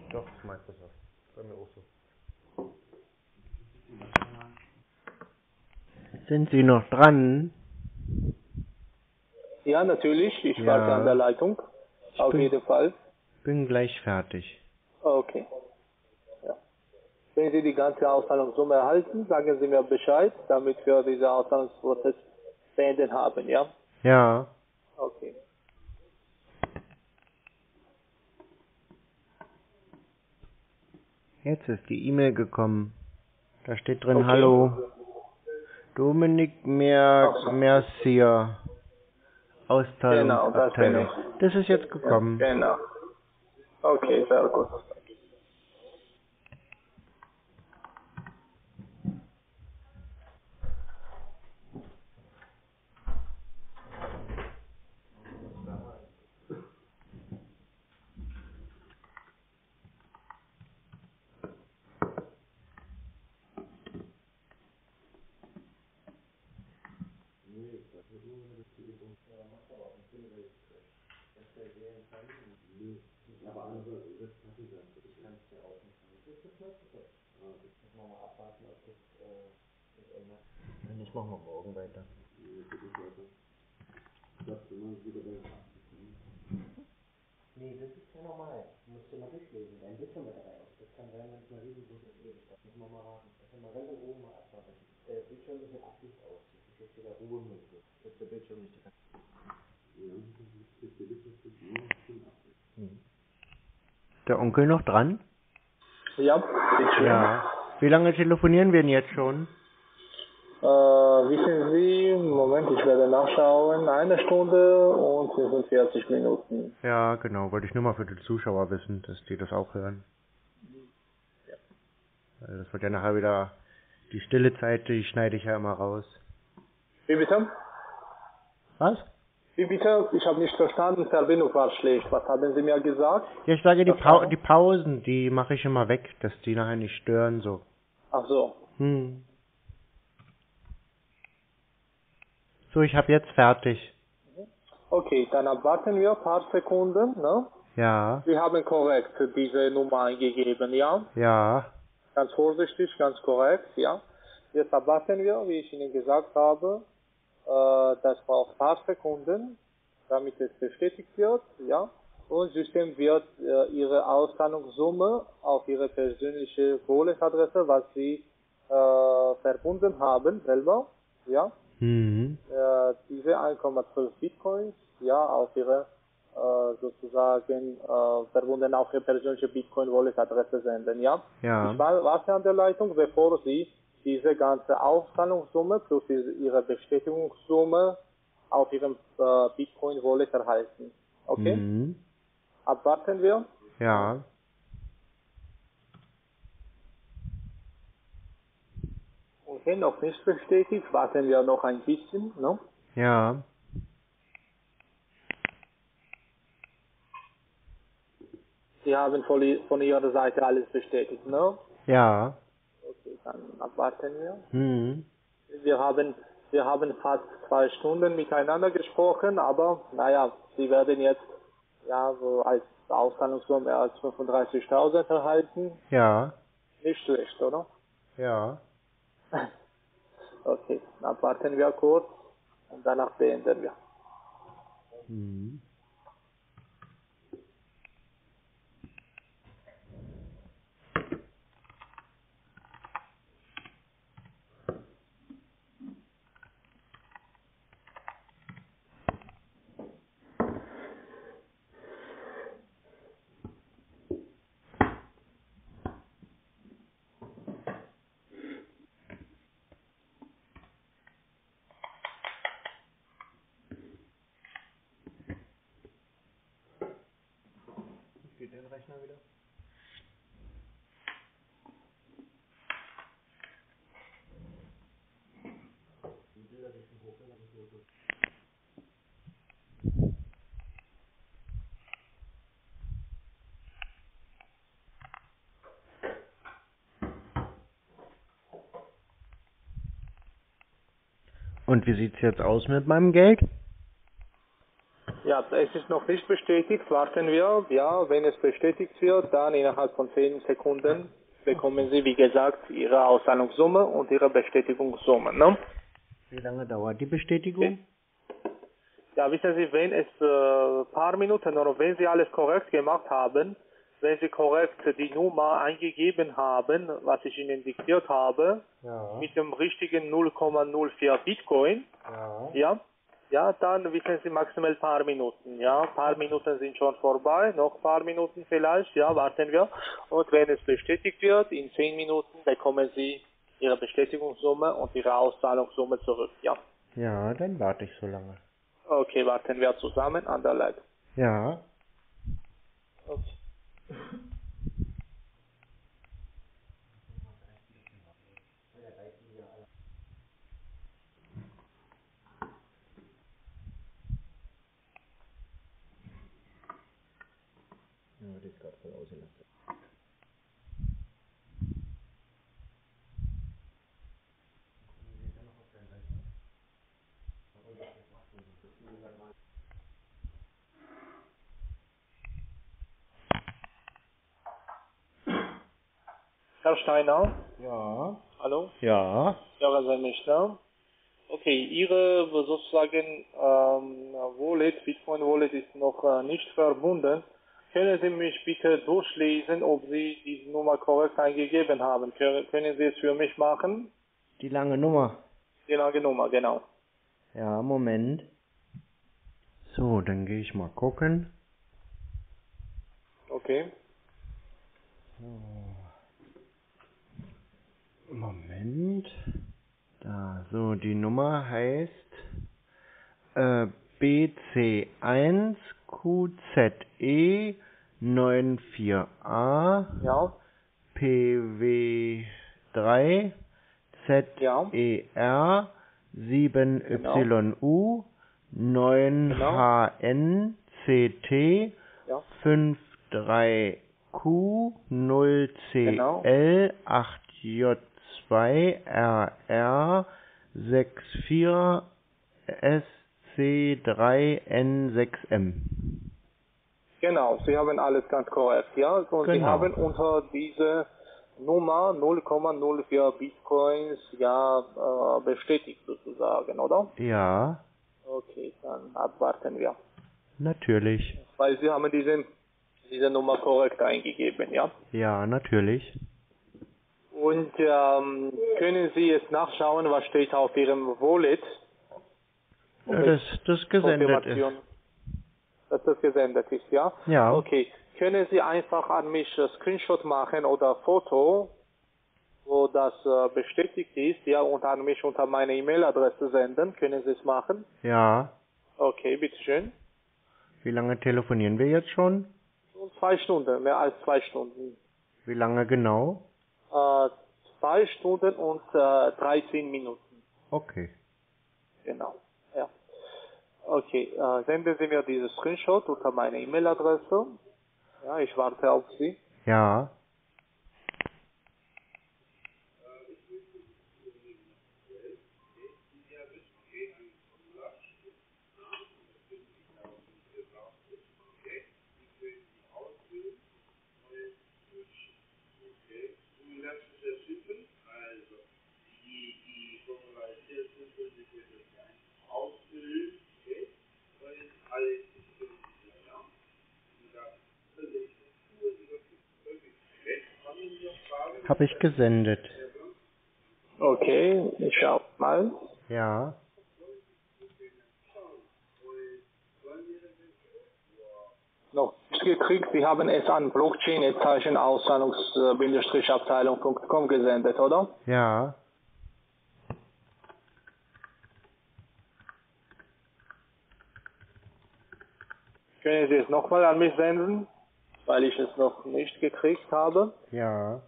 Doch, Microsoft. Bei mir auch so. Sind Sie noch dran? Ja, natürlich. Ich Ja. warte an der Leitung. Auf bin- jeden Fall. Bin gleich fertig. Okay. Ja. Wenn Sie die ganze Auszahlungssumme erhalten, sagen Sie mir Bescheid, damit wir diesen Auszahlungsprozess beenden haben, ja? Ja. Okay. Jetzt ist die E-Mail gekommen. Da steht drin, Okay. hallo. Dominik Mer Ach so. Mercier. Genau, das bin Auszahlungsabteilung. ich. Das ist jetzt gekommen. Genau. Okay, sehr gut. Ich mach mal morgen weiter. Nee, das ist ja normal. Du musst immer durchlesen. Dein Bildschirm wird dabei aus. Das kann sein, wenn es mal riesengroß ist. Das muss man mal raten. Das kann man ganz oben mal abwarten. Der Bildschirm ist mit Absicht aus. Das ist jetzt wieder Ruhemodus. Das ist der Bildschirm nicht die ganze Zeit. Der Onkel noch dran? Ja, bitte. Ja. Wie lange telefonieren wir denn jetzt schon? Äh, wissen Sie, Moment, ich werde nachschauen, eine Stunde und fünfundvierzig Minuten. Ja, genau. Wollte ich nur mal für die Zuschauer wissen, dass die das auch hören. Weil das wird ja nachher wieder die stille Zeit, die schneide ich ja immer raus. Wie bitte? Was? Wie bitte? Ich habe nicht verstanden, Verbindung war schlecht. Was haben Sie mir gesagt? Ja, ich sage, die, Was Pau war? die Pausen, die mache ich immer weg, dass die nachher nicht stören, so. Ach so. Hm. So, ich habe jetzt fertig. Okay, dann warten wir ein paar Sekunden, ne? Ja, Sie haben korrekt diese Nummer eingegeben, ja? ja, Ganz vorsichtig, ganz korrekt, ja? Jetzt warten wir, wie ich Ihnen gesagt habe, äh, das braucht ein paar Sekunden, damit es bestätigt wird, ja? Und das System wird äh, Ihre Auszahlungssumme auf Ihre persönliche Wallet-Adresse, was Sie äh, verbunden haben, selber, ja? hm, Äh, diese eins Komma zwölf Bitcoins, ja, auf Ihre äh, sozusagen äh, verbunden auf Ihre persönliche Bitcoin-Wallet-Adresse senden, ja? ja, Ich war, warte an der Leitung, bevor Sie diese ganze Auszahlungssumme plus diese, Ihre Bestätigungssumme auf Ihrem äh, Bitcoin-Wallet erhalten. Okay? hm, Abwarten wir. ja, Okay, noch nicht bestätigt, warten wir noch ein bisschen, ne? ja, Sie haben von, i- von Ihrer Seite alles bestätigt, ne? ja, Okay, dann abwarten wir. hm, Wir haben, wir haben fast zwei Stunden miteinander gesprochen, aber naja, Sie werden jetzt ja so als Auszahlungssumme mehr als fünfunddreißigtausend erhalten. ja, Nicht schlecht, oder? ja. Okay, dann warten wir kurz und danach beenden wir. Hm. Geht der Rechner wieder? Und wie sieht's jetzt aus mit meinem Geld? Ja, es ist noch nicht bestätigt, warten wir. Ja, wenn es bestätigt wird, dann innerhalb von zehn Sekunden bekommen Sie, wie gesagt, Ihre Auszahlungssumme und Ihre Bestätigungssumme. Ne? Wie lange dauert die Bestätigung? Ja, wissen Sie, wenn es ein äh, paar Minuten oder wenn Sie alles korrekt gemacht haben, wenn Sie korrekt die Nummer eingegeben haben, was ich Ihnen diktiert habe, Ja. mit dem richtigen null Komma null vier Bitcoin, Ja. ja, ja, dann wissen Sie maximal ein paar Minuten, ja, ein paar Minuten sind schon vorbei, noch ein paar Minuten vielleicht, ja, warten wir. Und wenn es bestätigt wird, in zehn Minuten bekommen Sie Ihre Bestätigungssumme und Ihre Auszahlungssumme zurück, ja. Ja, dann warte ich so lange. Okay, warten wir zusammen an der Leitung. Ja. Okay. Ja, die ist gerade voll ausgelastet. Herr Steiner? Ja. Hallo? Ja. Hören Sie mich, ne? Okay, Ihre sozusagen ähm, Wallet, Bitcoin Wallet ist noch äh, nicht verbunden. Können Sie mich bitte durchlesen, ob Sie diese Nummer korrekt eingegeben haben? Können, können Sie es für mich machen? Die lange Nummer. Die lange Nummer, genau. Ja, Moment. So, dann gehe ich mal gucken. Okay. So. Moment. Da, so, die Nummer heißt äh, B C eins Q Z E neun vier A Ja. P W drei Z E R sieben Y U neun H N C T Ja. fünf drei Q null C L acht J zwei R R sechs vier S C drei N sechs M. Genau, Sie haben alles ganz korrekt, ja. Und Sie Genau. haben unter diese Nummer null Komma null vier Bitcoins ja äh, bestätigt sozusagen, oder? Ja, Okay, dann abwarten wir. natürlich. Weil Sie haben diese, diese Nummer korrekt eingegeben, ja? Ja, natürlich. Und ähm, können Sie jetzt nachschauen, was steht auf Ihrem Wallet? Ja, das, das gesendet ist. Dass das gesendet ist, ja? Ja. Okay. Können Sie einfach an mich ein Screenshot machen oder Foto, wo das äh, bestätigt ist, ja, und an mich unter meine E-Mail-Adresse senden? Können Sie es machen? Ja. Okay, bitteschön. Wie lange telefonieren wir jetzt schon? Und zwei Stunden, mehr als zwei Stunden. Wie lange genau? Äh, zwei Stunden und äh, dreizehn Minuten. Okay. Genau, ja. Okay, äh, senden Sie mir dieses Screenshot unter meine E-Mail-Adresse. Ja, ich warte auf Sie. Ja. Habe ich gesendet. Okay, ich schau mal. Ja. Noch nicht gekriegt, Sie haben es an Blockchain-Auszahlungs-Abteilung Punkt com gesendet, oder? Ja. Können Sie es nochmal an mich senden, weil ich es noch nicht gekriegt habe? Ja.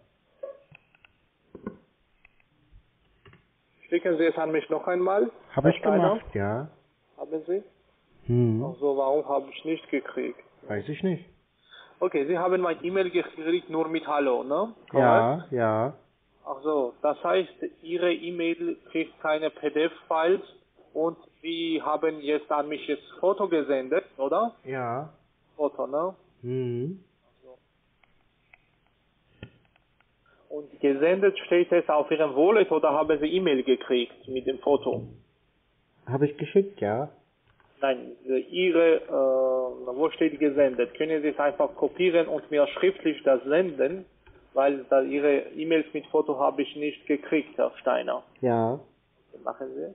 Schicken Sie es an mich noch einmal? Habe ich gemacht, ja. Haben Sie? Hm. Ach so, warum habe ich nicht gekriegt? Weiß ich nicht. Okay, Sie haben mein E-Mail gekriegt nur mit Hallo, ne? Ja, ja. Ach so, das heißt, Ihre E-Mail kriegt keine P D F-Files und Sie haben jetzt an mich jetzt Foto gesendet, oder? Ja. Foto, ne? Hm. Und gesendet steht es auf Ihrem Wallet oder haben Sie E-Mail gekriegt mit dem Foto? Habe ich geschickt, ja. Nein, Ihre, äh, wo steht gesendet? Können Sie es einfach kopieren und mir schriftlich das senden? Weil da Ihre E-Mails mit Foto habe ich nicht gekriegt, Herr Steiner. Ja. Machen Sie.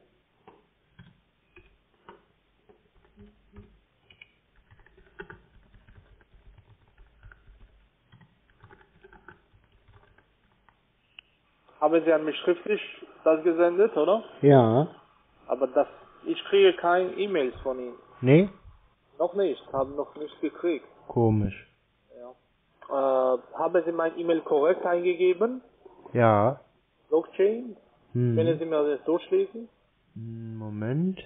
Haben Sie an mich schriftlich das gesendet, oder? Ja. Aber das, ich kriege keine E-Mails von Ihnen. Nee? Noch nicht, haben noch nicht gekriegt. Komisch. Ja. Äh, haben Sie mein E-Mail korrekt eingegeben? Ja. Blockchain? Hm. Können Sie mir das durchlesen? Moment.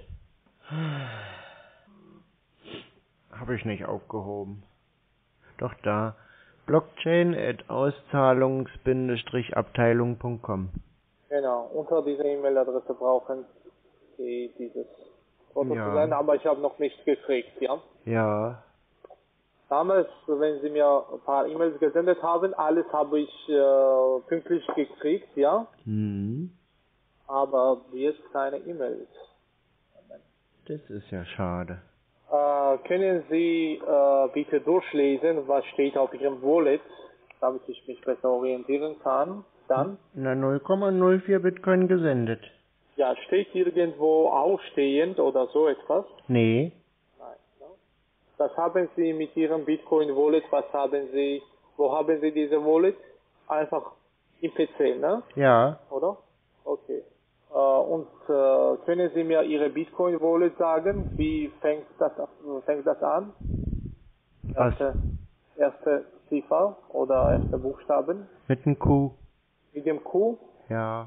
Habe ich nicht aufgehoben. Doch da. Blockchain at auszahlungs-abteilung punkt com. Genau, unter dieser E-Mail-Adresse brauchen Sie dieses Foto Ja. zu sein, aber ich habe noch nicht gekriegt, ja? Ja. Damals, wenn Sie mir ein paar E-Mails gesendet haben, alles habe ich äh, pünktlich gekriegt, ja? Hm. Aber jetzt keine E-Mails. Das ist ja schade. Äh, können Sie äh, bitte durchlesen, was steht auf Ihrem Wallet, damit ich mich besser orientieren kann? Dann? Na, null Komma null vier Bitcoin gesendet. Ja, steht irgendwo aufstehend oder so etwas? Nee. Nein. Ne? Das haben Sie mit Ihrem Bitcoin Wallet, was haben Sie, wo haben Sie diese Wallet? Einfach im P C, ne? Ja. Oder? Okay. Äh, und äh, können Sie mir Ihre Bitcoin Wallet sagen? Wie fängt das, fängt das an? Was? Erste, erste Ziffer oder erste Buchstaben? Mit einem Q. Mit dem Q? Ja.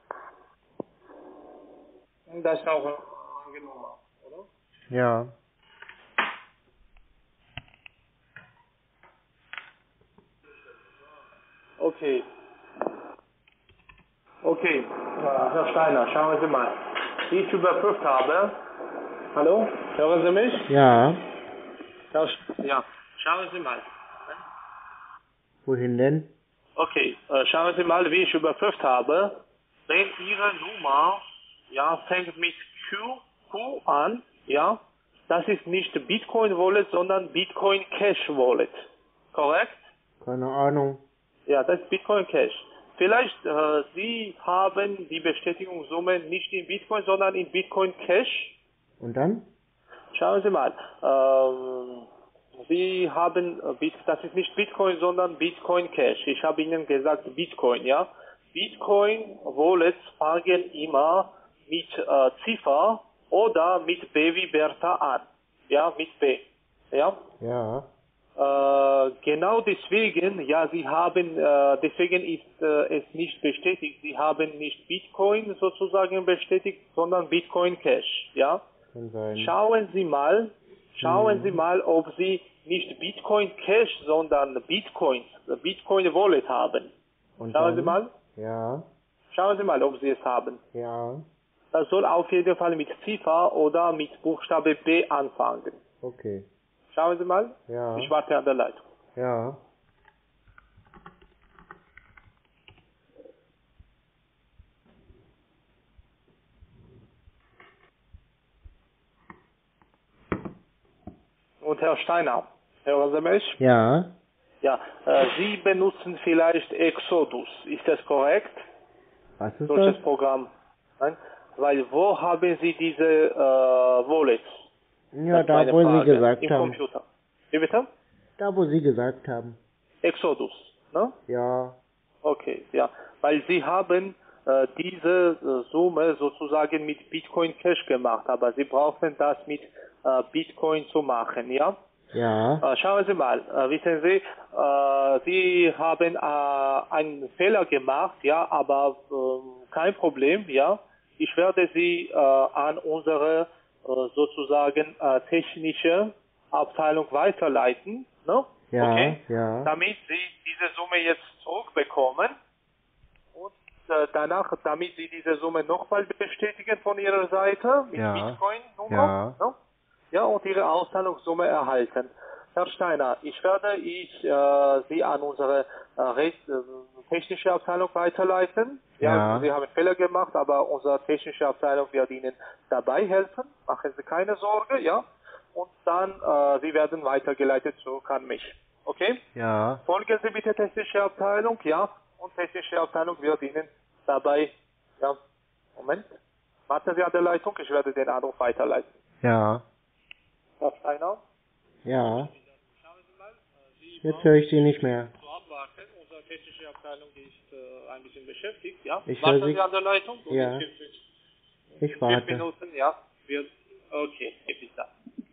Das ist auch eine Nummer, oder? Ja. Okay. Okay, äh, Herr Steiner, schauen Sie mal. Wie ich überprüft habe. Hallo? Hören Sie mich? Ja. Herr Sch- ja. Schauen Sie mal. Wohin denn? Okay, äh, schauen Sie mal, wie ich überprüft habe. Wenn Ihre Nummer, ja, fängt mit Q, Q an, ja, das ist nicht Bitcoin Wallet, sondern Bitcoin Cash Wallet. Korrekt? Keine Ahnung. Ja, das ist Bitcoin Cash. Vielleicht äh, Sie haben die Bestätigungssumme nicht in Bitcoin, sondern in Bitcoin Cash. Und dann? Schauen Sie mal. Ähm, Sie haben, äh, Bit, das ist nicht Bitcoin, sondern Bitcoin Cash. Ich habe Ihnen gesagt Bitcoin, ja. Bitcoin Wallets fangen immer mit äh, Ziffer oder mit B wie Bertha an. Ja, mit B. Ja. Ja. Äh, genau deswegen, ja, Sie haben, äh, deswegen ist äh, es nicht bestätigt. Sie haben nicht Bitcoin sozusagen bestätigt, sondern Bitcoin Cash, ja. Kann sein. Schauen Sie mal, schauen Mhm. Sie mal, ob Sie nicht Bitcoin Cash, sondern Bitcoin, Bitcoin Wallet haben. Und Schauen dann? Sie mal, Ja. schauen Sie mal, ob Sie es haben. Ja. Das soll auf jeden Fall mit Ziffer oder mit Buchstabe B anfangen. Okay. Schauen Sie mal, Ja. ich warte an der Leitung. Ja. Und Herr Steiner, hören Sie mich? Ja. Ja, äh, Sie benutzen vielleicht Exodus, ist das korrekt? Was ist Solches das? Programm. Nein? Weil wo haben Sie diese äh, Wallets? Ja, Das ist da meine wo Frage. Sie gesagt Im haben. Computer. Wie bitte? Da wo Sie gesagt haben. Exodus, ne? Ja. Okay, ja. Weil Sie haben äh, diese äh, Summe sozusagen mit Bitcoin Cash gemacht, aber Sie brauchen das mit äh, Bitcoin zu machen, ja? Ja. Äh, schauen Sie mal, äh, wissen Sie, äh, Sie haben äh, einen Fehler gemacht, ja, aber äh, kein Problem, ja. Ich werde Sie äh, an unsere äh, sozusagen äh, technische Abteilung weiterleiten, ne? Ja. Okay? Ja. Damit Sie diese Summe jetzt zurückbekommen. Und äh, danach, damit Sie diese Summe nochmal bestätigen von Ihrer Seite mit Ja. Bitcoin-Nummer. Ja. Ne? Ja, und Ihre Auszahlungssumme erhalten. Herr Steiner, ich werde ich, äh, Sie an unsere äh, Recht, äh, technische Abteilung weiterleiten. Ja, Ja. Sie haben Fehler gemacht, aber unsere technische Abteilung wird Ihnen dabei helfen. Machen Sie keine Sorge, ja. Und dann, äh, Sie werden weitergeleitet zurück an mich. Okay? Ja. Folgen Sie bitte technische Abteilung, ja. Und technische Abteilung wird Ihnen dabei, ja, Moment. Warten Sie an der Leitung, ich werde den Anruf weiterleiten. Ja. Herr Steiner? Ja. Jetzt höre ich Sie nicht mehr. Zu abwarten. Unsere technische Abteilung ist äh, ein bisschen beschäftigt, ja. Ich höre Warten Sie. Sie an der Leitung. Und Ja. in fünf, Ich fünf warte. Minuten, ja. Wird, okay, bis dann.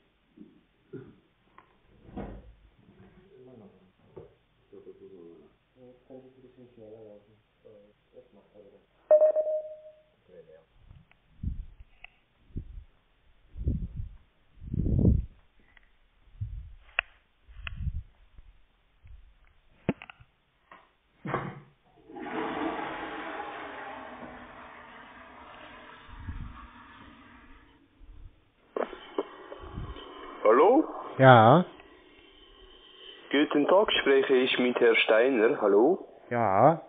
Hallo? Ja. Guten Tag, spreche ich mit Herrn Steiner. Hallo? Ja.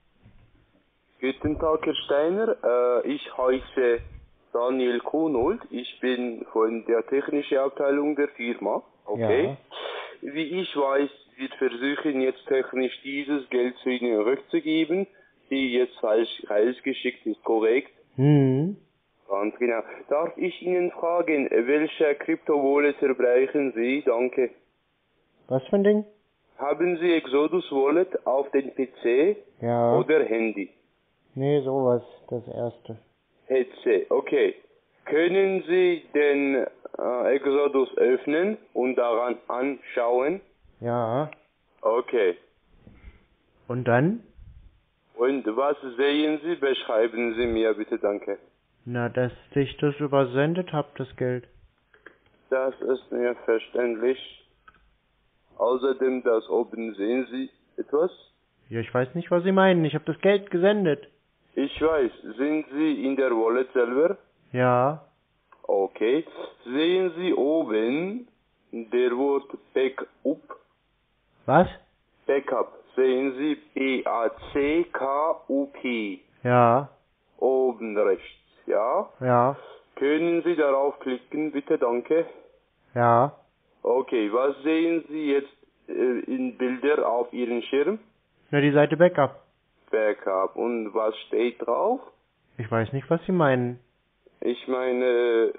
Guten Tag, Herr Steiner. Äh, ich heiße Daniel Kunold. Ich bin von der technischen Abteilung der Firma. Okay? Ja. Wie ich weiß, wir versuchen jetzt technisch dieses Geld zu Ihnen rückzugeben, die jetzt falsch rausgeschickt ist, korrekt? Hm. Ganz genau. Darf ich Ihnen fragen, welche Kryptowallet brauchen Sie? Danke. Was für ein Ding? Haben Sie Exodus Wallet auf den P C Ja. oder Handy? Nee, sowas. Das erste. P C, okay. Können Sie den äh, Exodus öffnen und daran anschauen? Ja. Okay. Und dann? Und was sehen Sie? Beschreiben Sie mir bitte, danke. Na, dass ich das übersendet hab, das Geld. Das ist mir verständlich. Außerdem, das oben sehen Sie etwas? Ja, ich weiß nicht, was Sie meinen. Ich hab das Geld gesendet. Ich weiß. Sind Sie in der Wallet selber? Ja. Okay. Sehen Sie oben der Wort Backup? Was? Backup. Sehen Sie B A C K U P. Ja. Oben rechts. Ja? Ja. Können Sie darauf klicken, bitte, danke. Ja. Okay, was sehen Sie jetzt äh, in Bilder auf Ihrem Schirm? Na, die Seite Backup. Backup. Und was steht drauf? Ich weiß nicht, was Sie meinen. Ich meine,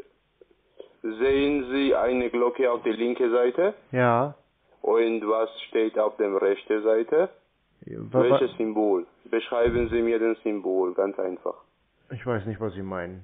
sehen Sie eine Glocke auf der linken Seite? Ja. Und was steht auf der rechten Seite? Wa- wa- Welches Symbol? Beschreiben Sie mir das Symbol, ganz einfach. Ich weiß nicht, was Sie meinen.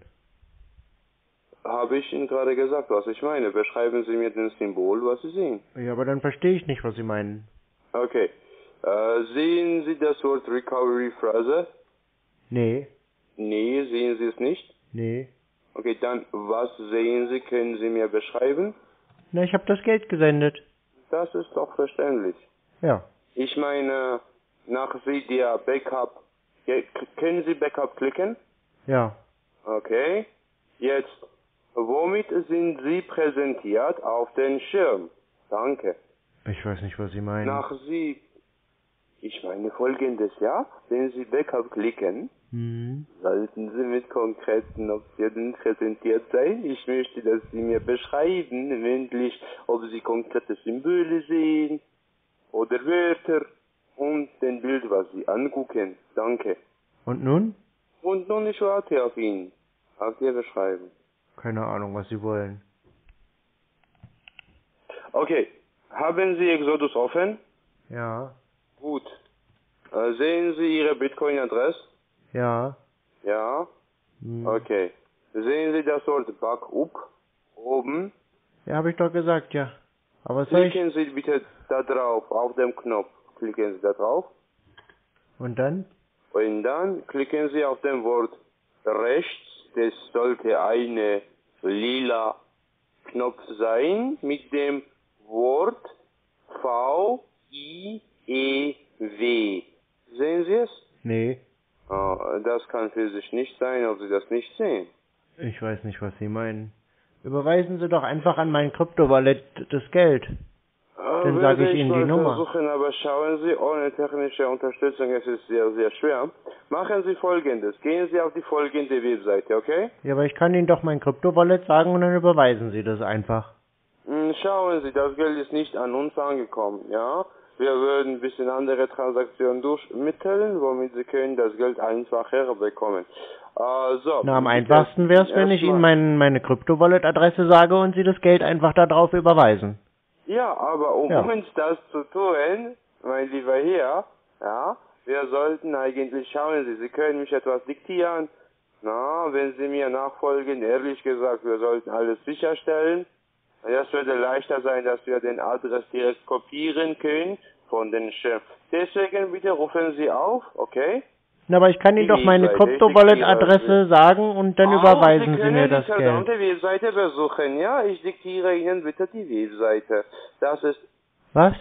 Habe ich Ihnen gerade gesagt, was ich meine. Beschreiben Sie mir das Symbol, was Sie sehen. Ja, aber dann verstehe ich nicht, was Sie meinen. Okay. Äh, sehen Sie das Wort Recovery Phrase? Nee. Nee, sehen Sie es nicht? Nee. Okay, dann was sehen Sie? Können Sie mir beschreiben? Na, ich hab das Geld gesendet. Das ist doch verständlich. Ja. Ich meine, nach Sie der Backup, ja, k- können Sie Backup klicken? Ja. Okay. Jetzt, womit sind Sie präsentiert auf den Schirm? Danke. Ich weiß nicht, was Sie meinen. Nach Sie, ich meine folgendes, ja? Wenn Sie Backup klicken, Hm. sollten Sie mit konkreten Optionen präsentiert sein. Ich möchte, dass Sie mir beschreiben, mündlich, ob Sie konkrete Symbole sehen oder Wörter und den Bild, was Sie angucken. Danke. Und nun? Und nun, ich warte auf ihn. Auf Ihr Beschreiben. Keine Ahnung, was Sie wollen. Okay. Haben Sie Exodus offen? Ja. Gut. Äh, sehen Sie Ihre Bitcoin-Adresse? Ja. Ja. Hm. Okay. Sehen Sie das Wort Backup oben? Ja, habe ich doch gesagt, ja. Aber was soll ich... Klicken Sie bitte da drauf, auf dem Knopf. Klicken Sie da drauf. Und dann? Und dann klicken Sie auf dem Wort rechts. Das sollte eine lila Knopf sein mit dem Wort V I E W. Sehen Sie es? Nee. Äh, das kann für sich nicht sein, ob Sie das nicht sehen. Ich weiß nicht, was Sie meinen. Überweisen Sie doch einfach an mein Krypto-Wallet das Geld. Dann sage ich Ihnen die Nummer. Versuchen, aber schauen Sie, ohne technische Unterstützung ist es sehr, sehr schwer. Machen Sie Folgendes. Gehen Sie auf die folgende Webseite, okay? Ja, aber ich kann Ihnen doch mein Krypto-Wallet sagen und dann überweisen Sie das einfach. Schauen Sie, das Geld ist nicht an uns angekommen, ja? Wir würden ein bisschen andere Transaktionen durchmitteln, womit Sie können das Geld einfacher bekommen. Äh, so. Na, am einfachsten wäre es, wenn ich Ihnen mein, meine Krypto-Wallet-Adresse sage und Sie das Geld einfach da drauf überweisen. Ja, aber um ja. uns das zu tun, mein lieber Herr, ja, wir sollten eigentlich, schauen Sie, Sie können mich etwas diktieren, na, wenn Sie mir nachfolgen, ehrlich gesagt, wir sollten alles sicherstellen. Das würde leichter sein, dass wir den Adress direkt kopieren können von den Chef. Deswegen bitte rufen Sie auf, okay? Na, aber ich kann Ihnen doch meine Krypto-Wallet-Adresse sagen und dann oh, überweisen Sie, Sie mir das Geld. Sie können die Webseite besuchen, ja? Ich diktiere Ihnen bitte die Webseite. Das ist... Was?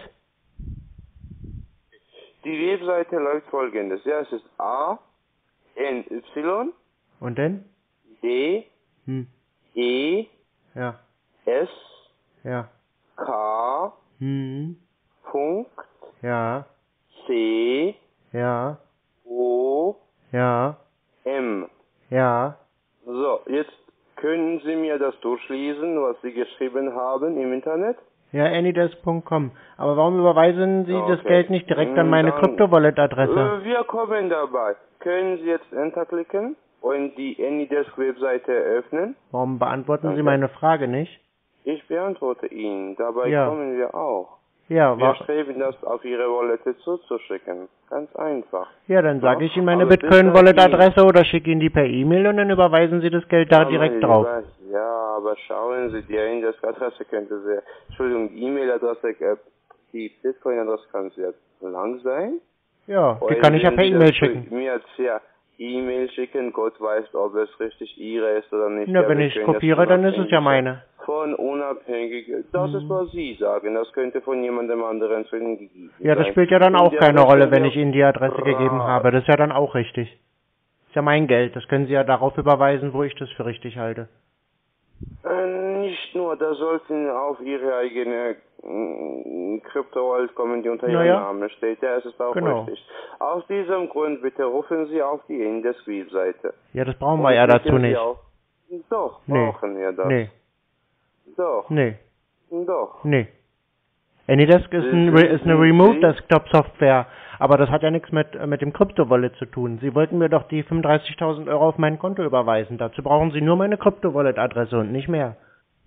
Die Webseite läuft folgendes. Ja, es ist A, N, Y. Und dann? D, hm. E, ja. S, ja. K, hm. Punkt, ja. C, ja. O, ja. M. Ja. So, jetzt können Sie mir das durchlesen, was Sie geschrieben haben im Internet? Ja, anydesk punkt com. Aber warum überweisen Sie okay. das Geld nicht direkt an meine Krypto-Wallet-Adresse? Äh, wir kommen dabei. Können Sie jetzt Enter klicken und die Anydesk-Webseite öffnen? Warum beantworten okay. Sie meine Frage nicht? Ich beantworte Ihnen. Dabei ja. kommen wir auch. Ja, wir streben das auf Ihre Wallet zuzuschicken. Ganz einfach. Ja, dann sage ja? ich Ihnen meine Bitcoin-Wallet-Adresse oder schicke Ihnen die per E-Mail und dann überweisen Sie das Geld da ja, direkt drauf. Ja, aber schauen Sie, die Anydesk-Adresse könnte sehr... Entschuldigung, die E-Mail-Adresse, die Bitcoin-Adresse kann sehr lang sein. Ja, die kann ich ja per E-Mail schicken. Mir ja E-Mail schicken, Gott weiß, ob es richtig Ihre ist oder nicht. Na, ja, wenn ich es kopiere, dann ist es ja meine. Von unabhängig, das hm. ist, was Sie sagen, das könnte von jemandem anderen zu Ihnen gegeben sein. Ja, das spielt ja dann auch keine Rolle, wenn ich Ihnen die Adresse gegeben habe, das ist ja dann auch richtig. Das ist ja mein Geld, das können Sie ja darauf überweisen, wo ich das für richtig halte. Äh, nicht nur, da sollten auf Ihre eigene äh, Krypto-Wallet kommen, die unter Ihrem naja. Namen steht. Ja, es ist auch genau. richtig. Aus diesem Grund bitte rufen Sie auf die Anydesk-Webseite. Ja, das brauchen wir Und ja dazu nicht. Auch, doch, nee. brauchen wir das. Nee. Doch. Nee. Doch. Nee. Anydesk ist, ein, ist eine Remote-Desktop-Software, aber das hat ja nichts mit, mit dem Krypto-Wallet zu tun. Sie wollten mir doch die fünfunddreißigtausend Euro auf mein Konto überweisen. Dazu brauchen Sie nur meine Krypto-Wallet-Adresse und nicht mehr.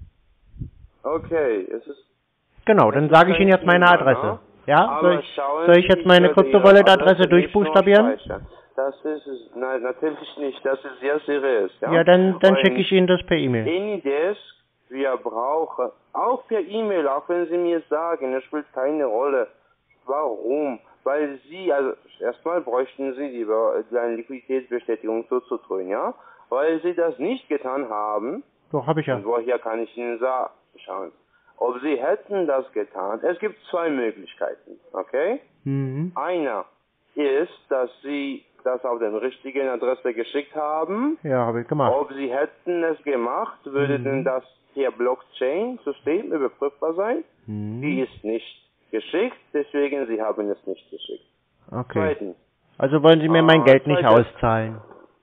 Okay, es ist... Genau, dann sage ich Ihnen jetzt meine Adresse. Ja? Soll ich, soll ich jetzt meine Krypto-Wallet-Adresse durchbuchstabieren? Das ist es, nein, natürlich nicht. Das ist sehr seriös. Ja, ja dann, dann schicke ich Ihnen das per E-Mail. Anydesk, wir brauchen, auch per E-Mail, auch wenn Sie mir sagen, es spielt keine Rolle. Warum? Weil Sie, also erstmal bräuchten Sie die, die eine Liquiditätsbestätigung zuzutun, ja? Weil Sie das nicht getan haben. Doch, habe ich ja. Und woher kann ich Ihnen sagen? Schauen Sie. Ob Sie hätten das getan, es gibt zwei Möglichkeiten, okay? Mhm. Einer ist, dass Sie das auf den richtigen Adresse geschickt haben. Ja, habe ich gemacht. Ob Sie hätten es gemacht, würde mhm. denn das per Blockchain-System überprüfbar sein? Mhm. Die ist nicht geschickt, deswegen Sie haben es nicht geschickt. Okay. Zweitens. Also wollen Sie mir mein ah, Geld nicht auszahlen?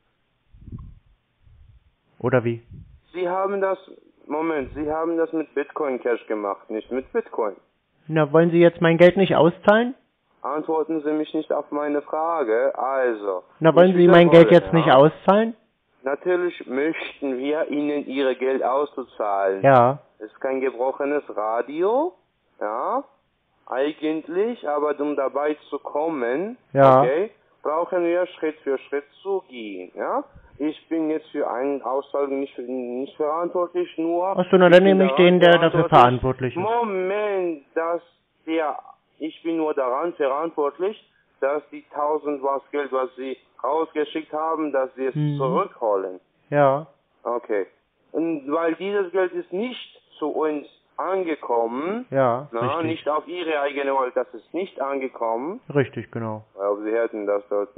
Oder wie? Sie haben das, Moment, Sie haben das mit Bitcoin Cash gemacht, nicht mit Bitcoin. Na, wollen Sie jetzt mein Geld nicht auszahlen? Antworten Sie mich nicht auf meine Frage, also. Na, wollen Sie mein Geld jetzt ja? nicht auszahlen? Natürlich möchten wir Ihnen Ihr Geld auszahlen. Ja. Es ist kein gebrochenes Radio, ja, eigentlich, aber um dabei zu kommen, ja. okay, brauchen wir Schritt für Schritt zu gehen, ja. Ich bin jetzt für einen Auszahlung nicht, nicht verantwortlich, nur... Achso, na dann nehme ich den, der dafür verantwortlich ist. Moment, dass der... Ich bin nur daran verantwortlich, dass die tausend was Geld, was Sie rausgeschickt haben, dass Sie es mhm. zurückholen. Ja. Okay. Und weil dieses Geld ist nicht zu uns angekommen, ja, na, richtig. nicht auf Ihre eigene Wallet, das ist nicht angekommen. Richtig, genau. Aber Sie hätten das dort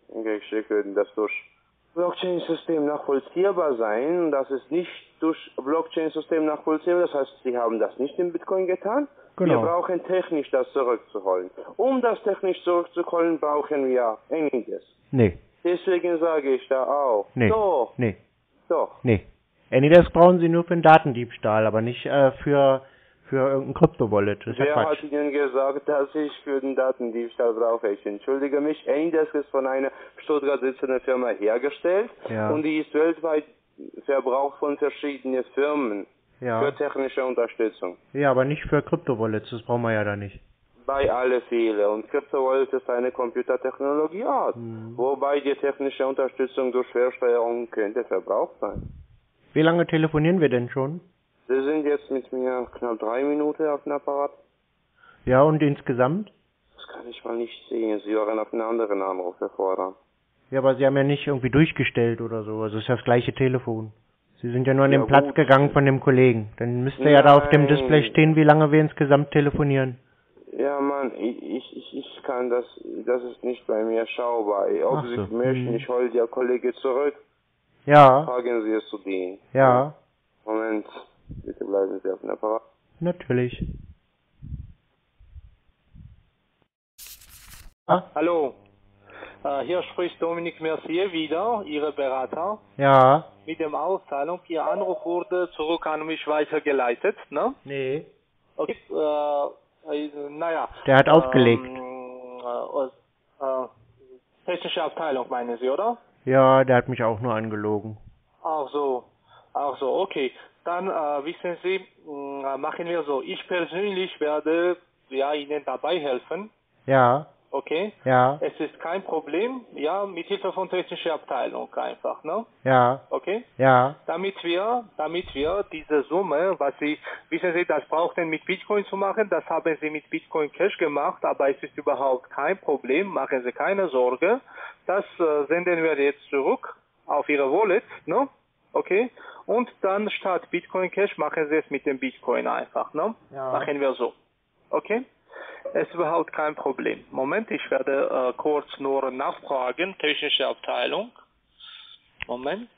Geschickt würden das durch Blockchain-System nachvollziehbar sein. Das ist nicht durch Blockchain-System nachvollziehbar, das heißt, sie haben das nicht in Bitcoin getan. Genau. Wir brauchen technisch das zurückzuholen. Um das technisch zurückzuholen, brauchen wir einiges. Nee. Deswegen sage ich da auch. Nee. Doch. Nee. Doch. Nee. Anydesk brauchen Sie nur für einen Datendiebstahl, aber nicht äh, für, für irgendein Krypto-Wallet. Das ist ja Wer Quatsch. hat Ihnen gesagt, dass ich für den Datendiebstahl brauche? Ich entschuldige mich. Anydesk ist von einer Stuttgart sitzenden Firma hergestellt Ja. und die ist weltweit verbraucht von verschiedenen Firmen Ja. für technische Unterstützung. Ja, aber nicht für Krypto-Wallets, das brauchen wir ja da nicht. Bei alle Fälle. Und CryptoWallet ist eine Computertechnologieart, Mhm. wobei die technische Unterstützung durch Verschleierung könnte verbraucht sein. Wie lange telefonieren wir denn schon? Sie sind jetzt mit mir knapp drei Minuten auf dem Apparat. Ja, und insgesamt? Das kann ich mal nicht sehen. Sie waren auf einen anderen Anruf hervor. Ja, aber Sie haben ja nicht irgendwie durchgestellt oder so. Also es ist ja das gleiche Telefon. Sie sind ja nur an Ja, den Platz gut. gegangen von dem Kollegen. Dann müsste ja da auf dem Nein. Display stehen, wie lange wir insgesamt telefonieren. Ja, Mann, ich, ich, ich ich kann das, das ist nicht bei mir schaubar. Ob Ach Sie so. möchten, Hm. ich hole der Kollege zurück. Ja, Fragen Sie es zu denen. ja, Moment, bitte bleiben Sie auf dem Apparat. natürlich. Ah, Hallo, äh, hier spricht Dominik Mercier wieder, Ihre Berater. ja, Mit dem Auszahlung, Ihr Anruf wurde zurück an mich weitergeleitet, ne? nee. Okay, äh, äh, naja. Der hat aufgelegt. Ähm, äh, äh, technische Abteilung meinen Sie, oder? Ja, der hat mich auch nur angelogen. Ach so, ach so, okay. Dann äh, wissen Sie, mh, machen wir so. Ich persönlich werde ja Ihnen dabei helfen, Ja, okay? ja, Es ist kein Problem, ja, mit Hilfe von technischer Abteilung einfach, ne? ja, Okay? ja, Damit wir, damit wir diese Summe, was Sie, wissen Sie, das brauchten mit Bitcoin zu machen, das haben Sie mit Bitcoin Cash gemacht, aber es ist überhaupt kein Problem, machen Sie keine Sorge. Das äh, senden wir jetzt zurück auf Ihre Wallet, ne? Okay? Und dann statt Bitcoin Cash machen Sie es mit dem Bitcoin einfach, ne? Ja. Machen wir so. Okay? Es ist überhaupt kein Problem. Moment, ich werde äh, kurz nur nachfragen, technische Abteilung. Moment.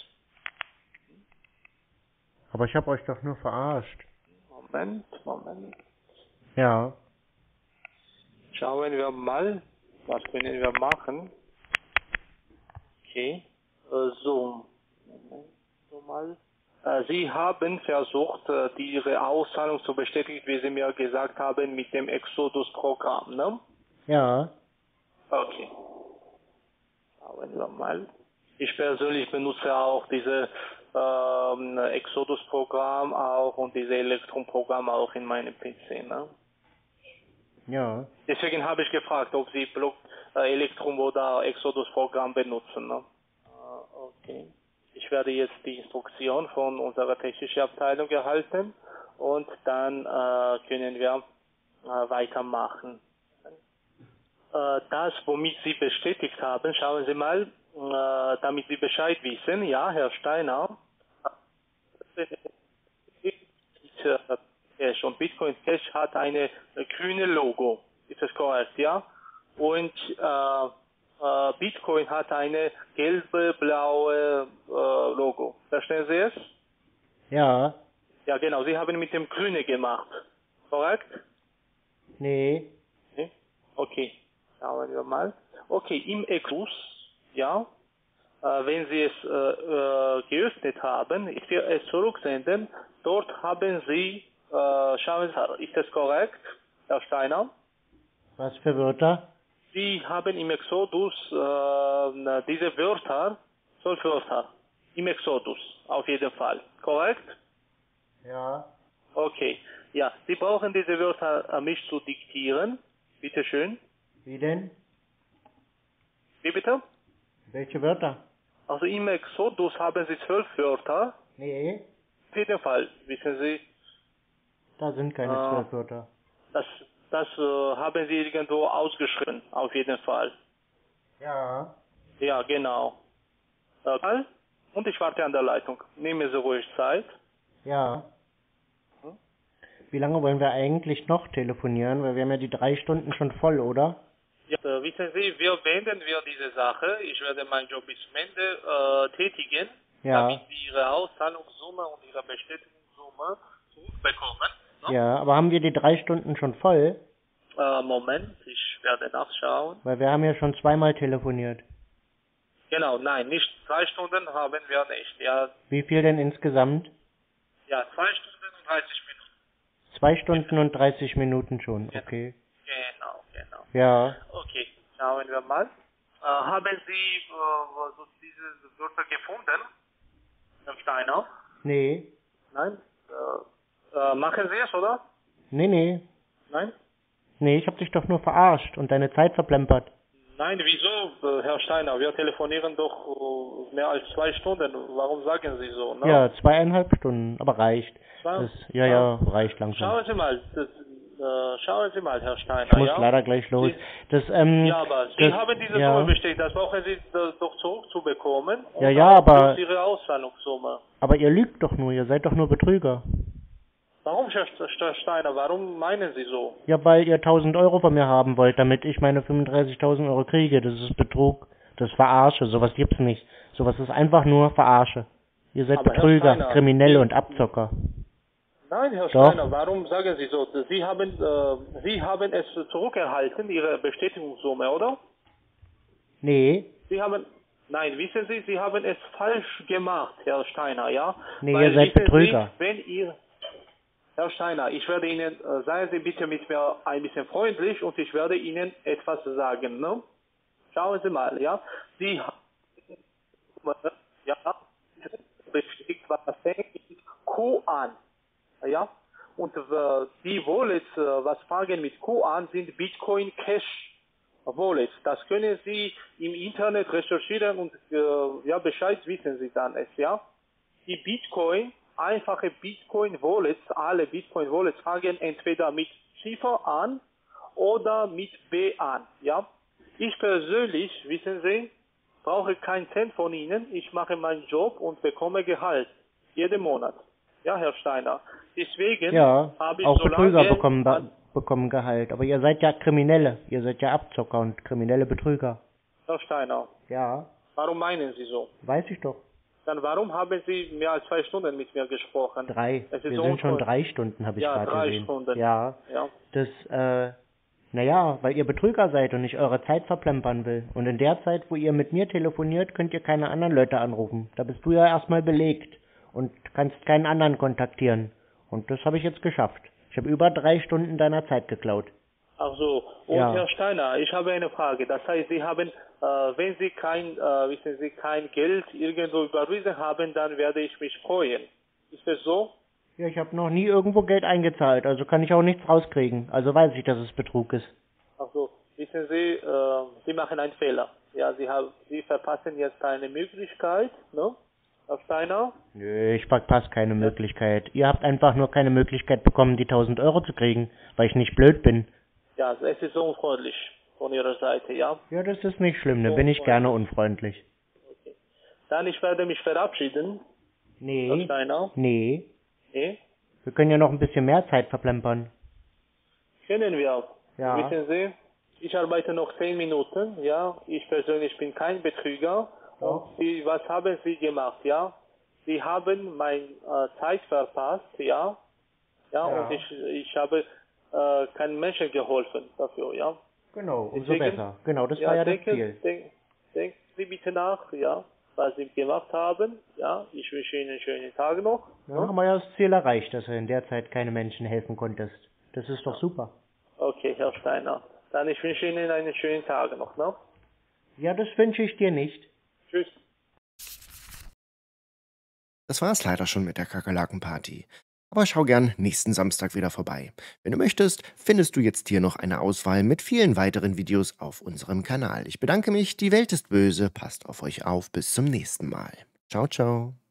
aber ich habe euch doch nur verarscht. Moment, Moment. Ja, Schauen wir mal, was können wir machen. Okay, äh, so. Moment, so mal. Äh, Sie haben versucht, äh, die Ihre Auszahlung zu bestätigen, wie Sie mir gesagt haben, mit dem Exodus-Programm, ne? ja, Okay. Schauen wir mal. Ich persönlich benutze auch diese ähm, Exodus-Programm auch und diese Elektron-Programm auch in meinem P C, ne? ja. Deswegen habe ich gefragt, ob Sie Block, äh, Elektrum oder Exodus-Programm benutzen. Ne? Äh, okay. Ich werde jetzt die Instruktion von unserer technischen Abteilung erhalten und dann äh, können wir äh, weitermachen. Äh, das, womit Sie bestätigt haben, schauen Sie mal, äh, damit Sie Bescheid wissen. Ja, Herr Steiner. Cash und Bitcoin Cash hat eine grüne Logo. Ist das korrekt, ja? Und äh, äh, Bitcoin hat eine gelbe, blaue äh, Logo. Verstehen Sie es? Ja, Ja, genau. Sie haben mit dem Grüne gemacht. Korrekt? nee, Nee? Okay. Schauen wir mal. Okay, im Exodus, ja, äh, wenn Sie es äh, äh, geöffnet haben, ich will es zurücksenden. Dort haben Sie, äh, schauen Sie, ist das korrekt, Herr Steiner? was für Wörter? Sie haben im Exodus äh, diese Wörter, zwölf Wörter, im Exodus, auf jeden Fall. Korrekt? Ja, Okay. Ja, Sie brauchen diese Wörter an mich zu diktieren. Bitte schön. wie denn? Wie bitte? Welche Wörter? Also im Exodus haben Sie zwölf Wörter. Nee, Auf jeden Fall, wissen Sie, da sind keine Ah. zwölf Wörter. das, das äh, haben Sie irgendwo ausgeschrieben, auf jeden Fall. Ja, Ja, genau. Äh, Und ich warte an der Leitung. Nehmen Sie ruhig Zeit. ja. Hm? Wie lange wollen wir eigentlich noch telefonieren? Weil wir haben ja die drei Stunden schon voll, oder? Ja, äh, wissen Sie, wir beenden wir diese Sache. Ich werde meinen Job bis zum Ende äh, tätigen, Ja. damit Sie Ihre Auszahlungssumme und Ihre Bestätigungssumme zurückbekommen. Ne? Ja, aber haben wir die drei Stunden schon voll? Äh, Moment, ich werde nachschauen. Weil wir haben ja schon zweimal telefoniert. Genau, nein, nicht zwei Stunden haben wir nicht. Ja, Wie viel denn insgesamt? ja zwei Stunden und dreißig Minuten. Zwei Stunden und dreißig Minuten schon, okay. Genau, genau. Ja. Okay, schauen wir mal. Äh, haben Sie äh, so diese Wörter gefunden? Herr Steiner? Nee. Nein? Äh, äh, machen Sie es, oder? Nee, nee. Nein? Nee, ich hab dich doch nur verarscht und deine Zeit verplempert. Nein, wieso, äh, Herr Steiner? Wir telefonieren doch äh, mehr als zwei Stunden. Warum sagen Sie so? Ne? Ja, zweieinhalb Stunden, aber reicht. Zwei- Das, ja, ja, reicht langsam. Schauen Sie mal, das, äh, schauen Sie mal, Herr Steiner. Ich muss ja? leider gleich los. Sie, Das, ähm, ja, aber Sie das, haben diese ja, Summe bestätigt, das brauchen Sie äh, doch zurückzubekommen. Ja, und ja, auch aber- plus Ihre Auszahlungssumme. aber ihr lügt doch nur, ihr seid doch nur Betrüger. Warum, Herr Herr Steiner, warum meinen Sie so? Ja, weil ihr tausend Euro von mir haben wollt, damit ich meine fünfunddreißigtausend Euro kriege. Das ist Betrug, das ist Verarsche, sowas gibt's nicht. Sowas ist einfach nur Verarsche. Ihr seid Aber Herr Betrüger, Steiner, Kriminelle Sie- und Abzocker. Nein, Herr Doch. Steiner, warum sagen Sie so? Sie haben, äh, Sie haben es zurückerhalten, Ihre Bestätigungssumme, oder? Nee, Sie haben, nein, wissen Sie, Sie haben es falsch gemacht, Herr Steiner, ja? Nee, Weil, ihr seid wissen Betrüger. Sie, wenn ihr, Herr Steiner, ich werde Ihnen, äh, seien Sie bitte mit mir ein bisschen freundlich und ich werde Ihnen etwas sagen, ne? Schauen Sie mal, ja? Sie, ja, bestätigt, was fängt mit Q an, ja? Und äh, die Wallets, äh, was fangen mit Q an, sind Bitcoin Cash Wallets. Das können Sie im Internet recherchieren und äh, ja, Bescheid wissen Sie dann es, ja? Die Bitcoin, einfache Bitcoin Wallets, alle Bitcoin Wallets fangen entweder mit Ziffer an oder mit B an, ja? Ich persönlich, wissen Sie, brauche keinen Cent von Ihnen. Ich mache meinen Job und bekomme Gehalt. Jeden Monat. Ja, Herr Steiner. Deswegen ja, habe ich auch so Betrüger lange bekommen, an, bekommen Gehalt. Aber ihr seid ja Kriminelle, ihr seid ja Abzocker und kriminelle Betrüger. Herr Steiner, Ja, warum meinen Sie so? weiß ich doch. Dann warum haben Sie mehr als zwei Stunden mit mir gesprochen? Drei. Es ist Wir so sind schon unfreundlich. drei Stunden, habe ich Ja, gerade drei gesehen. Stunden. Ja, Ja. das, äh, naja, weil ihr Betrüger seid und ich eure Zeit verplempern will. Und in der Zeit, wo ihr mit mir telefoniert, könnt ihr keine anderen Leute anrufen. Da bist du ja erstmal belegt und kannst keinen anderen kontaktieren. Und das habe ich jetzt geschafft. Ich habe über drei Stunden deiner Zeit geklaut. Ach so. Und Ja. Herr Steiner, ich habe eine Frage. Das heißt, Sie haben, äh, wenn Sie kein, äh, wissen Sie, kein Geld irgendwo überwiesen haben, dann werde ich mich freuen. Ist das so? Ja, ich habe noch nie irgendwo Geld eingezahlt, also kann ich auch nichts rauskriegen. Also weiß ich, dass es Betrug ist. Ach so. Wissen Sie, äh, Sie machen einen Fehler. Ja, Sie haben, Sie verpassen jetzt eine Möglichkeit, ne? Herr Steiner? Nö, ich verpasse keine Möglichkeit. Ihr habt einfach nur keine Möglichkeit bekommen, die tausend Euro zu kriegen, weil ich nicht blöd bin. Ja, es ist so unfreundlich von Ihrer Seite, ja? Ja, das ist nicht schlimm, da bin ich gerne unfreundlich. Dann, ich werde mich verabschieden. Herr Nee, Steiner? nee, Nee? wir können ja noch ein bisschen mehr Zeit verplempern. Können wir. Ja. Wissen Sie, ich arbeite noch zehn Minuten, ja. Ich persönlich bin kein Betrüger. Und Sie, was haben Sie gemacht, ja? Sie haben meine äh, Zeit verpasst, ja. Ja, Ja. und ich, ich habe äh, keinen Menschen geholfen dafür, ja. Genau, umso Deswegen- besser. Genau, das war ja das denken, Ziel. Denk, denken Sie bitte nach, ja, was Sie gemacht haben, ja. Ich wünsche Ihnen einen schönen Tag noch. Dann haben wir ja das Ziel erreicht, dass du in der Zeit keine Menschen helfen konntest. Das ist doch super. Okay, Herr Steiner. Dann ich wünsche Ihnen einen schönen Tag noch, ne? Ja, das wünsche ich dir nicht. Tschüss. Das war es leider schon mit der Kakerlaken-Party. Aber schau gern nächsten Samstag wieder vorbei. Wenn du möchtest, findest du jetzt hier noch eine Auswahl mit vielen weiteren Videos auf unserem Kanal. Ich bedanke mich, die Welt ist böse, passt auf euch auf, bis zum nächsten Mal. Ciao, ciao.